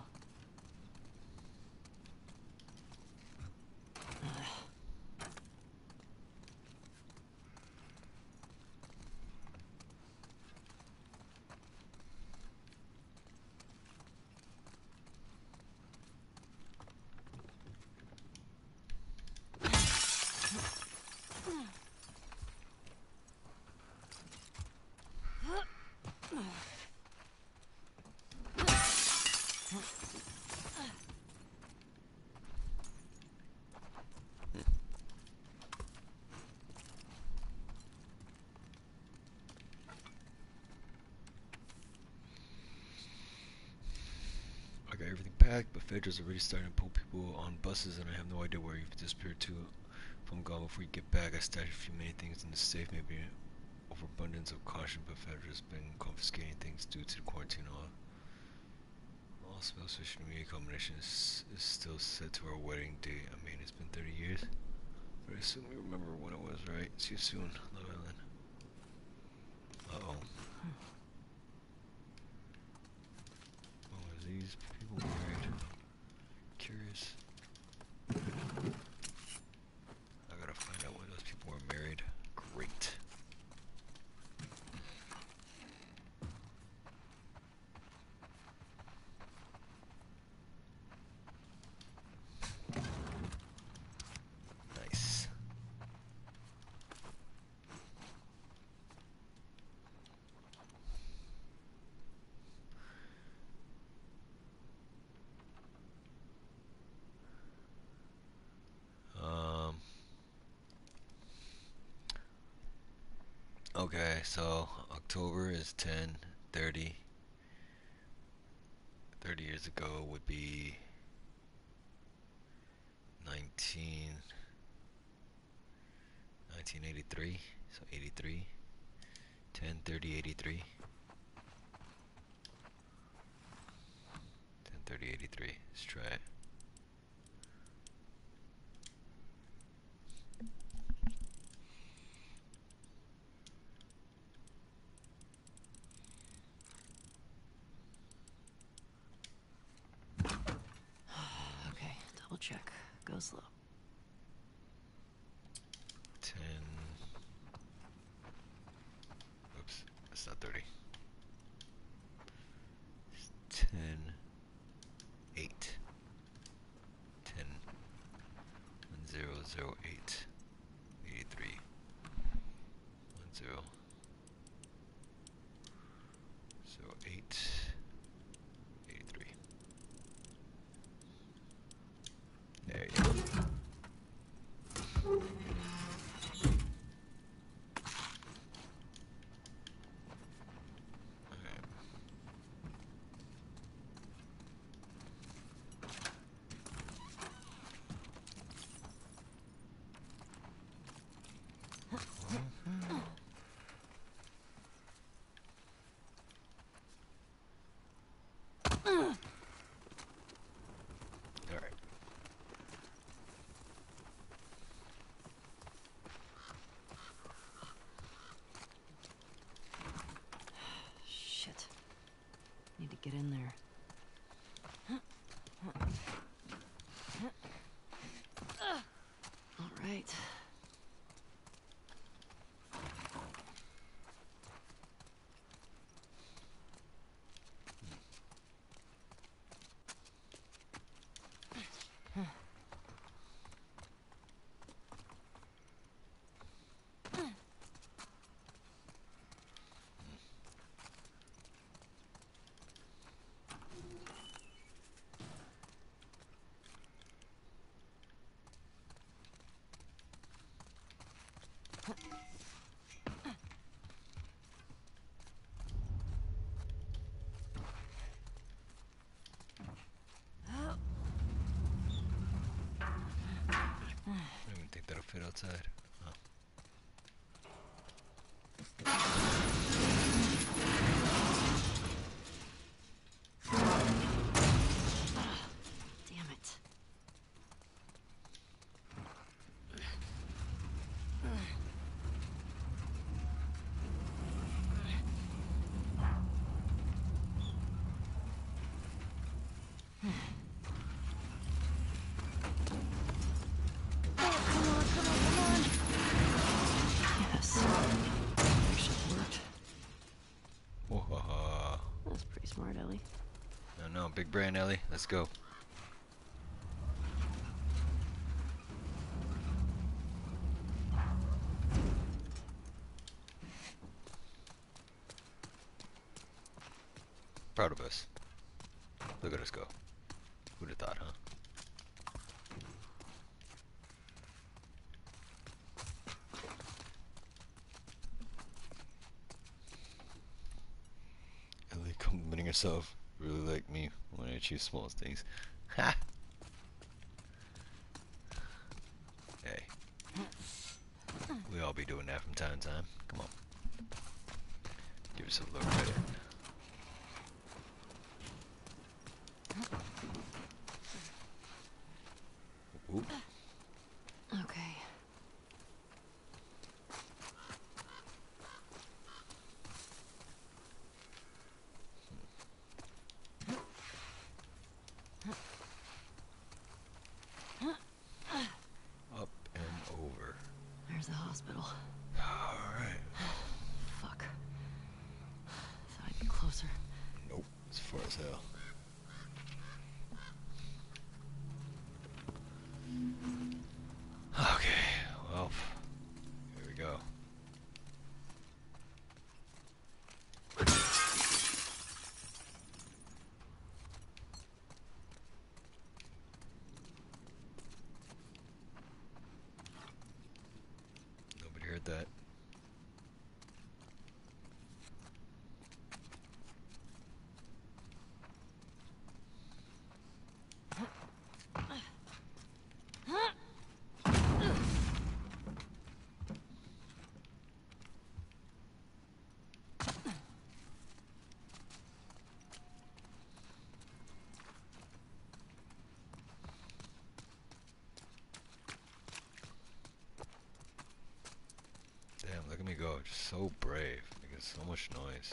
I got everything packed, but Fedra's already starting to pull people on buses, and I have no idea where you've disappeared to. If I'm gone before you get back, I stashed a few many things in the safe, maybe overabundance of caution, but Fedra's been confiscating things due to the quarantine. All spell social media combination is still set to our wedding date. I mean, it's been 30 years, but I assume you remember when it was, right? See you soon, Love Island. Uh-oh. Oh, are these people weird? Curious. I gotta Okay, so October is 10, 30. 30 years ago would be 1983. So 83. 10, 30, 83. 10, 30, 83. Let's try it. Okay, double check. Go slow. 10. Oops, that's not 30. 10, 8. 10, 1008. 83. 1008. 83. There you go. Alright. Shit. Need to get in there. All right. I don't even think that'll fit outside. Oh. Damn it. Yes. Actually worked. Whoa. That's pretty smart, Ellie. No, big brain, Ellie. Let's go. Proud of us. Look at us go. Who'd have thought, huh? Ellie complimenting herself. Really like me when I achieve small things. Ha! Hey. We all be doing that from time to time. Come on. Give yourself a little credit. Oop. Okay. Up and over. There's the hospital. Alright. Fuck. Thought I'd be just so brave. Making so much noise.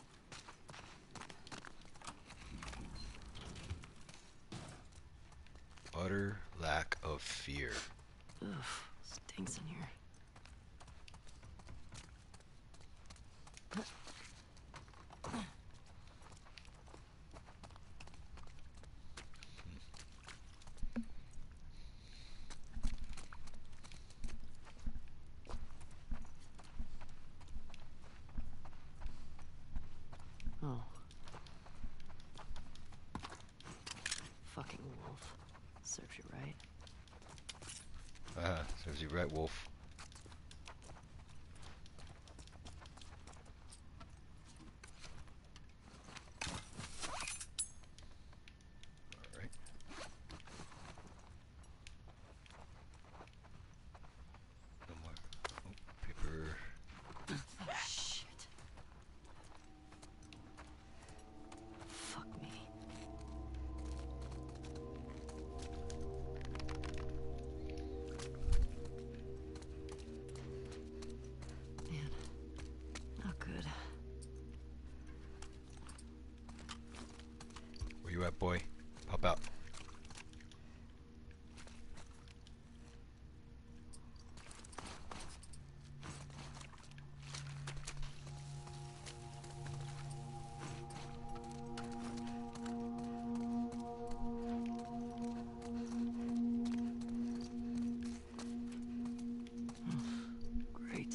Utter lack of fear. Ugh, stinks in here. Oh. Fucking wolf. Serves you right. Ah, serves you right, wolf. Alright. No more. Oh, paper. Shit. Fuck me. Man, not good. Where you at, boy? Pop out. Great.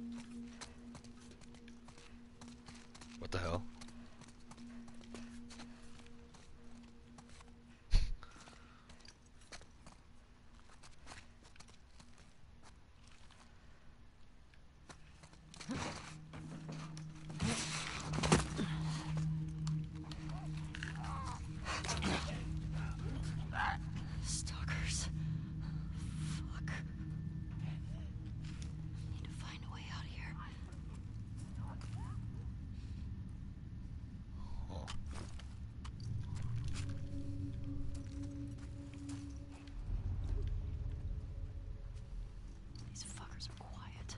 What the hell? Stalkers. Fuck. Need to find a way out of here. Oh. These fuckers are quiet.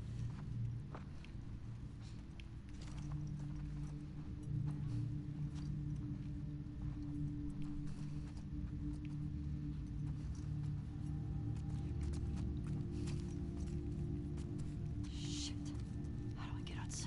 Shit. How do I get outside?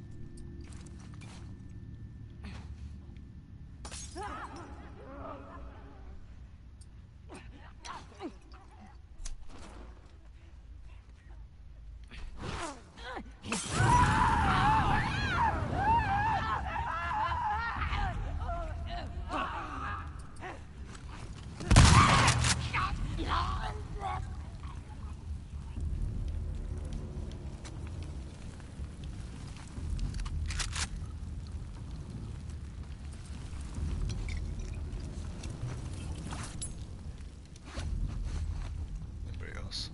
Anybody else?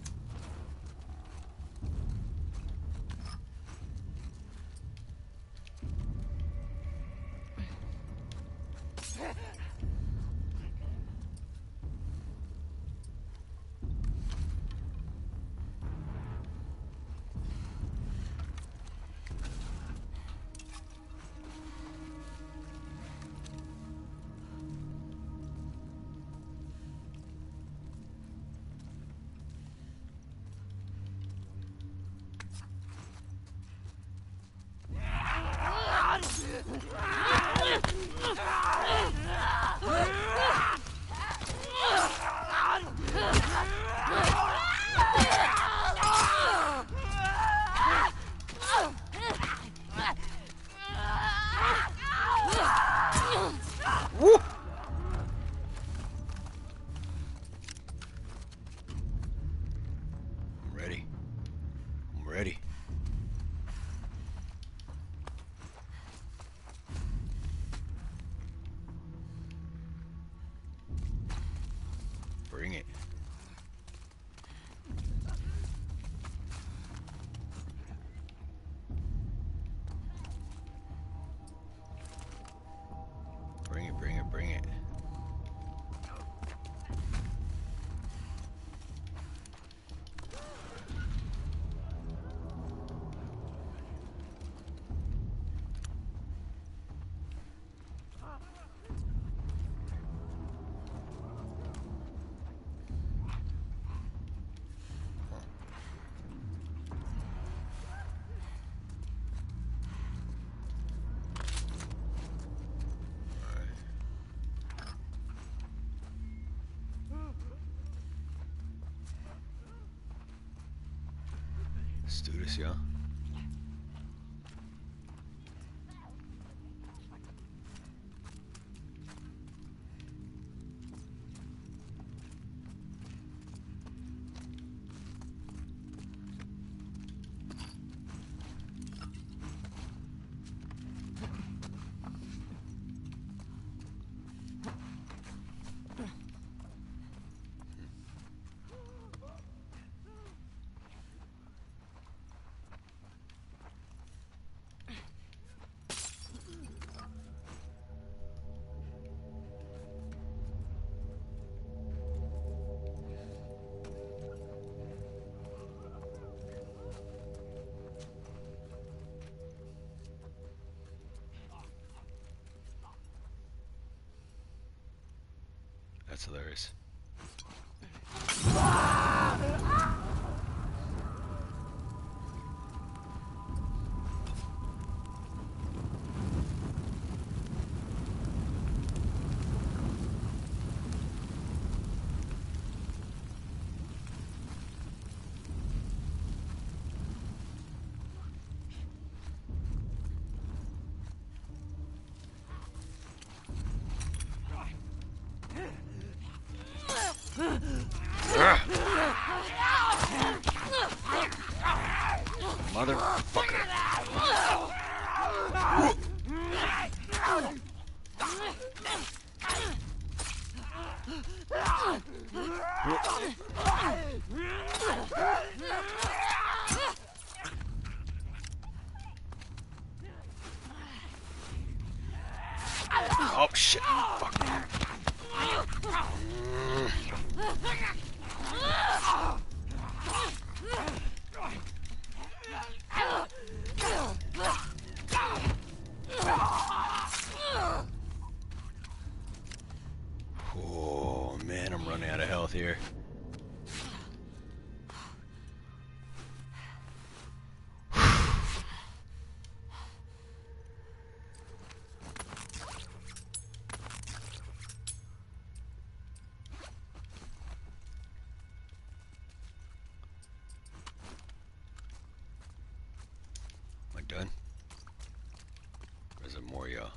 Woo! I'm ready. I'm ready. Bring it. Bring it, bring it, bring it. Let's do this, y'all. That's hilarious. Motherfucker. Oh shit. Fuck. Oh man, I'm running out of health here. Am I done? Or is there more, y'all?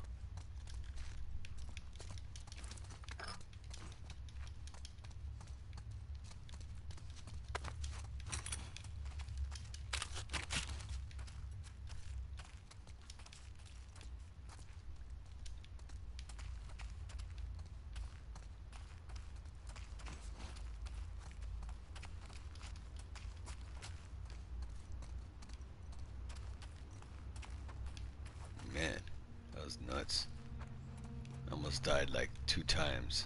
Man, that was nuts. I almost died like 2 times.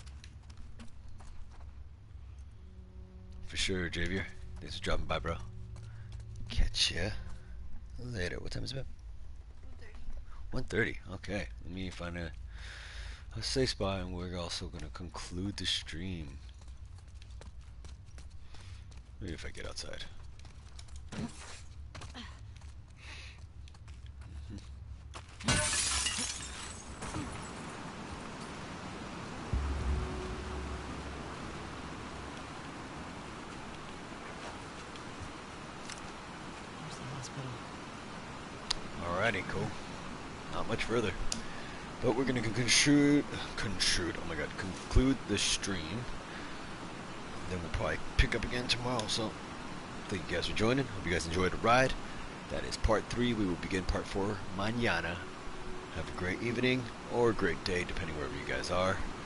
For sure, Javier. Thanks for dropping by, bro. Catch ya later. What time is it? 1:30. Okay. Let me find a safe spot, and we're also gonna conclude the stream. Maybe if I get outside. Alrighty, cool. Not much further. But we're gonna conclude the stream. Then we'll probably pick up again tomorrow. So thank you guys for joining. Hope you guys enjoyed the ride. That is part 3. We will begin part 4 mañana. Have a great evening or a great day, depending wherever you guys are.